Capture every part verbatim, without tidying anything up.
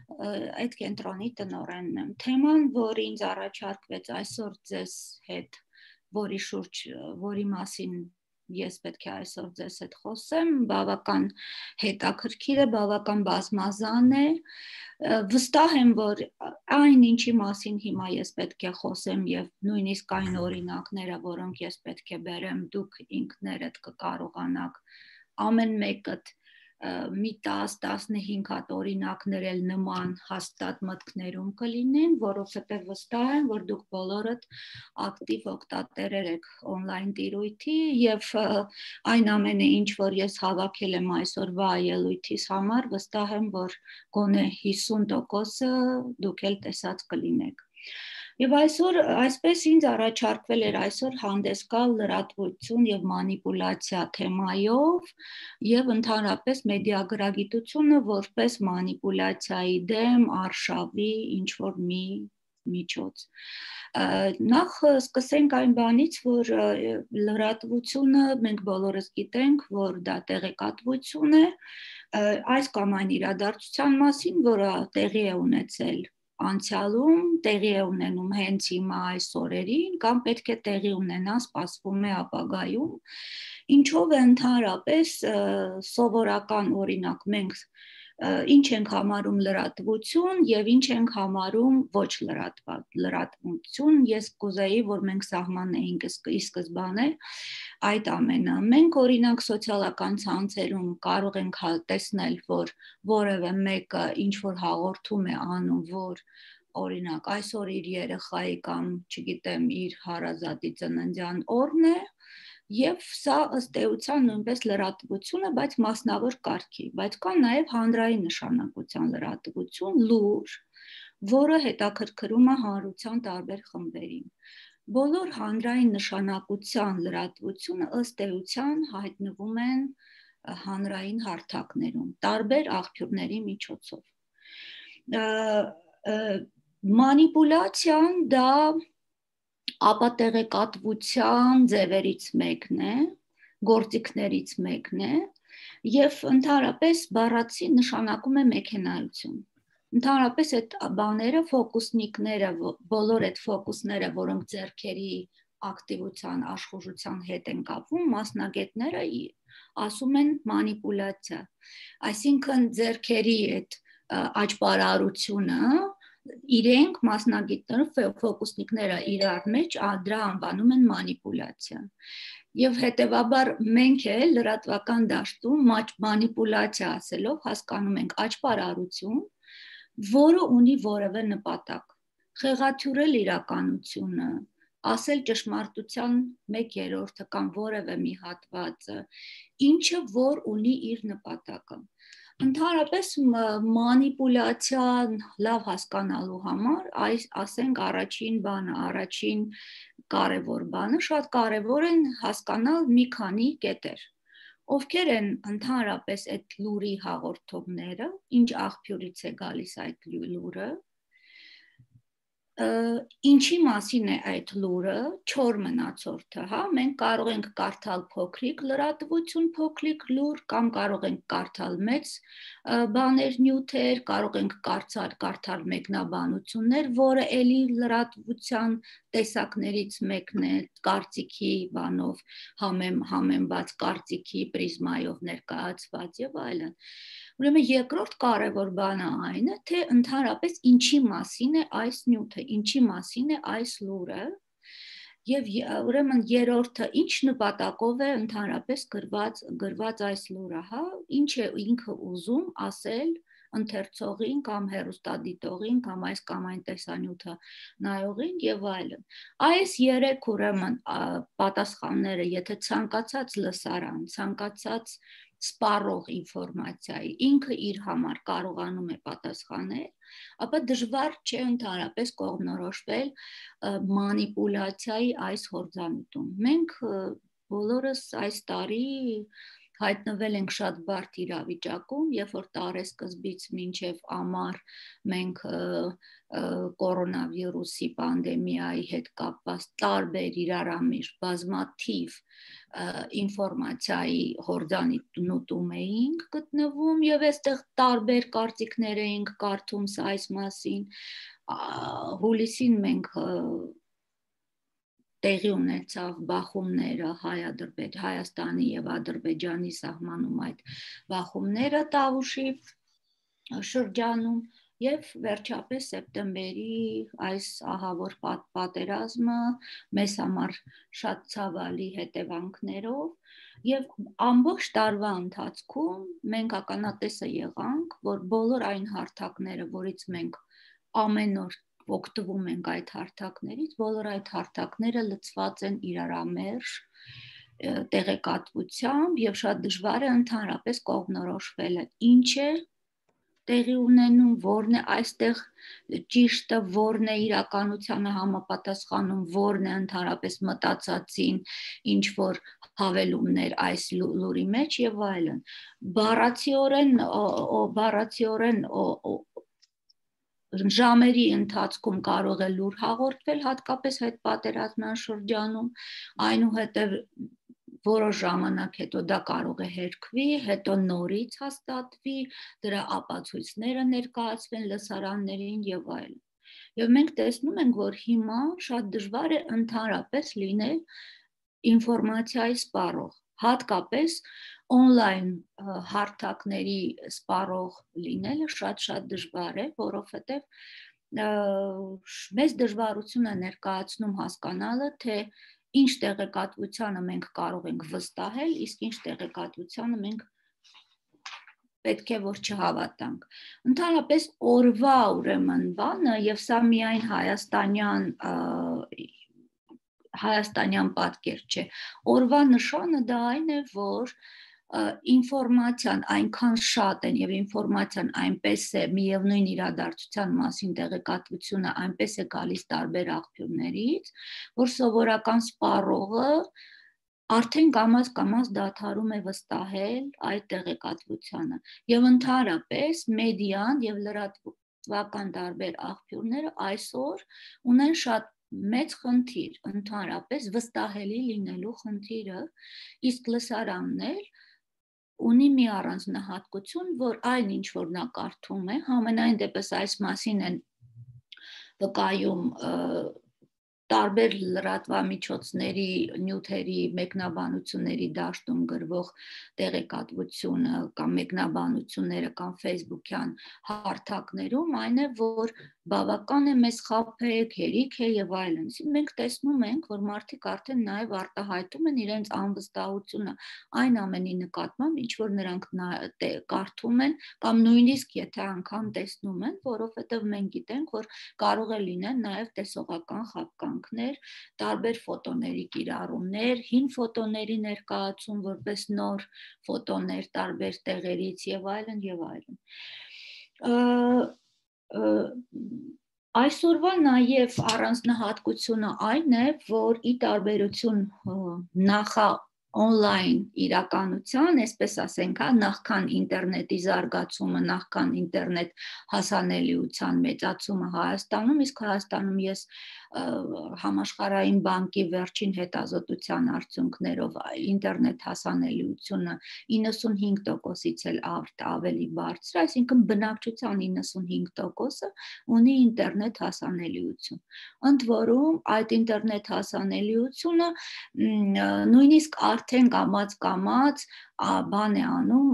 այդ կենտրոնի տնօրենն եմ։ Թեման, որ ինձ առաջարկվեց այսօր ձեզ հետ, որի շուրջ, որի մասին ես պետք է այսօր ձեզ հետ խոսեմ, բավական հետաքրքիր է, բավական բազմազան է։ Վստահ եմ, որ այն ինչի մասին հիմա ես պետք է խոսեմ եւ նույնիսկ այն օրինակները, որոնք ես պետք է բերեմ, դուք ինքներդ կկարողանաք ամեն մեկդ մի տասը տասնհինգ հատ օրինակներ էլ նման հաստատ մտքներում կլինեն, որովհետև վստահ եմ, որ դուք բոլորդ ակտիվ օգտատերեր եք on-line տիրույթի եւ այն ամենը, ինչ որ ես հավաքել եմ այսօրվա ելույթիս համար, վստահ եմ, որ գոնե հիսուն տոկոսը դուք էլ տեսած կլինեք։ Եվ այսօր այսպես ինձ առաջարկվել էր այսօր հանդես գալ լրատվություն եւ մանիպուլյացիա թեմայով եւ ընդհանրապես մեդիագրագիտությունը որպես մանիպուլյացիայի դեմ արշավի ինչ որ մի միջոց։ Նախ սկսենք այն բանից, որ լրատվությունը մենք բոլորս գիտենք, որ դա տեղեկատվություն է, այս կամ այն իրադարձության մասին, որը տեղի է ունեցել անցյալում, տեղի է ունենում հենց հիմա այս օրերին, կամ պետք է տեղի ունենա, սպասվում է ապագայում, ինչով է ընդհանրապես սովորական օրինակ մենք ինչ ենք համարում լրատվություն եւ ինչ ենք համարում ոչ լրատվություն, ես կուզեի, որ մենք սահմանեինք ի սկզբանե այդ ամենը։ Մենք օրինակ սոցիալական ցանցերում կարող ենք տեսնել, որ որևէ մեկը ինչ որ հաղորդում է անում, որ օրինակ այսօր իր երեխայի կամ, չգիտեմ, իր հարազատի ծննդյան օրն է, եւ սա ըստ էության նույնպես լրատվություն է, բայց մասնավոր կարգի, բայց կա նաեւ հանրային նշանակության լրատվություն, լուր, որը հետաքրքրում է հանրության տարբեր խմբերին։ Բոլոր հանրային նշանակության լրատվությունը ըստ էության հայտնվում են հանրային հարթակներում, տարբեր աղբյուրների միջոցով։ Մանիպուլյացիան դա ապատեղեկատվության ձևերից մեկն է, գործիքներից մեկն է եւ ընդհանրապես բառացի նշանակում է մեքենայություն։ Ընդհանրապես այդ բաները, ֆոկուսնիկները, բոլոր այդ ֆոկուսները, որոնք ձեռքերի ակտիվության, աշխուժության հետ են կապվում, մասնագետները ասում են մանիպուլյացիա, այսինքն ձեռքերի այդ աճպարարությունը իրենք մասնագետները ֆոկուսնիկները իրար մեջ դրա անվանում են մանիպուլյացիա։ Եվ հետևաբար մենք էլ լրատվական դաշտում մանիպուլյացիա ասելով հասկանում ենք աճպարարություն, որը ունի որևէ նպատակ, խեղաթյուրել իրականությունը, ասել ճշմարտության մեկ երրորդը կամ որևէ մի հատվածը, ինչը որ ունի իր նպատակը։ Ընդհանրապես մանիպուլյացիան լավ հասկանալու համար այս ասենք առաջին բանը, առաջին կարևոր բանը, շատ կարևոր է հասկանալ մի քանի կետեր։ Ովքեր են ընդհանրապես այդ լուրի հաղորդողները, ինչ աղբյուրից է գալիս այդ լուրը, ինչի մասին է այդ լուրը, չոր մնացորդը, հա, մենք կարող ենք կարդալ փոքրիկ լրատվություն, փոքրիկ լուր, կամ կարող ենք կարդալ մեծ բաներ, նյութեր, կարող ենք կարդալ, կարդալ մեկնաբանություններ, որը էլի լրատվության տեսակներից մեկն է, կարծիքի բանով, համեմ, համեմված կարծիքի պրիզմայով ներկայացված եւ այլն։ Ուրեմն երկրորդ կարևոր բանը այն է, թե ընդհանրապես ինչի մասին է այս նյութը, ինչի մասին է այս լուրը, եւ ուրեմն երրորդը ինչ նպատակով է ընդհանրապես գրված գրված այս լուրը, հա, ինչ է ինքը ուզում ասել ընթերցողին կամ հեռուստադիտողին կամ այս կամ այն տեսանյութը նայողին եւ այլն։ Այս երեք ուրեմն պատասխանները, եթե ցանկացած լսարան, ցանկացած սպառող ինֆորմացիայի ինքը իր համար կարողանում է պատասխանել, ապա դժվար չէ ընդհանրապես կողմնորոշվել մանիպուլյացիայի այս հորձանուտում։ Մենք բոլորս այս տարի հայտնվել ենք շատ բարդ իրավիճակում, երբ որ տարեսկզբից մինչև ամառ մենք կորոնավիրուսի պանդեմիայի հետ կապված տարբեր իրարամիջ բազմաթիվ ինֆորմացիայի հորձանուտում էինք գտնվում եւ այստեղ տարբեր կարծիքներ էինք կարդում այս մասին։ Հուլիսին մենք տեղի ունեցավ բախումները Հայաստանի եւ Ադրբեջանի սահմանում այդ բախումները Տավուշի շրջանում եւ վերջապես սեպտեմբերի այս ահավոր պատերազմը մեզ համար շատ ցավալի հետևանքներով եւ ամբողջ տարվա ընթացքում մենք ականատեսը եղանք, որ բոլոր այն հարթակները, որից մենք ամեն օր օգտվում ենք այդ հարթակներից, բոլոր այդ հարթակները լցված են իրարամերժ տեղեկատվությամբ եւ շատ դժվար է ընդհանրապես կողմնորոշվել ինչ է տեղի ունենում, որն է այստեղ ճիշտը, որն է իրականությանը համապատասխանում, որն է ընդհանրապես մտածածին, ինչ որ հավելումներ այս լուրի մեջ եւ այլն։ Բառացիորեն բառացիորեն ժամերի ընթացքում կարող է լուր հաղորդվել, հատկապես այդ պատերազմյան շրջանում, այնուհետև որոշ ժամանակ հետո դա կարող է հերքվի, հետո նորից հաստատվի, դրա ապացույցները ներկայացվեն լսարաններին եւ այլն։ Եվ մենք տեսնում ենք, որ հիմա շատ դժվար է ընդհանրապես լինել ինֆորմացիայի սպառող, հատկապես on-line հարթակների սպառող լինելը շատ-շատ դժվար է, որովհետև մեծ դժվարություն է ներկայացնում հասկանալը, թե ինչ տեղեկատվությանը մենք կարող ենք վստահել, իսկ ինչ տեղեկատվությանը մենք պետք է որ չհավատանք։ Ընդհանրապես օրվա ուրեմն բանը, եւ սա միայն հայաստանյան հայաստանյան պատկեր չէ։ Օրվա նշանը դա այն է, որ ինֆորմացիան այնքան շատ են եւ ինֆորմացիան այնպես է միևնույն իրադարձության մասին տեղեկատվությունը այնպես է գալիս տարբեր աղբյուրներից, որ սովորական սպառողը արդեն կամաց-կամաց դադարում է վստահել այդ տեղեկատվությանը եւ ընդհանրապես մեդիան եւ լրատվական տարբեր աղբյուրները այսօր ունեն շատ մեծ խնդիր, ընդհանրապես վստահելի լինելու խնդիրը, իսկ լսարաններ ունի մի առանձնահատկություն, որ այն ինչ որ նա կարդում է, համենայն դեպս այս մասին են վկայում տարբեր լրատվամիջոցների, նյութերի, մեկնաբանությունների դաշտում գրվող տեղեկատվությունը կամ մեկնաբանությունները կամ Facebook-յան հարթակներում, այն է, որ բավական է մեզ խաբեք, հերիք է եւ այլն։ Մենք տեսնում ենք, որ մարդիկ արդեն նաեւ արտահայտում են իրենց անվստահությունը այն ամենի նկատմամբ, ինչ որ նրանք կարդում են կամ նույնիսկ եթե անգամ տեսնում են, որովհետեւ մենք գիտենք, որ կարող է լինել նաեւ տեսողական խաբկանքներ, տարբեր ֆոտոների կիրառումներ, հին ֆոտոների ներկայացում որպես նոր ֆոտոներ տարբեր տեղերից եւ այլն եւ այլն։ Այսօրվա նաև առանձնահատկությունը այն է, որ ի տարբերություն նախա on-line իրականության, այսպես ասենք, նախքան ինտերնետի զարգացումը, նախքան ինտերնետ հասանելիության մեծացումը Հայաստանում, իսկ Հայաստանում ես համաշխարհային բանկի վերջին հետազոտության արդյունքներով ինտերնետ հասանելիությունը իննսունհինգ տոկոսից էլ ավելի բարձր, այսինքն բնակչության իննսունհինգ տոկոսը ունի ինտերնետ հասանելիություն։ Ընդ որում այդ ինտերնետ հասանելիությունը նույնիսկ արդեն կամաց-կամաց բան է անում,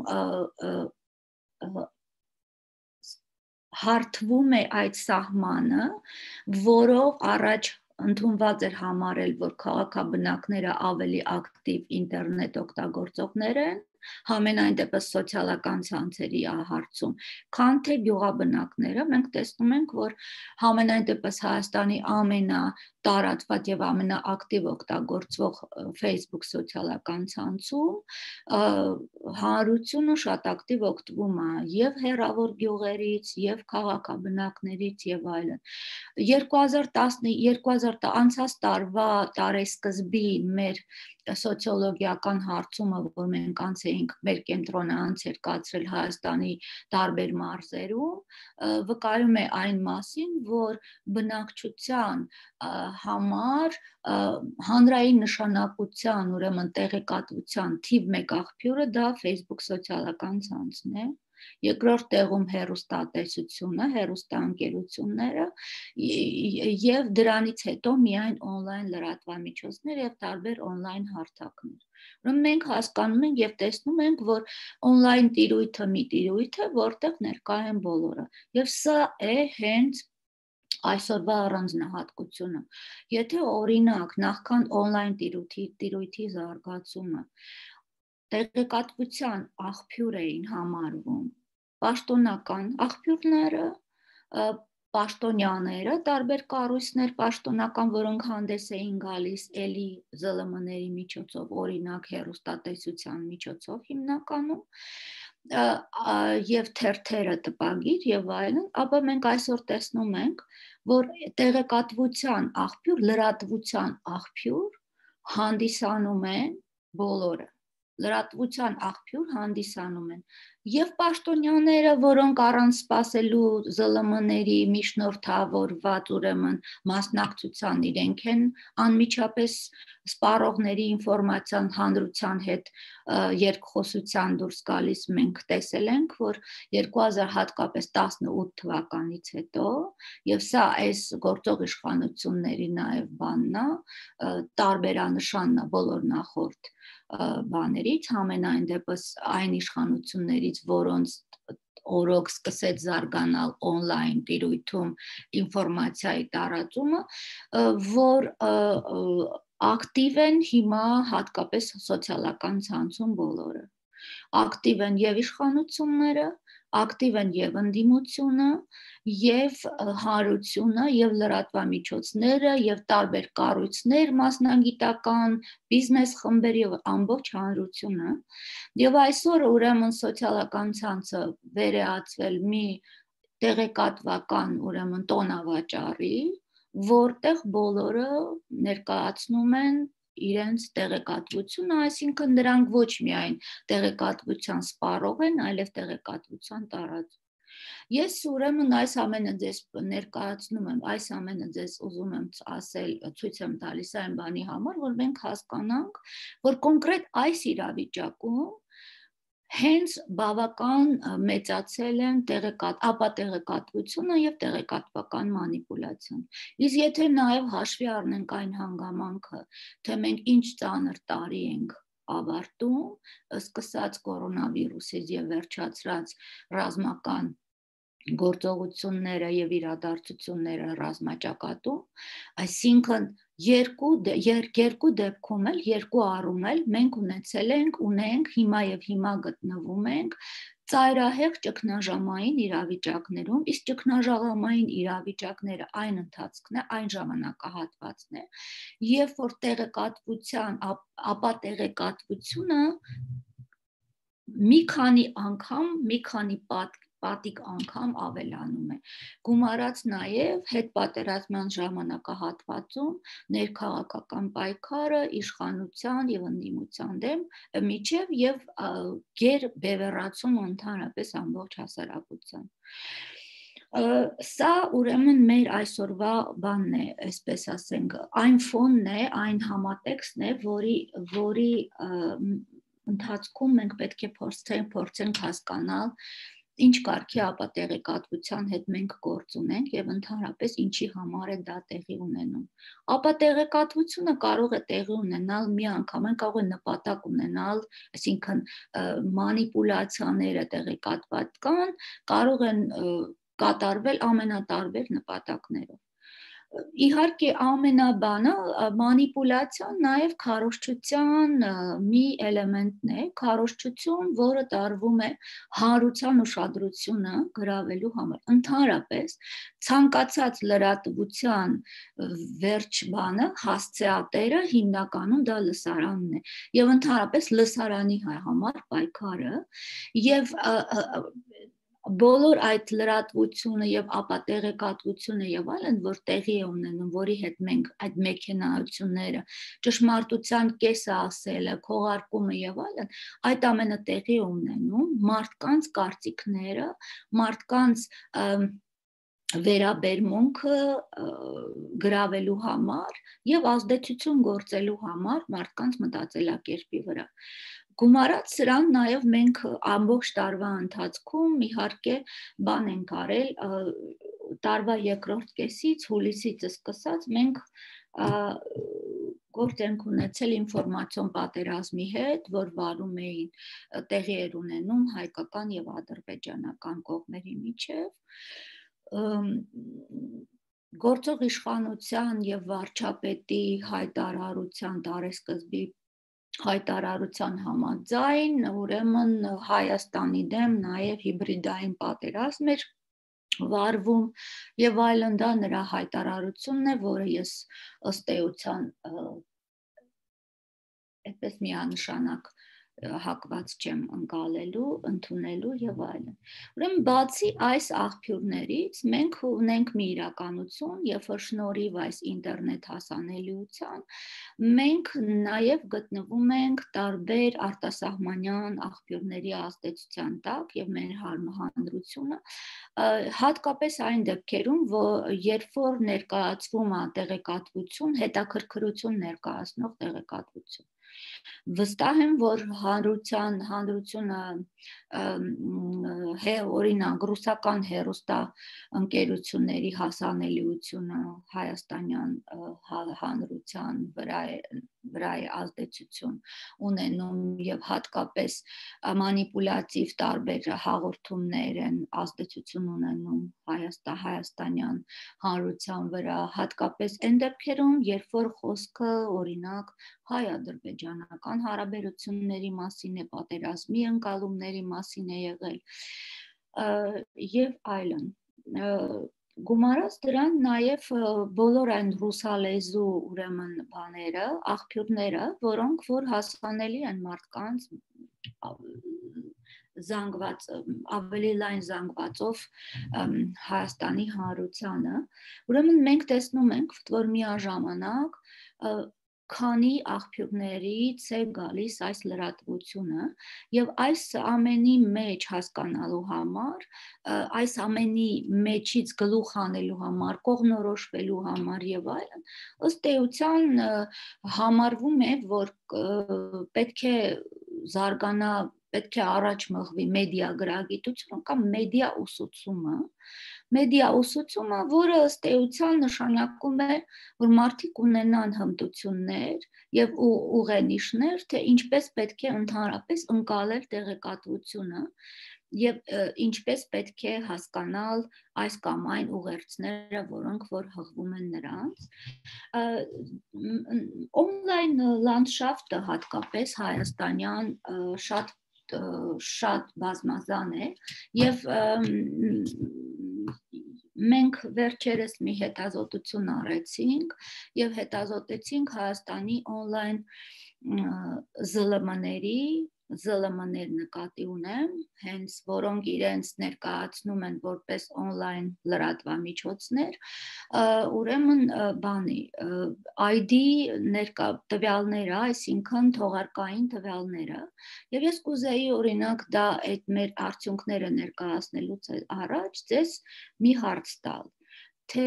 հարթվում է այդ սահմանը, որով առաջ ընդունված էր համարել, որ քաղաքաբնակները ավելի ակտիվ ինտերնետ օգտագործողներ են, համենայն դեպս սոցիալական ցանցերի հարցում, քան թե գյուղաբնակները, մենք տեսնում ենք, որ համենայն դեպս Հայաստանի ամենատարածված եւ ամենաակտիվ օգտագործվող Facebook սոցիալական ցանցում հանրությունը շատ ակտիվ օգտվում է եւ հեռավոր գյուղերից, եւ քաղաքաբնակներից եւ այլն։ երկու հազար տասը անցած տարվա տարեսկզբի մեր սոցիոլոգիական հարցումը, որ մենք անց էինք, մեր կենտրոնը անց էր կացրել Հայաստանի տարբեր մարզերում, վկայում է այն մասին, որ բնակչության համար հանրային նշանակության, ուրեմն տեղեկատվության թիվ մեկ աղբյուրը դա Facebook սոցիալական ցանցն է։ Երկրորդ տեղում հեռուստատեսությունը, հեռուստաընկերությունները եւ դրանից հետո միայն on-line լրատվամիջոցներ եւ տարբեր on-line հարթակներ։ Ուրեմն մենք հասկանում ենք եւ տեսնում ենք, որ on-line տիրույթը մի տիրույթ է, որտեղ ներկա են բոլորը։ Եվ սա է հենց այսօրվա առանձնահատկությունը։ Եթե օրինակ նախքան on-line տիրույթի տիրույթի զարգացումը տեղեկատվության աղբյուր էին համարվում պաշտոնական աղբյուրները, պաշտոնյաները, տարբեր կառույցներ պաշտոնական, որոնք հանդես էին գալիս էլի զը լը էմ-ների միջոցով, օրինակ հեռուստատեսության միջոցով հիմնականում, եւ թերթերը, տպագիր եւ այլն, ապա մենք այսօր տեսնում ենք, որ տեղեկատվության աղբյուր, լրատվության աղբյուր հանդիսանում են բոլորը։ Լրատվության աղբյուր հանդիսանում են եւ պաշտոնյաները, որոնք առանց սպասելու զը լը էմ-ների միջնորդավորված ուրեմն մասնակցության իրենք են անմիջապես սպառողների ինֆորմացիան հանրության հետ երկխոսության դուրս գալիս, մենք տեսել ենք, որ երկու հազար հատկապես տասնութ թվականից հետո, եւ սա այս գործող իշխանությունների նաեւ բանն է, տարբերանշանն է բոլոր նախորդ բաներից, համենայն դեպս այն իշխանություններից, որոնց օրոք սկսեց զարգանալ on-line տիրույթում ինֆորմացիայի տարածումը, որ ակտիվ են հիմա հատկապես սոցիալական ցանցում բոլորը։ Ակտիվ են եւ իշխանությունները, ակտիվ են եւ ընդդիմությունը, եւ հանրությունը, եւ լրատվամիջոցները, եւ տարբեր կառույցներ, մասնագիտական, բիզնես խմբեր եւ ամբողջ հանրությունը։ Եվ այսօր ուրեմն սոցիալական ցանցը վերածվել մի տեղեկատվական, ուրեմն տոնավաճառի, որտեղ բոլորը ներկայացնում են իրենց տեղեկատվությունը, այսինքն նրանք ոչ միայն տեղեկատվության սպառող են, այլև տեղեկատվության տարածող։ Ես ուրեմն այս ամենը ձեզ ներկայացնում եմ, այս ամենը ձեզ ուզում եմ ասել, ցույց եմ տալիս այն բանի համար, որ մենք հասկանանք, որ կոնկրետ այս իրավիճակում հենց բավական մեծացել են ապա տեղեկատվությունը եւ տեղեկատվական մանիպուլյացիան։ Իսկ եթե նաեւ հաշվի առնենք այն հանգամանքը, թե մենք ինչ ծանր տարի ենք ավարտում, սկսած կորոնավիրուսից եւ վերջացրած ռազմական գործողությունները եւ իրադարձությունները ռազմաճակատում, այսինքն երկու երկու դեպքում էլ, երկու առում էլ մենք ունեցել ենք, ունենք հիմա եւ հիմա գտնվում ենք ծայրահեղ ճգնաժամային իրավիճակներում, իսկ ճգնաժամային իրավիճակները այն ընթացքն է, այն ժամանակահատվածն է, երբ որ տեղեկատվության, ապա տեղեկատվությունը մի քանի անգամ, մի քանի պատ պատիկ անգամ ավելանում է, գումարած նաև հետպատերազմյան ժամանակահատվածում ներքաղաքական պայքարը իշխանության եւ ընդդիմության դեմ միջև եւ գեր բևեռացումը ընդհանրապես ամբողջ հասարակության։ Սա ուրեմն մեր այսօրվա բանն է, այսպես ասենք, այն ֆոնն է, այն համատեքստն է, որի որի ընթացքում մենք պետք է փորձենք, փորձենք հասկանալ ինչ կարգի ապա տեղեկատվության հետ մենք գործ ունենք եւ ընդհանրապես ինչի համար է դա տեղի ունենում։ Ապա տեղեկատվությունը կարող է տեղի ունենալ միանգամայն, կարող է նպատակ ունենալ, այսինքն մանիպուլյացիաները տեղեկատվական կարող են կատարվել ամենատարբեր նպատակներով։ Իհարկե ամենաբանը մանիպուլյացիան նաև քարոզչության մի էլեմենտն է, քարոզչություն, որը տարվում է հանրության ուշադրությունը գրավելու համար։ Ընդհանրապես ցանկացած լրատվության վերջ բանը, հասցեատերը հիմնականում դա լսարանն է եւ ընդհանրապես լսարանի համար պայքարը եւ բոլոր այդ լրատվությունը եւ ապա տեղեկատվությունը եւ այլն, որ տեղի է ունենում, որի հետ մենք այդ մեքենայությունները, ճշմարտության կեսը ասելը, քողարկումը եւ այլն, այդ ամենը տեղի է ունենում մարդկանց կարծիքները, մարդկանց վերաբերմունքը գրավելու համար եւ ազդեցություն գործելու համար մարդկանց մտածելակերպի վրա։ Գումարած սրան նաև մենք ամբողջ տարվա ընթացքում իհարկե բան ենք արել, տարվա երկրորդ կեսից, հուլիսից սկսած մենք գործ ենք ունեցել ինֆորմացիոն պատերազմի հետ, որ վարում էին, տեղի էր ունենում հայկական եւ ադրբեջանական կողմերի միջև, գործող իշխանության եւ վարչապետի հայտարարության տարեսկզբի հայտարարության համաձայն, ուրեմն Հայաստանի դեմ նաև հիբրիդային պատերազմ էր վարվում եւ այլն, դա նրա հայտարարությունն է, որը ես ըստ էության այդպես միանշանակ հակված չեմ ընկալելու, ընդունելու եւ այլն։ Ուրեմն բացի այս աղբյուրներից մենք ունենք մի իրականություն, երբ որ շնորհիվ այս ինտերնետ հասանելիության մենք նաեւ գտնվում ենք տարբեր արտասահմանյան աղբյուրների ազդեցության տակ եւ մեր հանրությունը հատկապես այն դեպքերում, որ երբ որ ներկայացվում է տեղեկատվություն, հետաքրքրություն ներկայացնող տեղեկատվություն, վստահ եմ, որ հանրության հանրությունը հե օրինակ ռուսական հերոստա ընկերությունների հասանելիությունը հայաստանյան հանրության վրա վրա է ազդեցություն ունենում եւ հատկապես մանիպուլյատիվ տարբեր հաղորդումներ են ազդեցություն ունենում Հայաստան հայաստանյան հանրության վրա, հատկապես այն դեպքերում, երբ որ խոսքը օրինակ հայ-ադրբեջանական հարաբերությունների մասին է, պատերազմի ընկալումների մասին է եղել եւ այլն։ Գումարած դրան նաև բոլոր այն ռուսալեզու ուրեմն բաները, աղբյուրները, որոնք որ հասանելի են մարդկանց զանգված ավելի լայն զանգվածով Հայաստանի հանրությանը, ուրեմն մենք տեսնում ենք, որ միաժամանակ քանի աղբյուրներից է գալիս այս լրատվությունը եւ այս ամենի մեջ հասկանալու համար, այս ամենի մեջից գլուխ հանելու համար, կողմնորոշվելու համար եւ այլն, ըստ էության համարվում է, որ պետք է զարգանա, պետք է առաջ մղվի մեդիա գրագիտությունը կամ մեդիա ուսուցումը, մեդիա ուսուցումը, որը ըստ էության նշանակում է, որ մարդիկ ունենան հմտություններ եւ ուղենիշներ, թե ինչպես պետք է ընդհանրապես ընկալել տեղեկատվությունը եւ ինչպես պետք է հասկանալ այս կամ այն ուղերձները, որոնք որ հղվում են նրանց։ Օնլայն լանդշաֆտը հատկապես հայաստանյան շատ շատ բազմազան է եւ մենք վերջերս մի հետազոտություն արեցինք եւ հետազոտեցինք Հայաստանի օնլայն զլ էմ-ների, զլ էմ-ներ նկատի ունեմ, հենց որոնք իրենց ներկայացնում են որպես օնլայն լրատվամիջոցներ, ուրեմն բանի այ դի ներկա տվյալները, այսինքն թողարկային տվյալները, եւ ես կուզեի օրինակ դա այդ մեր արդյունքները ներկայացնելուց առաջ ձեզ մի հարց տալ, թե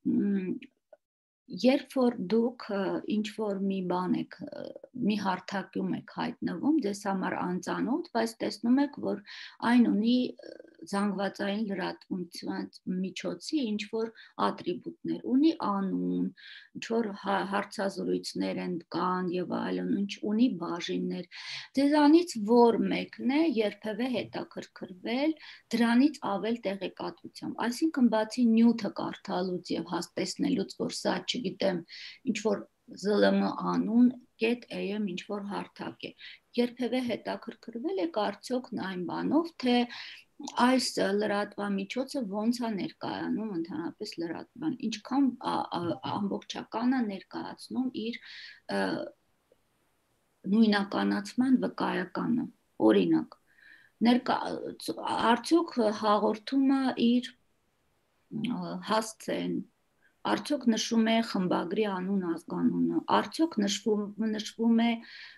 երբ որ դուք ինչ որ մի բան եք, մի հարթակում եք հայտնվում, ձեզ համար անծանոթ, բայց տեսնում եք, որ այն ունի զանգվածային լրատվության միջոցի ինչ որ ատրիբուտներ, ունի անուն, ինչ որ հարցազրույցներ են կան եւ այլն, ինչ ունի բաժիններ, ձեզանից որ մեկն է երբևէ հետաքրքրվել դրանից ավել տեղեկատվությամբ, այսինքն բացի նյութը կարդալուց եւ հաստատելուց, որ սա չգիտեմ, ինչ որ զլ էմ անուն, get am ինչ որ հարթակ է, երբևէ հետաքրքրվել եք արդյոք այն բանով, թե այս լրատվամիջոցը ոնց է ներկայանում ընդհանրապես լրատվան, ինչքան ամբողջական է ներկայացնում իր նույնականացման վկայականը, օրինակ, ներկա արդյոք հաղորդումը իր հասցեն, արդյոք նշում է խմբագրի անուն ազգանունը, արդյոք նշվում, նշվում է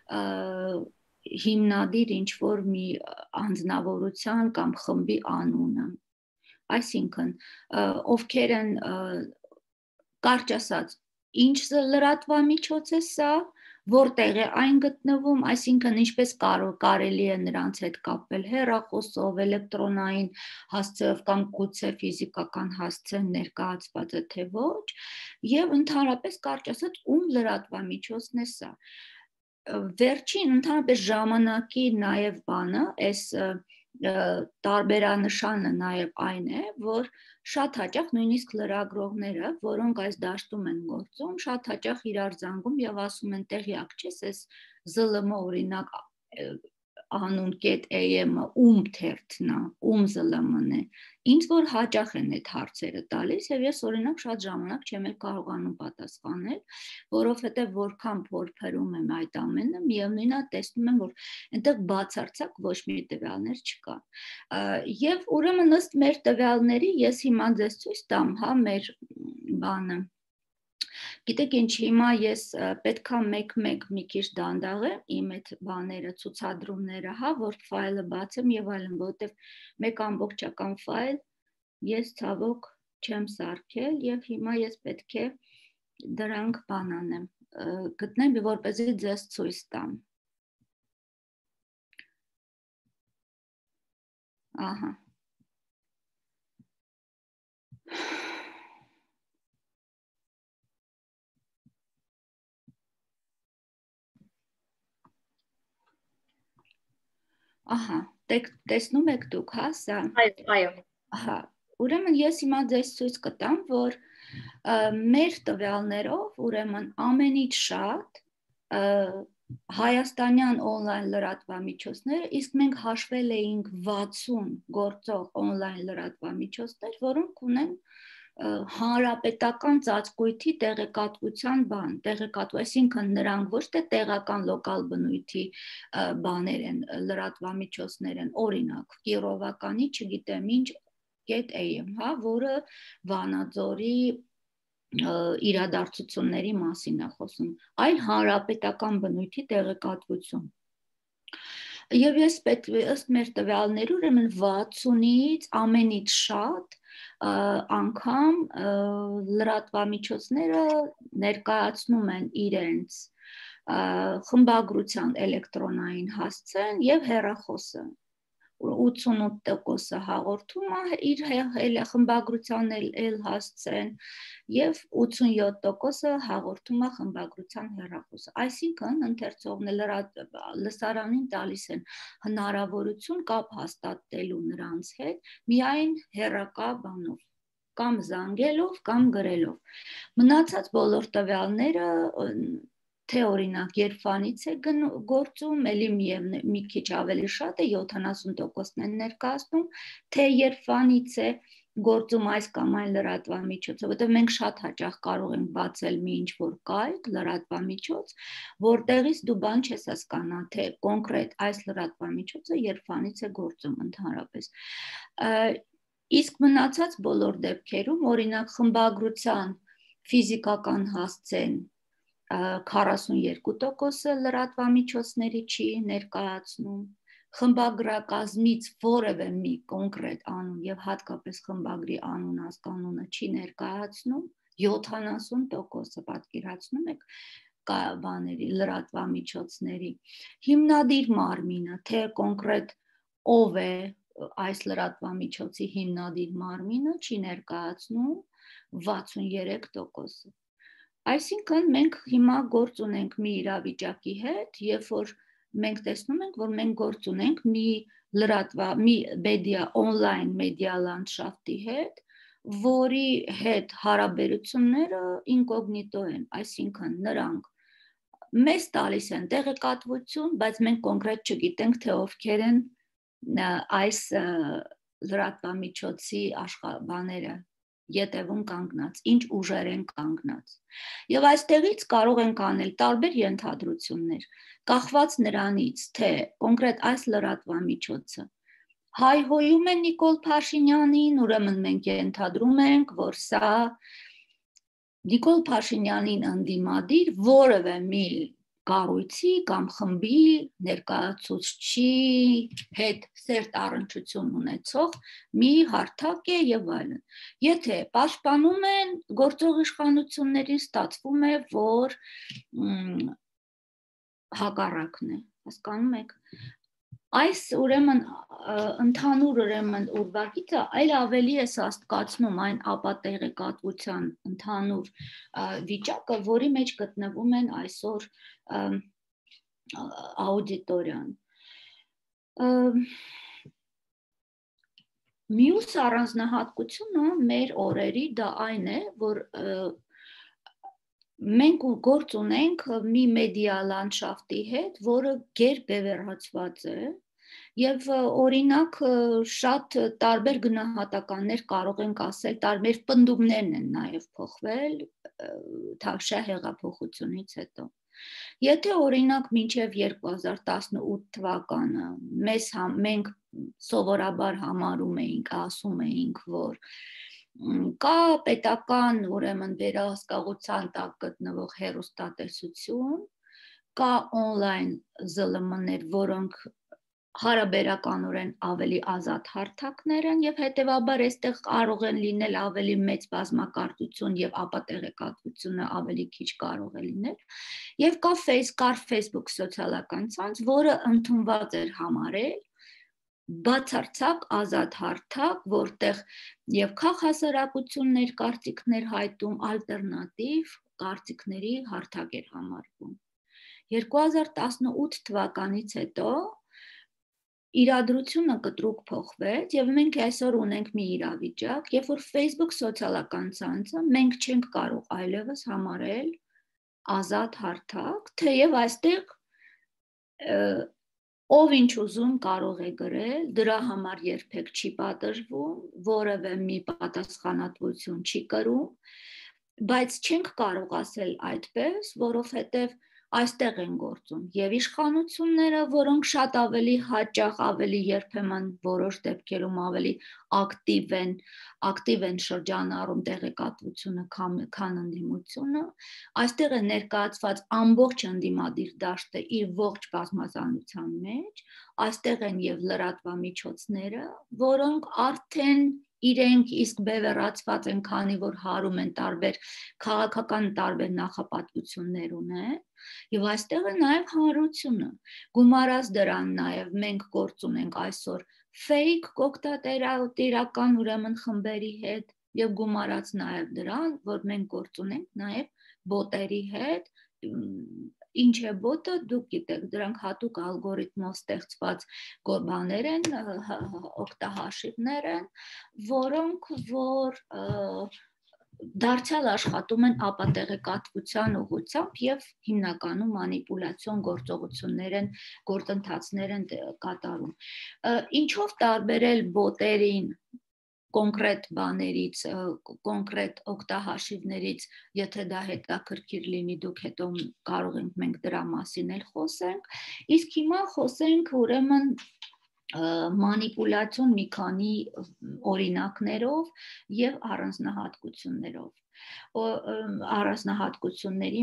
հիմնադիր ինչ-որ մի անձնավորության կամ խմբի անունը, այսինքն ովքեր են կարճ ասած, ինչ լրատվամիջոց է սա, որտեղ է այն գտնվում, այսինքն ինչպես կարելի է նրանց հետ կապել հեռախոսով, էլեկտրոնային հասցեով կամ գուցե ֆիզիկական հասցեն ներկայացված է թե ոչ, եւ ընդհանրապես կարճ ասած, ում լրատվամիջոցն է սա։ Վերջին ընդհանրապես ժամանակի նաեւ բանը, այս տարբերանշանը նաև այն է, որ շատ հաճախ նույնիսկ լրագրողները, որոնք այս դաշտում են գործում, շատ հաճախ իրար զանգում եւ ասում են տեղյակ չես, այս զը լը մ օրինակ անուն կետ am-ը ում թերթն է, ում զը լը մ-ն է, ինձ որ հաճախ են այդ հարցերը տալիս եւ ես օրինակ շատ ժամանակ չեմ էլ կարողանում պատասխանել, որովհետեւ որքան փորփրում եմ այդ ամենը, միևնույնն է տեսնում եմ, որ այնտեղ բացարձակ ոչ մի տվյալներ չկա։ Եվ ուրեմն ըստ մեր տվյալների ես հիմա ձեզ ցույց տամ, հա, մեր բանը։ Գիտեք ինչ, հիմա ես պետքա մեկ-մեկ մի քիչ դանդաղեմ իմ այդ բաները, ցուցադրումները, հա, որ ֆայլը բացեմ եւ այլն, որովհետեւ մեկ ամբողջական ֆայլ ես ցավոք չեմ սարքել եւ հիմա ես պետք է դրանք բան անեմ, գտնեմ, որպեսզի ձեզ ցույց տամ։ Ահա։ Ահա, տեսնում եք դուք, հա, սա։ Այո։ Ահա, ուրեմն ես հիմա ձեզ ցույց կտամ, որ մեր տվյալներով, ուրեմն ամենից շատ հայաստանյան on-line լրատվամիջոցները, իսկ մենք հաշվել էինք վաթսուն գործող on-line լրատվամիջոցներ, որոնք ունեն հանրապետական ծածկույթի տեղեկատվության բան, տեղեկատու, այսինքն նրանք ոչ թե տեղական լոկալ բնույթի բաներ են, լրատվամիջոցներ են, օրինակ, Կիրովականի, չգիտեմ ինչ, կետ am, հա, որը Վանաձորի իրադարձությունների մասին է խոսում, այլ հանրապետական բնույթի տեղեկատվություն։ Եվ ես ըստ մեր տվյալների, ուրեմն վաթսունից ամենից շատ անգամ լրատվամիջոցները ներկայացնում են իրենց խմբագրության էլեկտրոնային հասցեն եւ հեռախոսը։ ութսունութ տոկոսը հաղորդումը իր խմբագրության էլ հասցեն եւ ութսունյոթ տոկոսը հաղորդումը խմբագրության հեռախոսը։ Այսինքն ընթերցողները լսարանին տալիս են հնարավորություն կապ հաստատելու նրանց հետ միայն հեռակա բանով, կամ զանգելով, կամ գրելով։ Մնացած բոլոր տվյալները թե օրինակ երբանից է գործում, էլի մի քիչ ավելի շատ է, յոթանասուն տոկոսն են ներկայացնում, թե երբանից է գործում այս կամ այն լրատվամիջոցը, որտեղ մենք շատ հաճախ կարող ենք բացել մի ինչ-որ կայք, լրատվամիջոց, որտեղից դու բան չես հասկանա, թե կոնկրետ այս լրատվամիջոցը երբանից է գործում ընդհանրապես։ Իսկ մնացած բոլոր դեպքերում, օրինակ խմբագրության ֆիզիկական հասցեն քառասունյոթ տոկոսը լրատվամիջոցների չի ներկայացնում, խմբագրակազմից որևէ մի կոնկրետ անուն եւ հատկապես խմբագրի անուն ազգանունը չի ներկայացնում, յոթանասուն տոկոսը պատկերացնում եք բաների լրատվամիջոցների, հիմնադիր մարմինը, թե կոնկրետ ով է այս լրատվամիջոցի հիմնադիր մարմինը չի ներկայացնում վաթսունյոթ տոկոսը։ Այսինքն մենք հիմա գործ ունենք մի իրավիճակի հետ, երբ որ մենք տեսնում ենք, որ մենք գործ ունենք մի լրատվա, մի մեդիա, on-line մեդիա լանդշաֆտի հետ, որի հետ հարաբերությունները ինկոգնիտո են, այսինքն նրանք մեզ տալիս են տեղեկատվություն, բայց մենք կոնկրետ չգիտենք, թե ովքեր են այս լրատվամիջոցի աշխատողները ետևում կանգնած, ինչ ուժեր են կանգնած։ Եվ այստեղից կարող ենք անել տարբեր ենթադրություններ, կախված նրանից, թե կոնկրետ այս լրատվամիջոցը հայհոյում են Նիկոլ Փաշինյանին, ուրեմն մենք ենթադրում ենք, որ սա Նիկոլ Փաշինյանին ընդդիմադիր որևէ մի կառույցի կամ խմբի ներկայացուցչի հետ սերտ առնչություն ունեցող մի հարթակ է եւ այլն։ Եթե պաշտպանում են գործող իշխանություններին, ստացվում է, որ հակառակն է, հասկանում եք։ Այս ուրեմն ընդհանուր ուրեմն ուրվագիծը այլ ավելի է սաստկացնում այն ապատեղեկատվության ընդհանուր վիճակը, որի մեջ գտնվում են այսօր աուդիտորիան։ Մյուս առանձնահատկությունը մեր օրերի դա այն է, որ մենք գործ ունենք մի մեդիա լանդշաֆտի հետ, որը գերբևեռացված է, եւ օրինակ շատ տարբեր գնահատականներ կարող ենք ասել, տարբեր պնդումներն են նաեւ փոխվել Թավշյա հեղափոխությունից հետո։ Եթե օրինակ մինչև երկու հազար տասնութ թվականը մեզ մենք սովորաբար համարում էինք, ասում էինք, որ կա պետական ուրեմն վերահսկողության տակ գտնվող հեռուստատեսություն, կա on-line զը լը էմ-ներ, որոնք հարաբերականորեն ավելի ազատ հարթակներ են եւ հետեւաբար այստեղ կարող են լինել ավելի մեծ բազմակարծություն եւ ապատեղեկատվությունը ավելի քիչ կարող է լինել եւ կա կար Facebook սոցիալական ցանց, որը ընդունված էր համարել բացարձակ ազատ հարթակ, որտեղ եւ քաղաքասարակություններ, կարծիքներ հայտում, ալտերնատիվ կարծիքների հարթակ էր համարվում։ երկու հազար տասնութ թվականից հետո իրադրությունը կտրուկ փոխվեց եւ մենք այսօր ունենք մի իրավիճակ, երբ որ Facebook սոցիալական ցանցը մենք չենք կարող այլևս համարել ազատ հարթակ, թեև այստեղ ով ինչ ուզում կարող է գրել, դրա համար երբեք չի պատժվում, որևէ մի պատասխանատվություն չի կրում, բայց չենք կարող ասել այդպես, որովհետեւ այստեղ են գործում եւ իշխանությունները, որոնք շատ ավելի հաճախ, ավելի երբեմն որոշ դեպքերում ավելի ակտիվ են, ակտիվ են շրջանառում տեղեկատվությունը, քան ընդդիմությունը, այստեղ է ներկայացված ամբողջ ընդդիմադիր դաշտը իր ողջ բազմազանության մեջ, այստեղ են եւ լրատվամիջոցները, որոնք արդեն իրենք իսկ բևեռացված են, քանի որ հարում են տարբեր քաղաքական տարբեր նախապատվություններ ունեն, եւ այստեղ է նաեւ հանրությունը։ Գումարած դրան նաեւ մենք գործ ունենք այսօր fake կոկտատերական ուրեմն խմբերի հետ եւ գումարած նաեւ դրան, որ մենք գործ ունենք նաեւ բոտերի հետ, ինչ է բոտը, դուք գիտեք, դրանք հատուկ ալգորիթմով ստեղծված բաներ են, օգտահաշիվներ են, որոնք որ դարձյալ աշխատում են ապատեղեկատվության ուղղությամբ եւ հիմնականում մանիպուլյացիոն գործողություններ են, գործընթացներ են կատարում։ Ինչով տարբերել բոտերին կոնկրետ բաներից, կոնկրետ օգտահաշիվներից, եթե դա հետաքրքիր լինի, դուք հետո կարող ենք մենք դրա մասին էլ խոսենք, իսկ հիմա խոսենք ուրեմն մանիպուլյացիոն մի քանի օրինակներով եւ առանձնահատկություններով, առանձնահատկությունների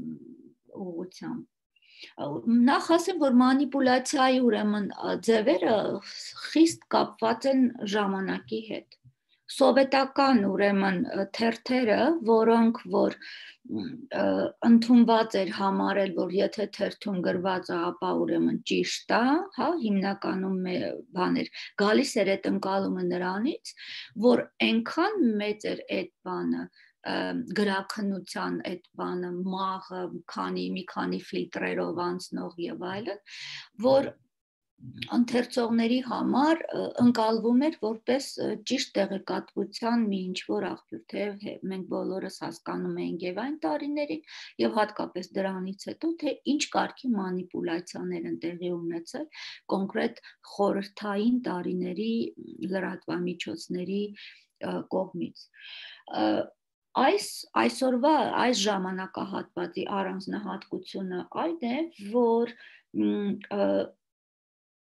ուղղությամբ։ Նախ ասեմ, որ մանիպուլյացիայի ուրեմն ձևերը խիստ կապված են ժամանակի հետ։ Սովետական ուրեմն թերթերը, որոնք որ ընդունված էր համարել, որ եթե թերթում գրված է, ապա ուրեմն ճիշտ է, հա, հիմնականում բաներ, գալիս էր այդ ընկալումը նրանից, որ այնքան մեծ էր այդ բանը, գրաքննության այդ բանը, մաղը, քանի մի քանի ֆիլտրերով անցնող եւ այլն, որ ընթերցողների համար ընկալվում էր որպես ճիշտ տեղեկատվության մի ինչ-որ աղբյուր, թե մենք բոլորս հասկանում էինք եւ այն տարիներին եւ հատկապես դրանից հետո, թե ինչ կարգի մանիպուլյացիաներ են տեղի ունեցել կոնկրետ խորհրդային տարիների լրատվամիջոցների կողմից։ Այս այսօրվա այս ժամանակահատվածի առանձնահատկությունը այն է, որ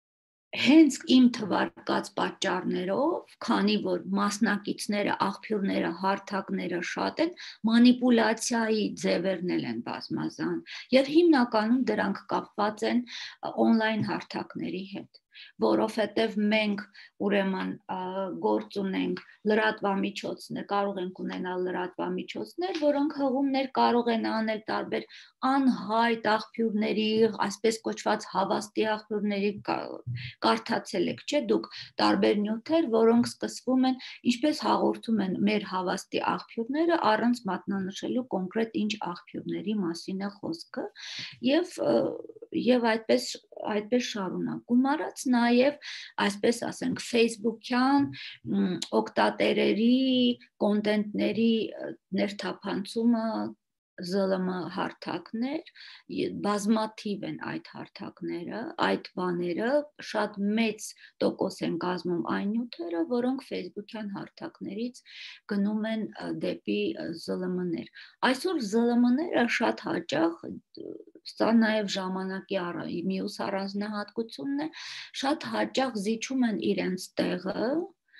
Հենց իմ թվարկած պատճառներով, քանի որ մասնակիցները, աղբյուրները, հարթակները շատ են, մանիպուլյացիայի ձևերն են բազմազան եւ հիմնականում դրանք կապված են on-line հարթակների հետ, որովհետեւ մենք ուրեմն գործ ունենք լրատվամիջոցներ, կարող ենք ունենալ լրատվամիջոցներ, որոնք հղումներ կարող են անել տարբեր անհայտ աղբյուրների, այսպես կոչված հավաստի աղբյուրների, կարդացել եք, չէ՞ դուք տարբեր նյութեր, որոնք սկսվում են, ինչպես հաղորդում են մեր հավաստի աղբյուրները, առանց մատնանշելու կոնկրետ ինչ աղբյուրների մասին է խոսքը, եւ եւ այդպես այդպես շարունակում արած, նաեւ այսպես ասենք Facebook-յան օգտատերերի կոնտենտների ներթափանցումը զը լը ըմ հարթակներ, բազմաթիվ են այդ հարթակները, այդ բաները, շատ մեծ տոկոս են կազմում այն նյութերը, որոնք Facebook-յան հարթակներից գնում են դեպի զը լը ըմ-ներ։ Այսօր զը լը ըմ-ները շատ հաճախ, սա նաև ժամանակի մյուս առանձնահատկությունն է, շատ հաճախ զիջում են իրենց տեղը,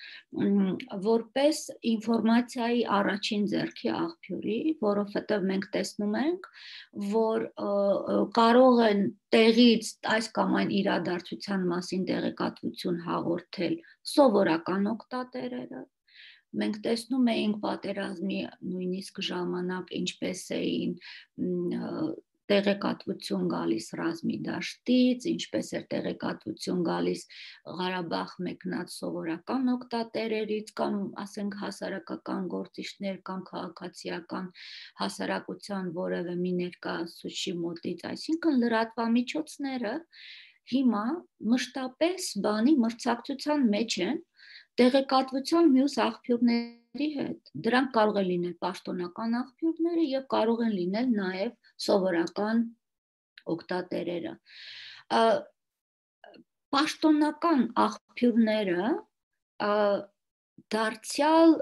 որպես ինֆորմացիայի առաջին ձեռքի աղբյուրի, որովհետև մենք տեսնում ենք, որ կարող են տեղից այս կամ այն իրադարձության մասին տեղեկատվություն հաղորդել սովորական օգտատերերը, մենք տեսնում էինք պատերազմի նույնիսկ ժամանակ ինչպես էին տեղեկատվություն գալիս ռազմի դաշտից, ինչպես էր տեղեկատվություն գալիս Ղարաբաղ մեկնած սովորական օգտատերերից կամ ասենք հասարակական գործիչներ կամ քաղաքացիական հասարակության որևէ մի ներկայացուցիչի մոտից, այսինքն լրատվամիջոցները հիմա մշտապես բանի մրցակցության մեջ են տեղեկատվության մյուս աղբյուրների հետ, դրանք կարող են լինել պաշտոնական աղբյուրները եւ կարող են լինել նաեւ սովորական օգտատերերը։ Պաշտոնական աղբյուրները դարձյալ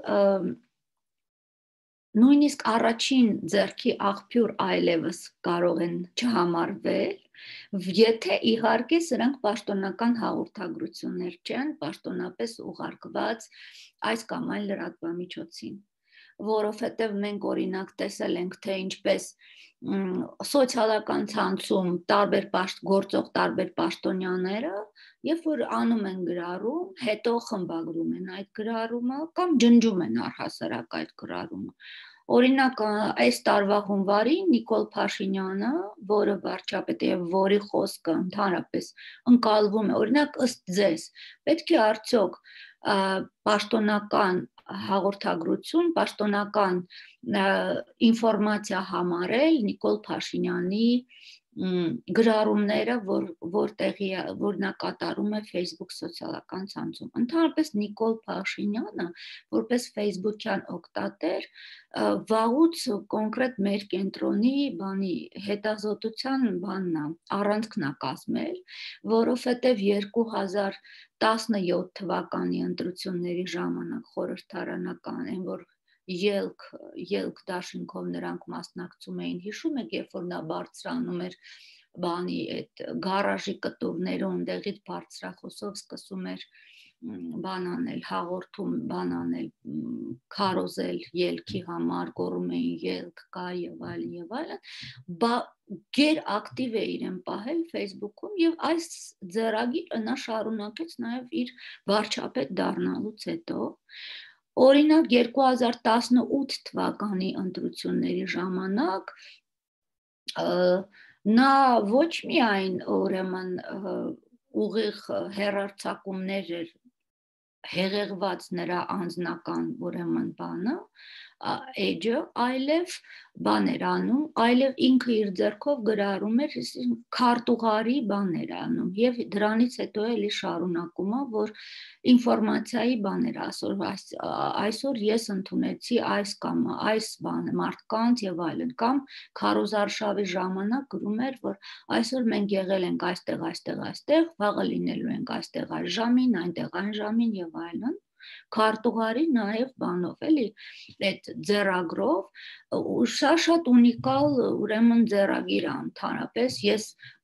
նույնիսկ առաջին ձեռքի աղբյուր այլևս կարող են չհամարվել, եթե իհարկե սրանք պաշտոնական հաղորդագրություններ չեն, պաշտոնապես ուղարկված այս կամ այն լրատվամիջոցին, որովհետև մենք օրինակ տեսել ենք, թե ինչպես սոցիալական ցանցում տարբեր գործող տարբեր պաշտոնյաները, երբ որ անում են գրառում, հետո խմբագրում են այդ գրառումը կամ ջնջում են առհասարակ այդ գրառումը։ Օրինակ, այս տարվա հունվարին Նիկոլ Փաշինյանը, որը վարչապետ է, որի խոսքը ընդհանրապես ընկալվում է, օրինակ ըստ ձեզ, պետք է արդյոք պաշտոնական հաղորդագրություն, պաշտոնական ինֆորմացիա համարել Նիկոլ Փաշինյանի գրառումները, որ որտեղի որ նա կատարում է Facebook սոցիալական ցանցում։ Ընդհանրապես Նիկոլ Փաշինյանը, որպես Facebook-յան օգտատեր, վաղուց կոնկրետ մեր կենտրոնի բանի հետազոտության բանն է, առանցքն է կազմել, որովհետև երկու հազար տասնյոթ թվականի ընտրությունների ժամանակ խորհրդարանական են, որ ելք, ելք դաշինքով նրանք մասնակցում էին, հիշում եք, երբ որ նա բարձրանում էր բանի այդ գարաժի կտուրներում, դեղից բարձրախոսով սկսում էր բան անել, հաղորդում բան անել, քարոզել ելքի համար, գոռում էին ելք կա եւ այլն եւ այլն, գեր ակտիվ է իրեն պահել Facebook-ում եւ այս ձեռագիրը նա շարունակեց նաեւ իր վարչապետ դառնալուց հետո։ Օրինակ երկու հազար տասնութ թվականի ընտրությունների ժամանակ նա ոչ միայն ուրեմն ուղիղ հեռարձակումներ էր հեղեղված նրա անձնական ուրեմն բանը, էջը, այլև բաներ անում, այլև ինքը իր ձեռքով գրառում էր, քարտուղարի բաներ անում եւ դրանից հետո էլի շարունակում է, որ ինֆորմացիայի բաներ ասոր այսօր ես ընդունեցի այս կամ այս բանը մարդկանց եւ այլն կամ քարոզարշավի ժամանակ գրում էր, որ այսօր մենք եղել ենք այստեղ, այստեղ, այստեղ, վաղը լինելու ենք այստեղ այս ժամին, այնտեղ այն ժամին եւ այլն, քարտուղարի նաեւ բանով էլի այդ ձեռագրով, սա շատ ունիկալ ուրեմն ձեռագիր է ընդհանրապես, ես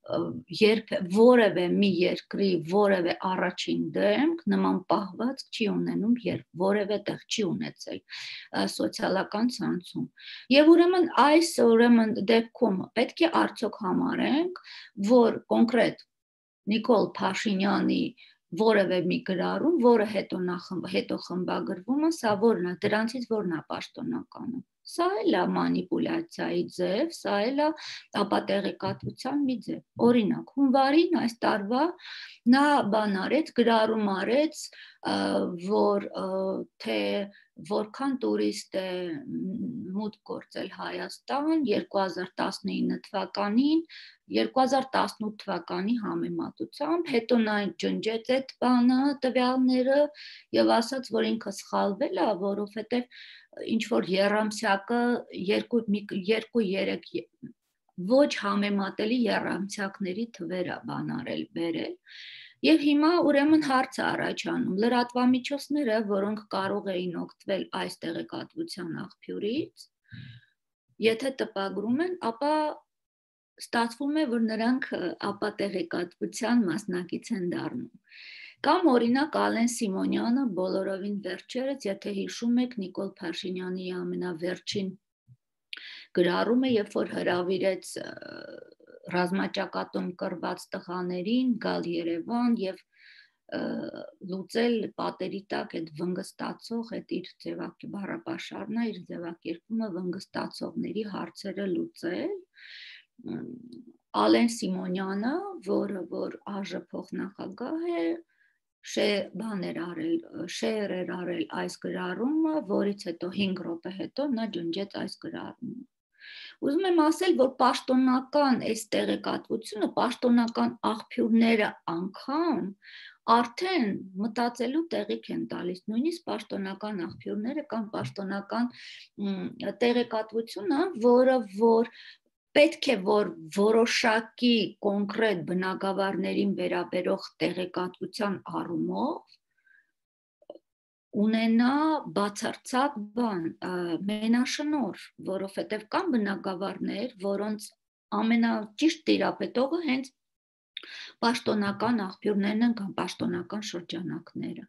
երբ որևէ մի երկրի որևէ առաջին դեմք նման պահվածք չի ունենում, երբ որևէ տեղ չի ունեցել սոցիալական ցանցում։ Եվ ուրեմն այս ուրեմն դեպքում պետք է արդյոք համարենք, որ կոնկրետ Նիկոլ Փաշինյանի որևէ մի գրառում, որը հետո հետո խմբագրվում է, սա որն է, դրանցից որն է պաշտոնականը։ Սա էլ է մանիպուլյացիայի ձև, սա էլ է ապատեղեկատվության մի ձև։ Օրինակ, հունվարին այս տարվա նա բան արեց, գրառում արեց, որ թե որքան տուրիստ է մուտք գործել Հայաստան երկու հազար տասնինը թվականին, երկու հազար տասնութ թվականի համեմատությամբ, հետո նա ջնջեց այդ բանը, տվյալները եւ ասաց, որ ինքը սխալվել է, որովհետեւ ինչ որ եռամսյակը երկու երեք ոչ համեմատելի եռամսյակների թվեր է բան արել բերել։ Եվ հիմա ուրեմն հարց է առաջանում, լրատվամիջոցները, որոնք կարող էին օգտվել այս տեղեկատվության աղբյուրից, եթե տպագրում են, ապա ստացվում է, որ նրանք ապատեղեկատվության մասնակից են դառնում։ Կամ օրինակ Ալեն Սիմոնյանը բոլորովին վերջերս, եթե հիշում եք, Նիկոլ Փաշինյանի ամենավերջին գրառումը, երբ որ հրավիրեց ռազմաճակատում կռված տղաներին գալ Երևան եւ լուծել պատերի տակ այդ վնգստացող, այդ իր ձևակի բառապաշարն է, իր ձևակերպումը վնգստացողների հարցերը լուծել։ Ալեն Սիմոնյանը, որը որ ԱԺ փոխնախագահ է, շե բաներ արել, շեյր էր արել այս գրառումը, որից հետո հինգ րոպե հետո նա ջնջեց այս գրառումը։ Ուզում եմ ասել, որ պաշտոնական այս տեղեկատվությունը, պաշտոնական աղբյուրները անգամ արդեն մտածելու տեղիք են տալիս, նույնիսկ պաշտոնական աղբյուրները կամ պաշտոնական տեղեկատվությունը, որը որ պետք է որ որոշակի կոնկրետ բնագավառներին վերաբերող տեղեկատվության առումով ունենա բացարձակ բան, մենաշնորհ, որովհետև կան բնագավառներ, որոնց ամենաճիշտ տիրապետողը հենց պաշտոնական աղբյուրներն են կամ պաշտոնական շրջանակները։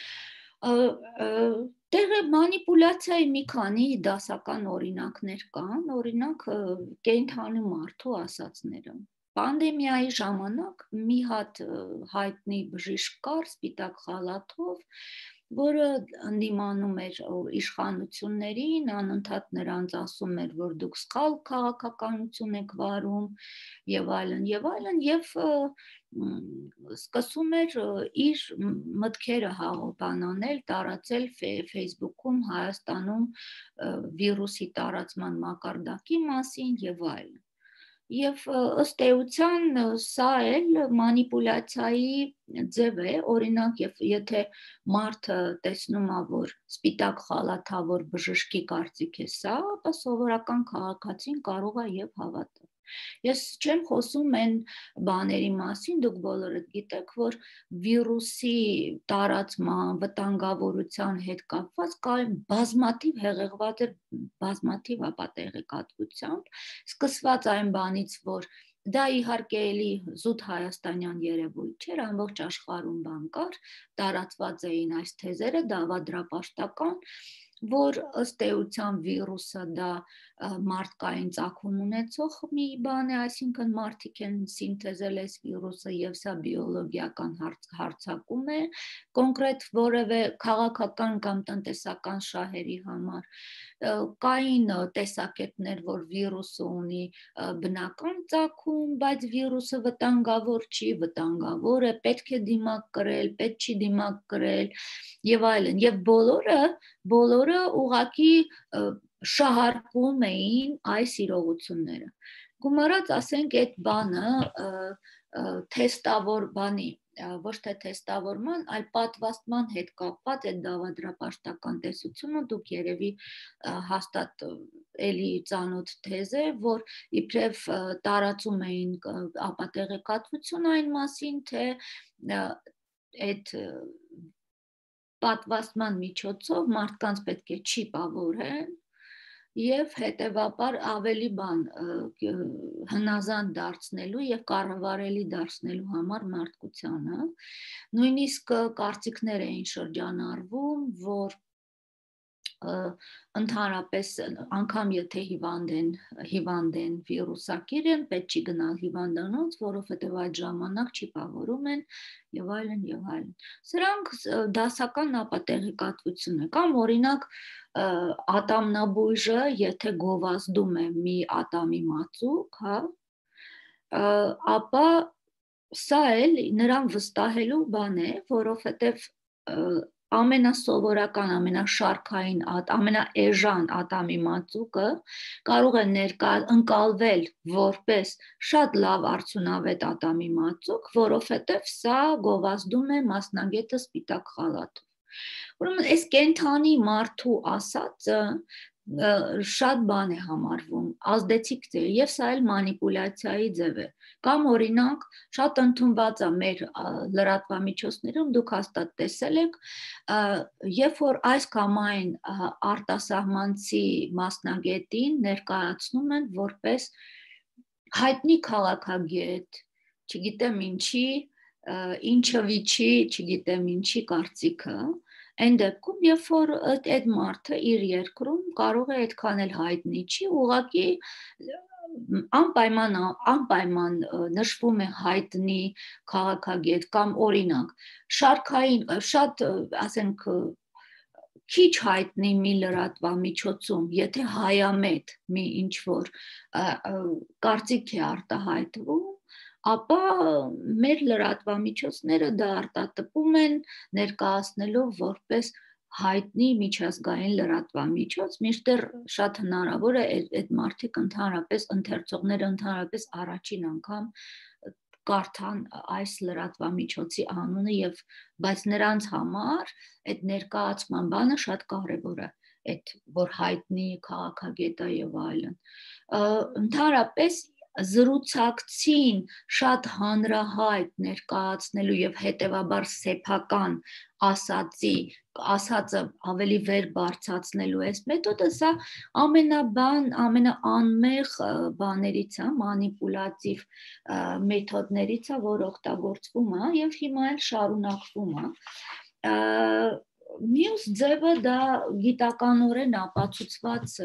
Տեղը մանիպուլյացիայի մի քանի դասական օրինակներ կան, օրինակ կենդանի մարդու ասածները։ Պանդեմիայի ժամանակ մի հատ հայտնի բժիշկ կար սպիտակ խալաթով, որը ընդդիմանում էր իշխանություններին, անընդհատ նրանց ասում էր, որ դուք սխալ քաղաքականություն եք վարում եւ այլն եւ այլն եւ սկսում էր իր մտքերը հաղորդանել, տարածել Facebook-ում, Հայաստանում վիրուսի տարածման մակարդակի մասին եւ այլն։ Եվ ըստ էության սա էլ մանիպուլյացիայի ձև է, օրինակ, եթե մարդը տեսնում է, որ սպիտակ խալաթավոր բժշկի կարծիք է սա, ապա սովորական քաղաքացին կարող է եւ հավատալ։ Ես չեմ խոսում այն բաների մասին, դուք բոլորդ գիտեք, որ վիրուսի տարածման, վտանգավորության հետ կապված կային բազմաթիվ հեղեղված էր բազմաթիվ ապատեղեկատվությամբ, սկսված այն բանից, որ դա իհարկե էլի զուտ հայաստանյան երևույթ չէր, ամբողջ աշխարհում բան կար, տարածված էին այս թեզերը, դավադրապաշտական, որ ըստ էության վիրուսը դա մարդկային ծագում ունեցող մի բան է, այսինքն մարդիկ են սինթեզել այս վիրուսը եւ սա բիոլոգիական հարձակում է, կոնկրետ որևէ քաղաքական կամ տնտեսական շահերի համար։ Կային տեսակետներ, որ վիրուսը ունի բնական ծագում, բայց վիրուսը վտանգավոր չի, վտանգավոր է, պետք է դիմակ կրել, պետք չի դիմակ կրել եւ այլն։ Եվ բոլորը, բոլորը ուղղակի շահարկում էին այս իրողությունները։ Գումարած ասենք այդ բանը թեստավոր բանի, ոչ թե թեստավորման, այլ պատվաստման հետ կապված այդ դավադրապաշտական տեսությունը, դուք երևի հաստատ էլի ծանոթ թեզ է, որ իբրև տարածում էին ապատեղեկատվություն այն մասին, թե այդ պատվաստման միջոցով մարդկանց պետք է չիպավորեն, Եվ հետևաբար ավելի բան հնազանդ դարձնելու եւ կառավարելի դարձնելու համար մարդկությանը նույնիսկ կարծիքներ էին շրջանառվում, որ ընդհանրապես անգամ եթե հիվանդ են, հիվանդ են վիրուսակիր են, պետք չի գնալ հիվանդանոց, որովհետև այդ ժամանակ չիպավորում են եւ այլն եւ այլն։ Սրանք դասական ապատեղեկատվություն է, կամ օրինակ ատամնաբույժը, եթե գովազդում է մի ատամի մածուկ, հա, ապա սա էլ նրան վստահելու բան է, որովհետև ամենասովորական, ամենաշարքային, ամենաէժան ատամի մածուկը կարող է ներկա ընկալվել որպես շատ լավ արդյունավետ ատամի մածուկ, որովհետև սա գովազդում է մասնագետը սպիտակ խալաթով։ Ուրեմն այս կենդանի մարդու ասածը շատ բան է համարվում, ազդեցիկ ձև, եւ սա էլ մանիպուլյացիայի ձև է։ Կամ օրինակ շատ ընդունված է մեր լրատվամիջոցներում, դուք հաստատ տեսել եք, երբ որ այս կամ այն արտասահմանցի մասնագետին ներկայացնում են որպես հայտնի քաղաքագետ, չգիտեմ ինչի, ինչը վիճի, չգիտեմ ինչի կարծիքը, այն դեպքում, երբ որ այդ մարդը իր երկրում կարող է այդքան էլ հայտնի չի, ուղղակի անպայման անպայման նշվում է հայտնի քաղաքագետ կամ օրինակ շարքային շատ ասենք քիչ հայտնի մի լրատվամիջոցում, եթե հայամետ մի ինչ որ կարծիք է արտահայտվում, ապա մեր լրատվամիջոցները դա արտատպում են ներկայացնելով որպես հայտնի միջազգային լրատվամիջոց, մինչդեռ շատ հնարավոր է այդ մարդիկ ընդհանրապես ընթերցողները ընդհանրապես առաջին անգամ կարդան այս լրատվամիջոցի անունը եւ բայց նրանց համար այդ ներկայացման բանը շատ կարեւոր է, այդ որ հայտնի քաղաքագետ է եւ այլն։ Ընդհանրապես զրուցակցին շատ հանրահայտ ներկայացնելու եւ հետեւաբար սեփական ասածի ասածը ավելի վեր բարձրացնելու այս մեթոդը սա ամենաբան ամենաանմեղ բաներից է, մանիպուլատիվ մեթոդներից է, որ օգտագործվում է եւ հիմա էլ շարունակվում է։ Մյուս ձևը դա գիտականորեն ապացուցված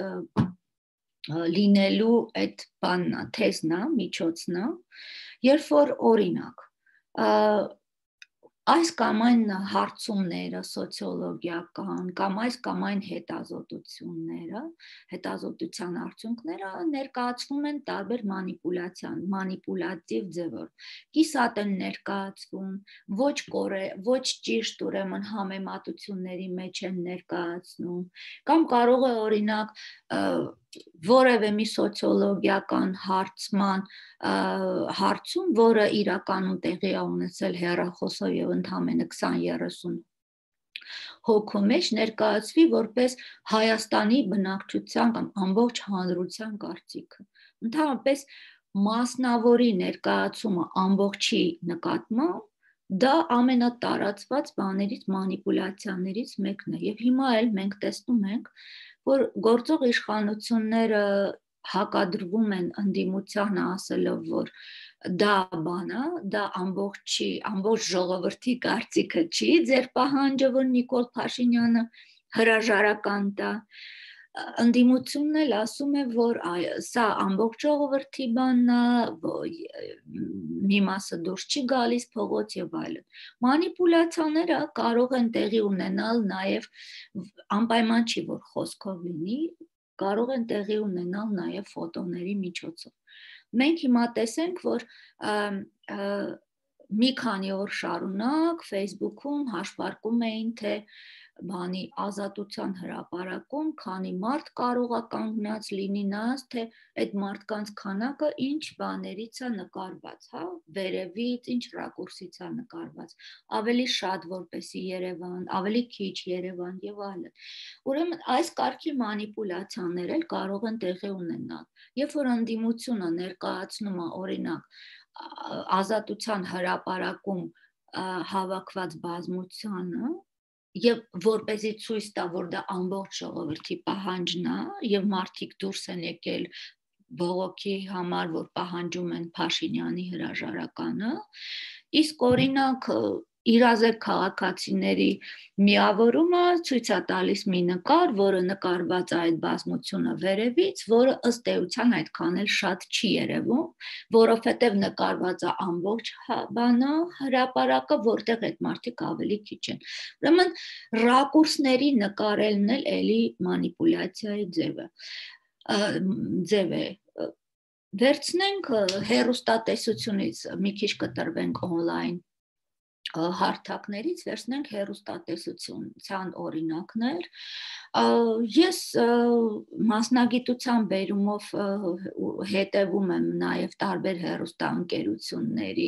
լինելու այդ բանն է, թեզն է, միջոցն է, երբ որ օրինակ այս կամ այն հարցումները սոցիոլոգիական կամ այս կամ այն հետազոտությունները, հետազոտության արդյունքները ներկայացվում են տարբեր մանիպուլյացիան, մանիպուլատիվ ձևով։ Կիսատ են ներկայացվում, ոչ կորե, ոչ ճիշտ ուրեմն համեմատությունների մեջ են ներկայացնում, կամ կարող է օրինակ որևէ մի սոցիոլոգիական հարցման հարցում, որը իրականում տեղի է ունեցել հեռախոսով եւ ընդամենը քսան երեսուն հոգու մեջ ներկայացվի որպես Հայաստանի բնակչության կամ ամբողջ հանրության կարծիքը։ Ընդհանրապես մասնավորի ներկայացումը ամբողջի նկատմամբ դա ամենատարածված բաներից, մանիպուլյացիաներից մեկն է եւ հիմա էլ մենք տեսնում ենք, որ գործող իշխանությունները հակադրվում են ընդդիմությանը ասելով, որ դա բանա, դա ամբողջի, ամբողջ ժողովրդի կարծիքը չի, ձեր պահանջը, որ Նիկոլ Փաշինյանը հրաժարական տա, ընդդիմությունն էլ ասում է, որ սա ամբողջ ժողովրդի բանն է, մի մասը դուրս չի գալիս փողոց եւ այլն։ Մանիպուլյացիաները կարող են տեղի ունենալ նաեւ անպայման չի, որ խոսքով լինի, կարող են տեղի ունենալ նաեւ ֆոտոների միջոցով։ Մենք հիմա տեսենք, որ մի քանի օր շարունակ Facebook-ում հաշվարկում էին, թե բանի ազատության հրապարակում քանի մարդ կարող է կանգնած լինի, նայած թե այդ մարդկանց քանակը ինչ բաներից է նկարված, հա, վերևից, ինչ ռակուրսից է նկարված, ավելի շատ որպեսի Երևան, ավելի քիչ Երևան եւ այլն։ Ուրեմն այս կարգի մանիպուլյացիաներ էլ կարող են տեղի ունենալ։ Երբ որ ընդդիմությունը ներկայացնում է օրինակ ազատության հրապարակում հավաքված բազմությանը, Եվ որպեսզի ցույց տա, որ դա ամբողջ ժողովրդի պահանջն է, եւ մարդիկ դուրս են եկել բողոքի համար, որ պահանջում են Փաշինյանի հրաժարականը, իսկ օրինակ իրազեկ քաղաքացիների միավորումը ցույց է տալիս մի նկար, որը նկարված է այդ բազմությունը վերևից, որը ըստ էության այդքան էլ շատ չի երևում, որովհետև նկարված է ամբողջ բանը, հրապարակը, որտեղ այդ մարդիկ ավելի քիչ են։ Ուրեմն ռակուրսների նկարելն էլ էլի մանիպուլյացիայի ձև է։ ձև է։ Վերցնենք հեռուստատեսությունից, մի քիչ կտրվենք օնլայն հարթակներից, վերցնենք հեռուստատեսության օրինակներ։ Ես մասնագիտության բերումով հետևում եմ նաև տարբեր հեռուստաընկերությունների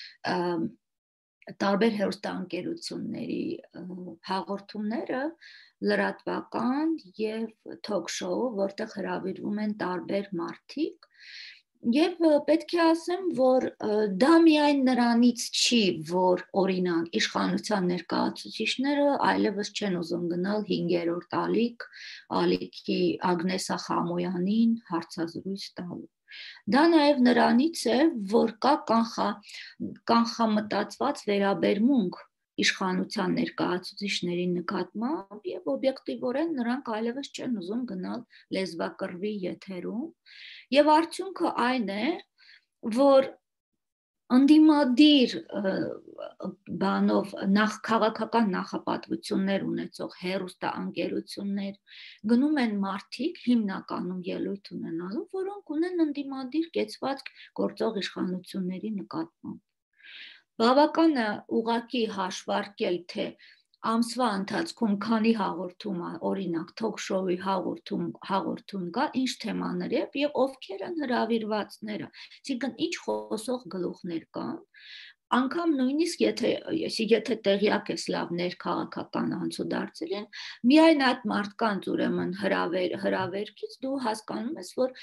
տարբեր հեռուստաընկերությունների հաղորդումները, լրատվական եւ թոք-շոու, որտեղ հրավիրվում են տարբեր մարդիկ, եւ պետք է ասեմ, որ դա միայն նրանից չի, որ օրինակ իշխանության ներկայացուցիչները այլևս չեն ուզում գնալ հինգերորդ ալիք, ալիքի Ագնեսա Խամոյանին հարցազրույց տալու։ Դա նաև նրանից է, որ կա կանխա, կանխամտածված վերաբերմունք իշխանության ներկայացուցիչների նկատմամբ եւ օբյեկտիվորեն նրանք այլևս չեն ուզում գնալ լեզվակռվի եթերում եւ արդյունքը այն է, որ ընդդիմադիր բանով նախ քաղաքական նախապատվություններ ունեցող հեռուստաընկերություններ գնում են մարդիկ հիմնականում ելույթ ունենալու, որոնք ունեն ընդդիմադիր կեցվածք գործող իշխանությունների նկատմամբ։ Բավական է ուղղակի հաշվարկել, թե ամսվա ընթացքում քանի հաղորդում, օրինակ թոք-շոուի հաղորդում, հաղորդում կա, ինչ թեմաներով եւ ովքեր են հրավիրվածները, այսինքն ինչ խոսող գլուխներ կան, անգամ նույնիսկ եթե եթե տեղյակ ես լավ ներքաղաքական անցուդարձերին, միայն այդ մարդկանց ուրեմն հրավեր հրավերքից դու հասկանում ես, որ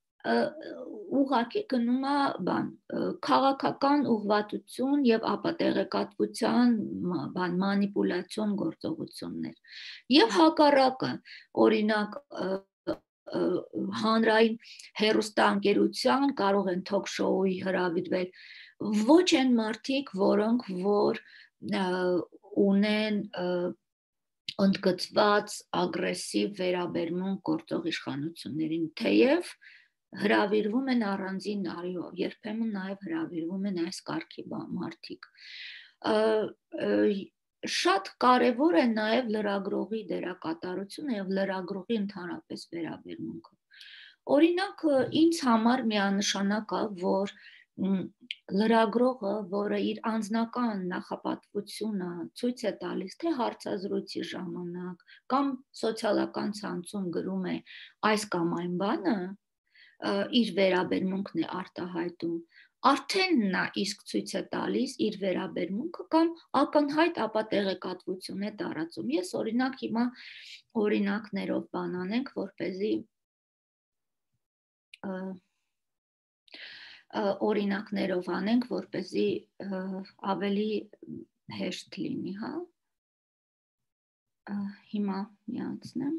ուղղակի գնում է բան քաղաքական ուղղվածություն եւ ապատեղեկատվության բան մանիպուլյացիոն գործողություններ եւ հակառակը, օրինակ հանրային հեռուստաընկերության կարող են թոք-շոուի հրավիրվել ոչ այն մարդիկ, որոնք որ ունեն ընդգծված ագրեսիվ վերաբերմունք գործող իշխանություններին, թեև հրավիրվում են առանձին նարիով, երբեմն նաև հրավիրվում են այս կարգի մարդիկ։ Շատ կարևոր է նաև լրագրողի դերակատարությունը եւ լրագրողի ընդհանրապես վերաբերմունքը։ Օրինակ, ինձ համար միանշանակ է, որ լրագրողը, որը իր անձնական նախապատվությունը ցույց է տալիս, թե հարցազրույցի ժամանակ կամ սոցիալական ցանցում գրում է այս կամ այն բանը, իր վերաբերմունքն է արտահայտում, արդեն նա իսկ ցույց է տալիս իր վերաբերմունքը կամ ակնհայտ ապատեղեկատվություն է տարածում։ Ես օրինակ հիմա օրինակներով բան անենք, որպեսզի օրինակներով անենք, որպեսզի ավելի հեշտ լինի, հա։ Հիմա միացնեմ։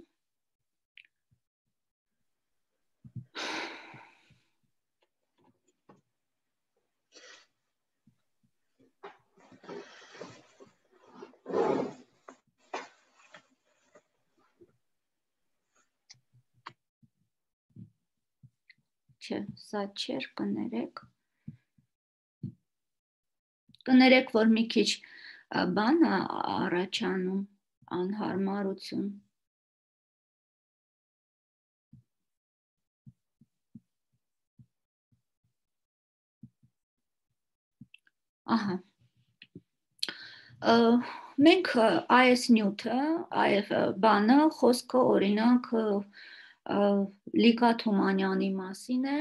Չէ, սա չէր, կներեք։ Կներեք, որ մի քիչ բան է առաջանում, անհարմարություն։ Ահա։ Մենք այս նյութը, այս բանը, խոսքը օրինակ Լիկա Թումանյանի մասին է,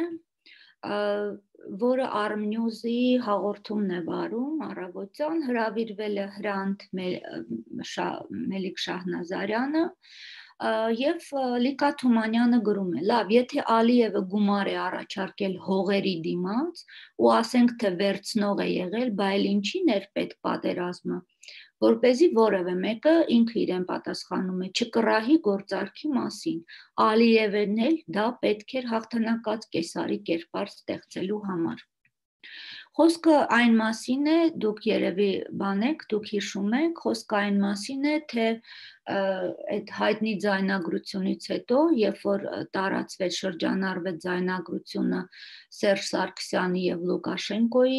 որը Armnews-ի հաղորդումն է վարում առավոտյան, հրավիրվել է Հրանտ Մելիք Շահնազարյանը եւ Լիկա Թումանյանը գրում է. լավ, եթե Ալիևը գումար է առաջարկել հողերի դիմաց ու ասենք թե վերցնող է եղել, բա էլ ինչին էր պետք պատերազմը, որպեսզի որևէ մեկը ինքը իրեն պատասխանում է չկռահի գործարքի մասին։ Ալիևն էլ դա պետք էր հաղթանակած կեսարի կերպար ստեղծելու համար։ Խոսքը այն մասին է, դուք երևի բանեք, դուք հիշում եք, խոսքը այն մասին է, թե այդ հայտնի ձայնագրությունից հետո, երբ որ տարածվեց շրջանառվեց ձայնագրությունը Սերժ Սարգսյանի եւ Լուկաշենկոյի,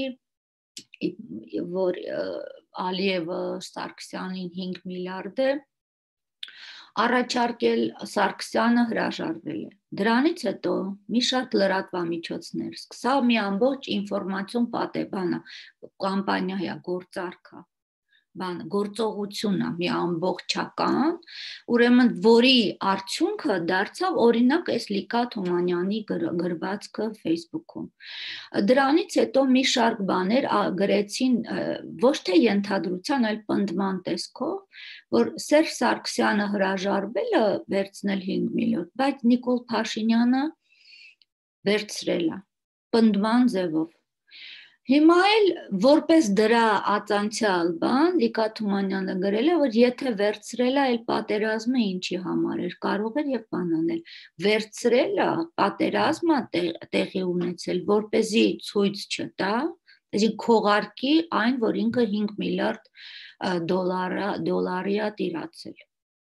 որ Ալիևը Սարգսյանին հինգ միլիարդ է առաջարկել, Սարգսյանը հրաժարվել է։ Դրանից հետո մի շարք լրատվամիջոցներ, սա մի ամբողջ ինֆորմացիոն պատեբան է, կամպանիա է, գործարք է, բան, գործողություն է, մի ամբողջական, ուրեմն որի արդյունքը դարձավ օրինակ այս Լիկա Թումանյանի գրվածքը Facebook-ում։ Դրանից հետո մի շարք բաներ գրեցին ոչ թե ենթադրության, այլ պնդման տեսքով, որ Սերժ Սարգսյանը հրաժարվել է վերցնել հինգ միլիոն, բայց Նիկոլ Փաշինյանը վերցրել է պնդման ձևով։ Հիմա էլ որպես դրա ածանցյալ բան Լիկա Թումանյանը գրել է, որ եթե վերցրել է, այլ պատերազմը ինչի համար էր, կարող էր եւ բանանել։ Վերցրել է, պատերազմը տեղի ունեցել, որպեսզի ցույց չտա, այսինքն քողարկի այն, որ ինքը հինգ միլիարդ դոլարի է տիրացել։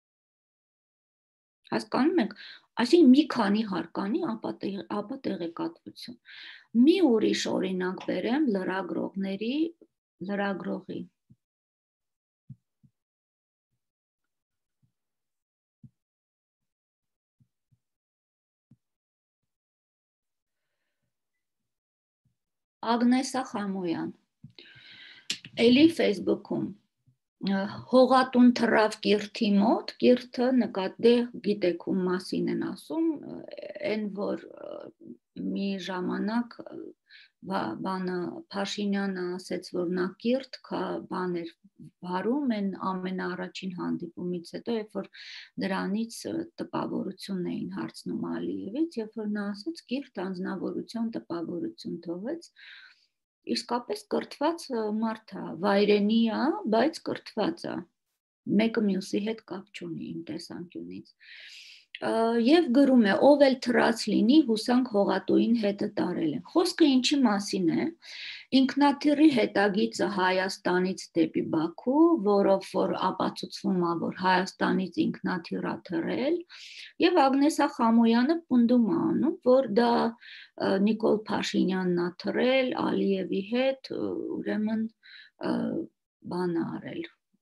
Հասկանում եք, այսինքն մի քանի հարկանի, ապա տեղեկատվություն։ Մի ուրիշ օրինակ բերեմ լրագրողների, լրագրողի։ Ագնեսա Խամոյան, էլի Facebook-ում, հողատուն թռավ կիրթի մոտ, կիրթը նկատի գիտեք ում մասին են ասում, այն որ մի ժամանակ բանը Փաշինյանը ասեց, որ նա կիրթ բան էր վարում են ամենաառաջին հանդիպումից հետո, երբ որ դրանից տպավորություն էին հարցնում Ալիևից, երբ որ նա ասեց կիրթ անձնավորության տպավորություն թողեց, իսկապես կրթված մարդ է, վայրենի է, բայց կրթված է, մեկը մյուսի հետ կապ չունի իմ տեսանկյունից։ Եվ գրում է, ով էլ թռած լինի, հուսանք հողատուին հետը տարել են։ Խոսքը ինչի մասին է, ինքնաթիռի հետագիծը Հայաստանից դեպի Բաքու, որով որ ապացուցվում է, որ Հայաստանից ինքնաթիռ է թռել, եւ Ագնեսա Խամոյանը պնդում է անում, որ դա Նիկոլ Փաշինյանն է թռել Ալիևի հետ, ուրեմն բան արել,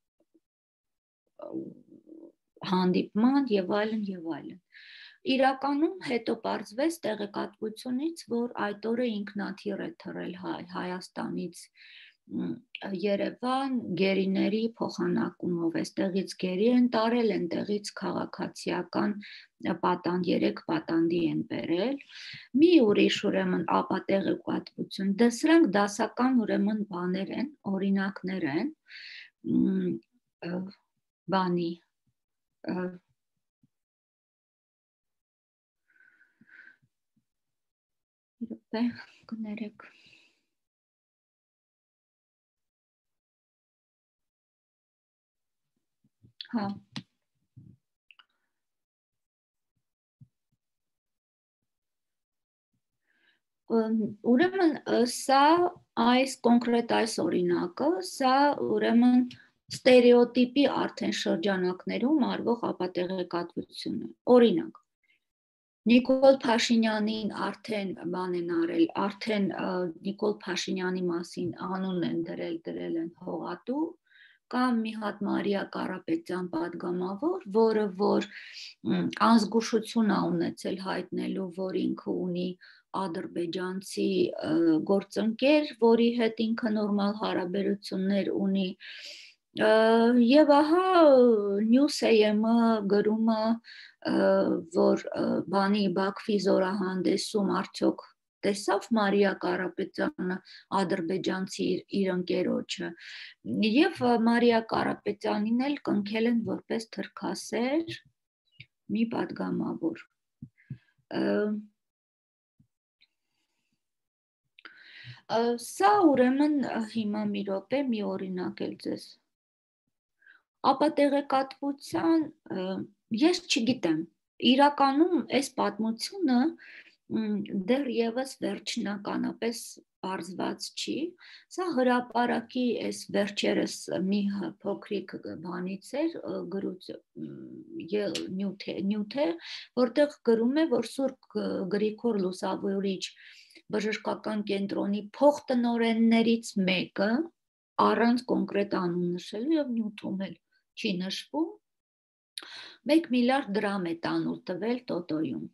հանդիպման եւ այլն եւ այլն։ Իրականում հետո պարզվեց տեղեկատվությունից, որ այդ օրը ինքնաթիռ է թռել Հայաստանից Երևան գերիների փոխանակումով, այստեղից գերի են տարել, այնտեղից քաղաքացիական պատանդ, երեք պատանդի են բերել, մի ուրիշ ուրեմն ապա տեղեկատվություն, դրանք դասական ուրեմն բաներ են, օրինակներ են, բանի, իրոք կներեք, հա, ուրեմն սա այս կոնկրետ այս օրինակը, սա ուրեմն ստերեոտիպի արդեն շրջանակներում արվող ապատեղեկատվություն է, օրինակ, Նիկոլ Փաշինյանին արդեն բան են արել, արդեն Նիկոլ Փաշինյանի մասին անուն են դրել, դրել են հողատու, կամ մի հատ Մարիա Կարապետյան պատգամավոր, որը որ անզգուշություն է ունեցել հայտնելու, որ ինքը ունի ադրբեջանցի գործընկեր, որի հետ ինքը նորմալ հարաբերություններ ունի, եւ ահա Նյուս-Էյ-ը գրում է, որ բանի Բաքվի զորահանդեսում արդյոք տեսավ Մարիա Կարապետյանը ադրբեջանցի իր ընկերոջը եւ Մարիա Կարապետյանին էլ կնքել են որպես թրքասեր մի պատգամավոր։ Սա ուրեմն հիմա մի րոպե մի օրինակ էլ ձեզ Ապա տեղեկատվության ես չգիտեմ, իրականում այս պատմությունը դեռ եւս վերջնականապես բարձված չի, սա հրապարակի այս վերջերս մի փոքրիկ բանից էր նյութ է, որտեղ գրում է, որ Սուրբ Գրիգոր Լուսավորիչ բժշկական կենտրոնի փոխտնօրեններից մեկը առանց կոնկրետ անուն նշելու եւ նյութում էլ չի նշվում, մեկ միլիարդ դրամ է տանուլ տվել Տոտոյում։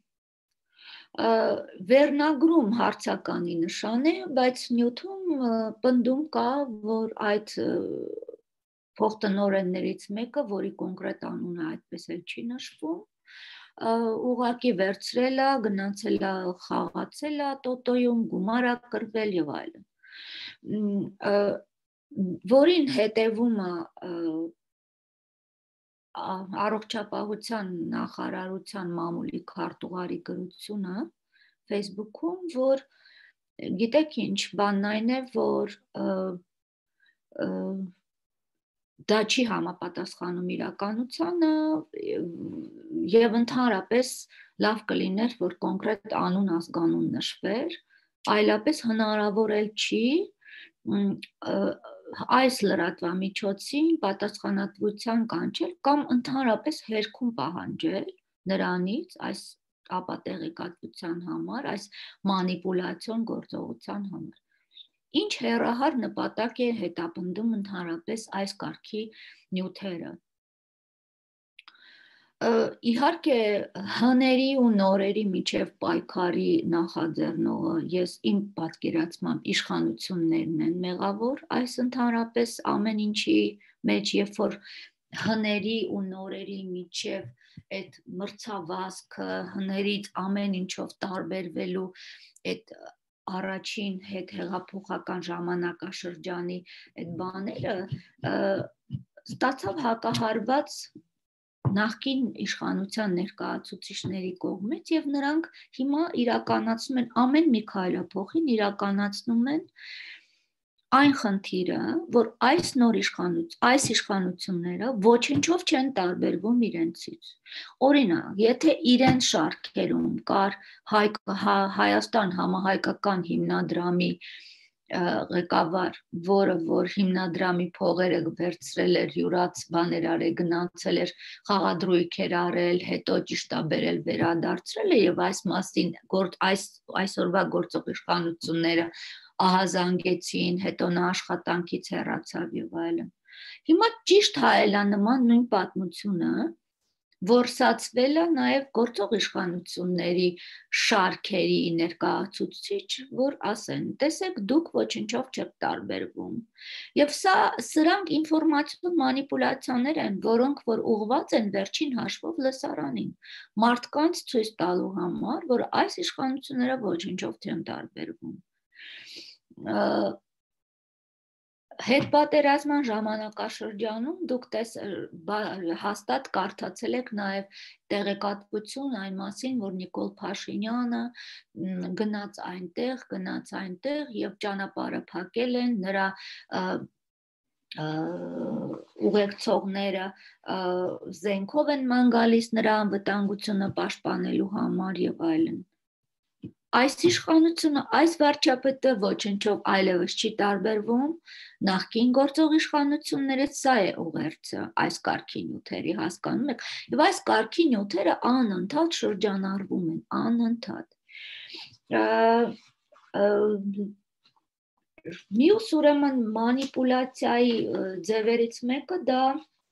Վերնագրում հարցականի նշան է, բայց նյութում պնդում կա, որ այդ փոխտնօրեններից մեկը, որի կոնկրետ անունը այդպես էլ չի նշվում, ուղղակի վերցրել է, գնացել է, խաղացել է Տոտոյում, գումար է կրվել եւ այլն։ Որին հետևում է առողջապահության նախարարության մամուլի քարտուղարի գրությունը Facebook-ում, որ գիտեք ինչ, բանն այն է, որ դա չի համապատասխանում իրականությանը եւ ընդհանրապես լավ կլիներ, որ կոնկրետ անուն ազգանուն նշվեր, այլապես հնարավոր էլ չի այս լրատվամիջոցին պատասխանատվության կանչել կամ ընդհանրապես հերքում պահանջել նրանից այս ապատեղեկատվության համար, այս մանիպուլյացիոն գործողության համար։ Ինչ հեռահար նպատակ է հետապնդում ընդհանրապես այս կարգի նյութերը։ Իհարկե հների ու նորերի միջև պայքարի նախաձեռնողը ես իմ պատկերացմամբ իշխանություններն են մեղավոր այս ընդհանրապես ամեն ինչի մեջ, երբ որ հների ու նորերի միջև այդ մրցավազքը, հներից ամեն ինչով տարբերվելու այդ առաջին հետ հեղափոխական ժամանակաշրջանի այդ բաները ստացավ հակահարված նախկին իշխանության ներկայացուցիչների կողմից եւ նրանք հիմա իրականացնում են ամեն մի քայլափոխին իրականացնում են այն խնդիրը, որ այս նոր իշխանություն, այս իշխանությունները ոչնչով չեն տարբերվում իրենցից։ Օրինակ, եթե իրենց շարքերում կար հայ, հա, Հայաստան համահայկական հիմնադրամի ղեկավար, որը որ հիմնադրամի փողերը վերցրել էր, յուրաց բաներ արել, գնացել էր, խաղադրույքեր արել, հետո ճիշտ է բերել վերադարձրել է եւ այս մասին այս այսօրվա գործող իշխանությունները ահազանգեցին, հետո նա աշխատանքից հեռացավ եւ այլն։ Հիմա ճիշտ հայելանման նույն պատմությունը որսացվել է նաև գործող իշխանությունների շարքերի ներկայացուցիչ, որ ասեն, տեսեք, դուք ոչնչով չեք տարբերվում։ Եվ սա սրանք ինֆորմացիոն մանիպուլյացիաներ են, որոնք որ ուղղված են վերջին հաշվով լսարանին, մարդկանց ցույց տալու համար, որ այս իշխանությունները ոչնչով չեն տարբերվում։ Հետպատերազմյան ժամանակաշրջանում դուք տես հաստատ կարդացել եք նաև տեղեկատվություն այն մասին, որ Նիկոլ Փաշինյանը գնաց այնտեղ, գնաց այնտեղ եւ ճանապարհը փակել են նրա ուղեկցողները զենքով են ման գալիս նրա անվտանգությունը պաշտպանելու համար եւ այլն։ Այս իշխանությունը, այս վարչապետը ոչնչով այլևս չի տարբերվում նախկին գործող իշխանություններից, սա է ուղերձը այս կարգի նյութերի, հասկանում եք, եւ այս կարգի նյութերը անընդհատ շրջանառվում են, անընդհատ։ Մյուս ուրեմն մանիպուլյացիայի ձևերից մեկը դա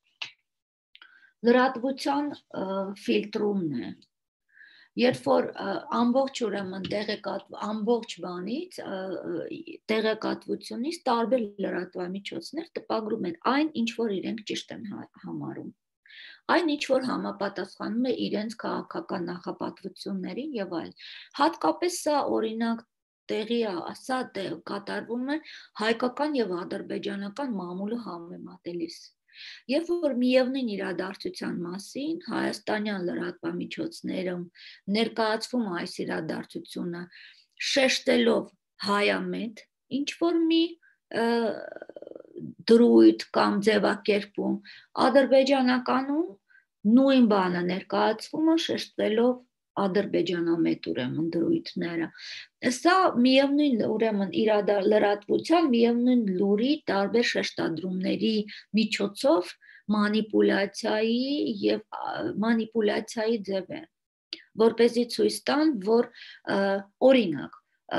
լրատվության ֆիլտրումն է։ Երբ որ ամբողջ ուրեմն տեղեկատվ ամբողջ բանից տեղեկատվությունից տարբեր լրատվամիջոցներ տպագրում են այն, ինչ որ իրենք ճիշտ են համարում, այն, ինչ որ համապատասխանում է իրենց քաղաքական նախապատվություններին եւ այլն։ Հատկապես սա օրինակ տեղի է, սա կատարվում է հայկական եւ ադրբեջանական մամուլը համեմատելիս։ Երբ որ միևնույն իրադարձության մասին հայաստանյան լրատվամիջոցներում ներկայացվում այս իրադարձությունը շեշտելով հայամետ ինչ որ մի դրույթ կամ ձևակերպում, ադրբեջանականում նույն բանը ներկայացվում է շեշտվելով ադրբեջանամետ ուրեմն դրույթները։ Սա միևնույն ուրեմն իրադարձության միևնույն լուրի տարբեր շեշտադրումների միջոցով մանիպուլյացիայի եւ մանիպուլյացիայի ձև է, որպեսզի ցույց տան, որ օրինակ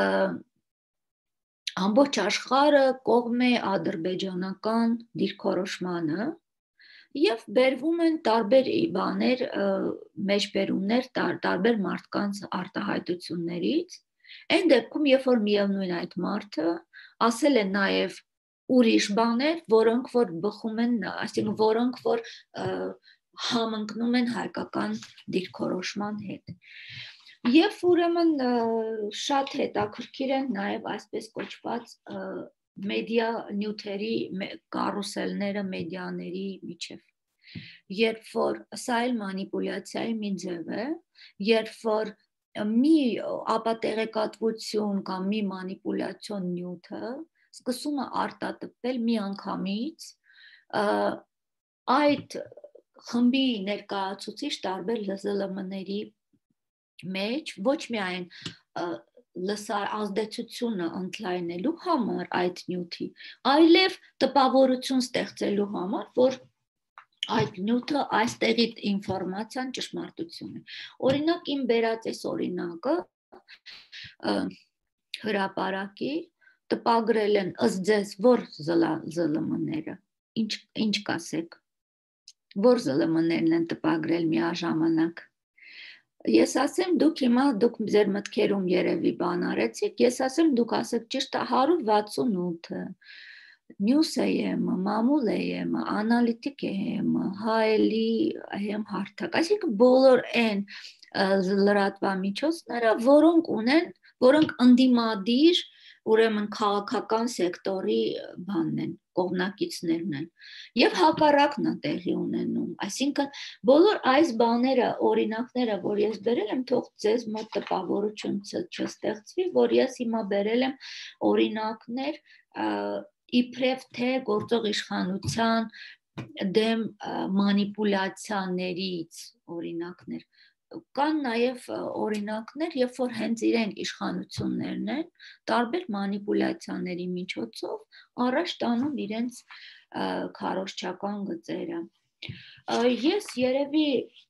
ամբողջ աշխարհը կողմ է ադրբեջանական դիրքորոշմանը եւ բերվում են տարբեր բաներ, մեջբերումներ տարբեր մարդկանց արտահայտություններից, այն դեպքում, երբ որ միևնույն այդ մարդը ասել է նաեւ ուրիշ բաներ, որոնք որ բխում են, այսինքն որոնք որ համընկնում են հայկական դիրքորոշման հետ։ Եվ ուրեմն շատ հետաքրքիր են նաեւ այսպես կոչված մեդիա նյութերի կարուսելները մեդիաների միջև։ Երբ որ սա էլ մանիպուլյացիայի մի ձև է, երբ որ մի ապատեղեկատվություն կամ մի մանիպուլյացիոն նյութը սկսում է արտատպվել մի անգամից, այդ խմբի ներկայացուցիչ տարբեր Լ Զ Լ Մ-ների մեջ ոչ միայն ազդեցությունը ընդլայնելու համար այդ նյութի, այլև տպավորություն ստեղծելու համար, որ այդ նյութը այստեղի ինֆորմացիան ճշմարտություն է։ Օրինակ իմ բերած այս օրինակը հրապարակի տպագրել են ըստ ձեզ որ Զ Լ Մ-ները, ինչ ինչ կասեք, որ Զ Լ Մ-ներն են տպագրել միաժամանակ։ Ես ասեմ դուք հիմա դուք ձեր մտքերում երևի բան արեցիք, ես ասեմ դուք ասեք ճիշտ է հարյուր վաթսունութը, News A M, Մամուլ A M, Analytic A M, Հայելի A M հարթակ, այսինքն բոլոր այն լրատվամիջոցները, որոնք ունեն, որոնք ընդդիմադիր ուրեմն քաղաքական սեկտորի բանն են, կողմնակիցներն են, եւ հակառակն է տեղի ունենում, այսինքն բոլոր այս բաները, օրինակները, որ ես բերել եմ, թող ձեզ մոտ տպավորություն չստեղծվի, որ ես հիմա բերել եմ օրինակներ իբրև թե գործող իշխանության դեմ մանիպուլյացիաներից օրինակներ, կան նաև օրինակներ, երբ որ հենց իրենք իշխանություններն են, տարբեր մանիպուլյացիաների միջոցով առաջ տանում իրենց քարոզչական գծերը։ Ես երևի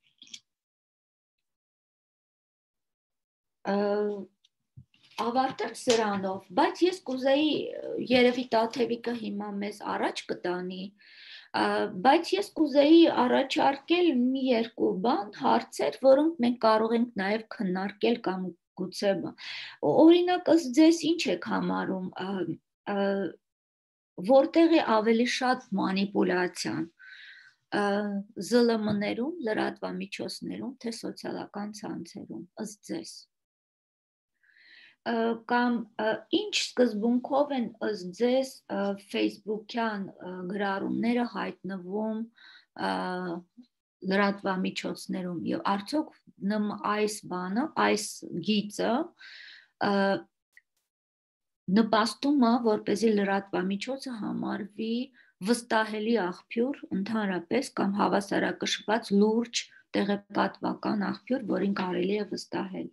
ավարտեմ սրանով, բայց ես կուզեի երևի Տաթևիկը հիմա մեզ առաջ կտանի, բայց ես կուզեի առաջարկել մի երկու բան, հարցեր, որոնք մենք կարող ենք նաև քննարկել կամ գուցե օրինակ ըստ ձեզ ինչ եք համարում, որտեղ է ավելի շատ մանիպուլյացիան, Զ Լ Մ-ներում, լրատվամիջոցներում, թե սոցիալական ցանցերում, ըստ ձեզ։ Կամ ինչ սկզբունքով են ըստ ձեզ Facebook-յան գրառումները հայտնվում լրատվամիջոցներում եւ արդյոք այս բանը, այս գիծը նպաստում է, որպեսզի լրատվամիջոցը համարվի վստահելի աղբյուր ընդհանրապես կամ հավասարակշռված լուրջ տեղեկատվական աղբյուր, որին կարելի է վստահել։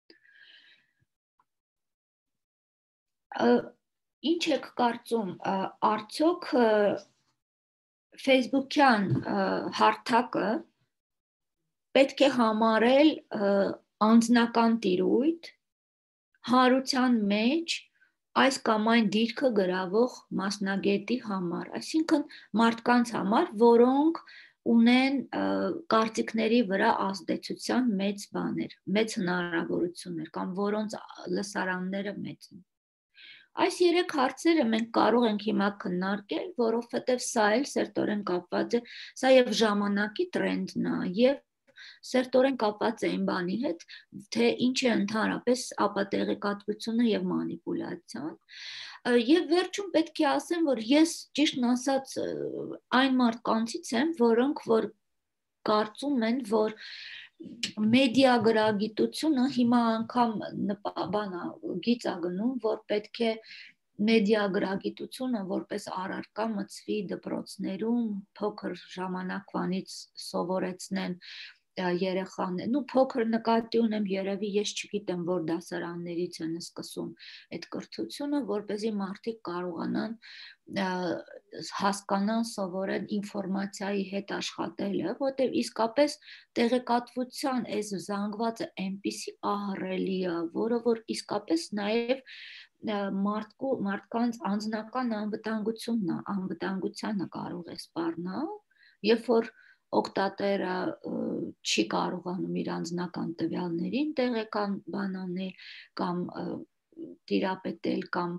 Ինչ եք կարծում, արդյոք Facebook-յան հարթակը պետք է համարել անձնական տիրույթ հարության մեջ այս կամ այն դիրքը գրավող մասնագետի համար, այսինքն մարդկանց համար, որոնք ունեն կարծիքների վրա ազդեցության մեծ բաներ, մեծ հնարավորություններ կամ որոնց լսարանները մեծ են։ Այս երեք հարցերը մենք կարող ենք հիմա քննարկել, որովհետև սա էլ սերտորեն կապված է, սա եւ ժամանակի տրենդն է, եւ սերտորեն կապված է այն բանի հետ, թե ինչ է ընդհանրապես ապատեղեկատվությունը եւ մանիպուլյացիան։ Եվ վերջում պետք է ասեմ, որ ես ճիշտն ասած այն մարդկանցից եմ, որոնք որ կարծում են, որ մեդիա գրագիտությունը հիմա անգամ բանա գիծ է գնում, որ պետք է մեդիագրագիտությունը որպես առարկա մտցվի դպրոցներում, փոքր ժամանակվանից սովորեցնեն երեխաներն, ու փոքր նկատի ունեմ, երևի ես չգիտեմ, որ դասարաններից են սկսում այդ կրթությունը, որպեսզի մարդիկ կարողանան հասկանան, սովորեն ինֆորմացիայի հետ աշխատելը, որտեղ իսկապես տեղեկատվության այս զանգվածը այնպիսի ահռելի է, որը որ իսկապես նաև մարդկու մարդկանց անձնական անվտանգությունն է, անվտանգությանը կարող է սպառնալ, երբ որ օգտատերը չի կարողանում իր անձնական տվյալներին տեղեկան բանանել կամ տիրապետել կամ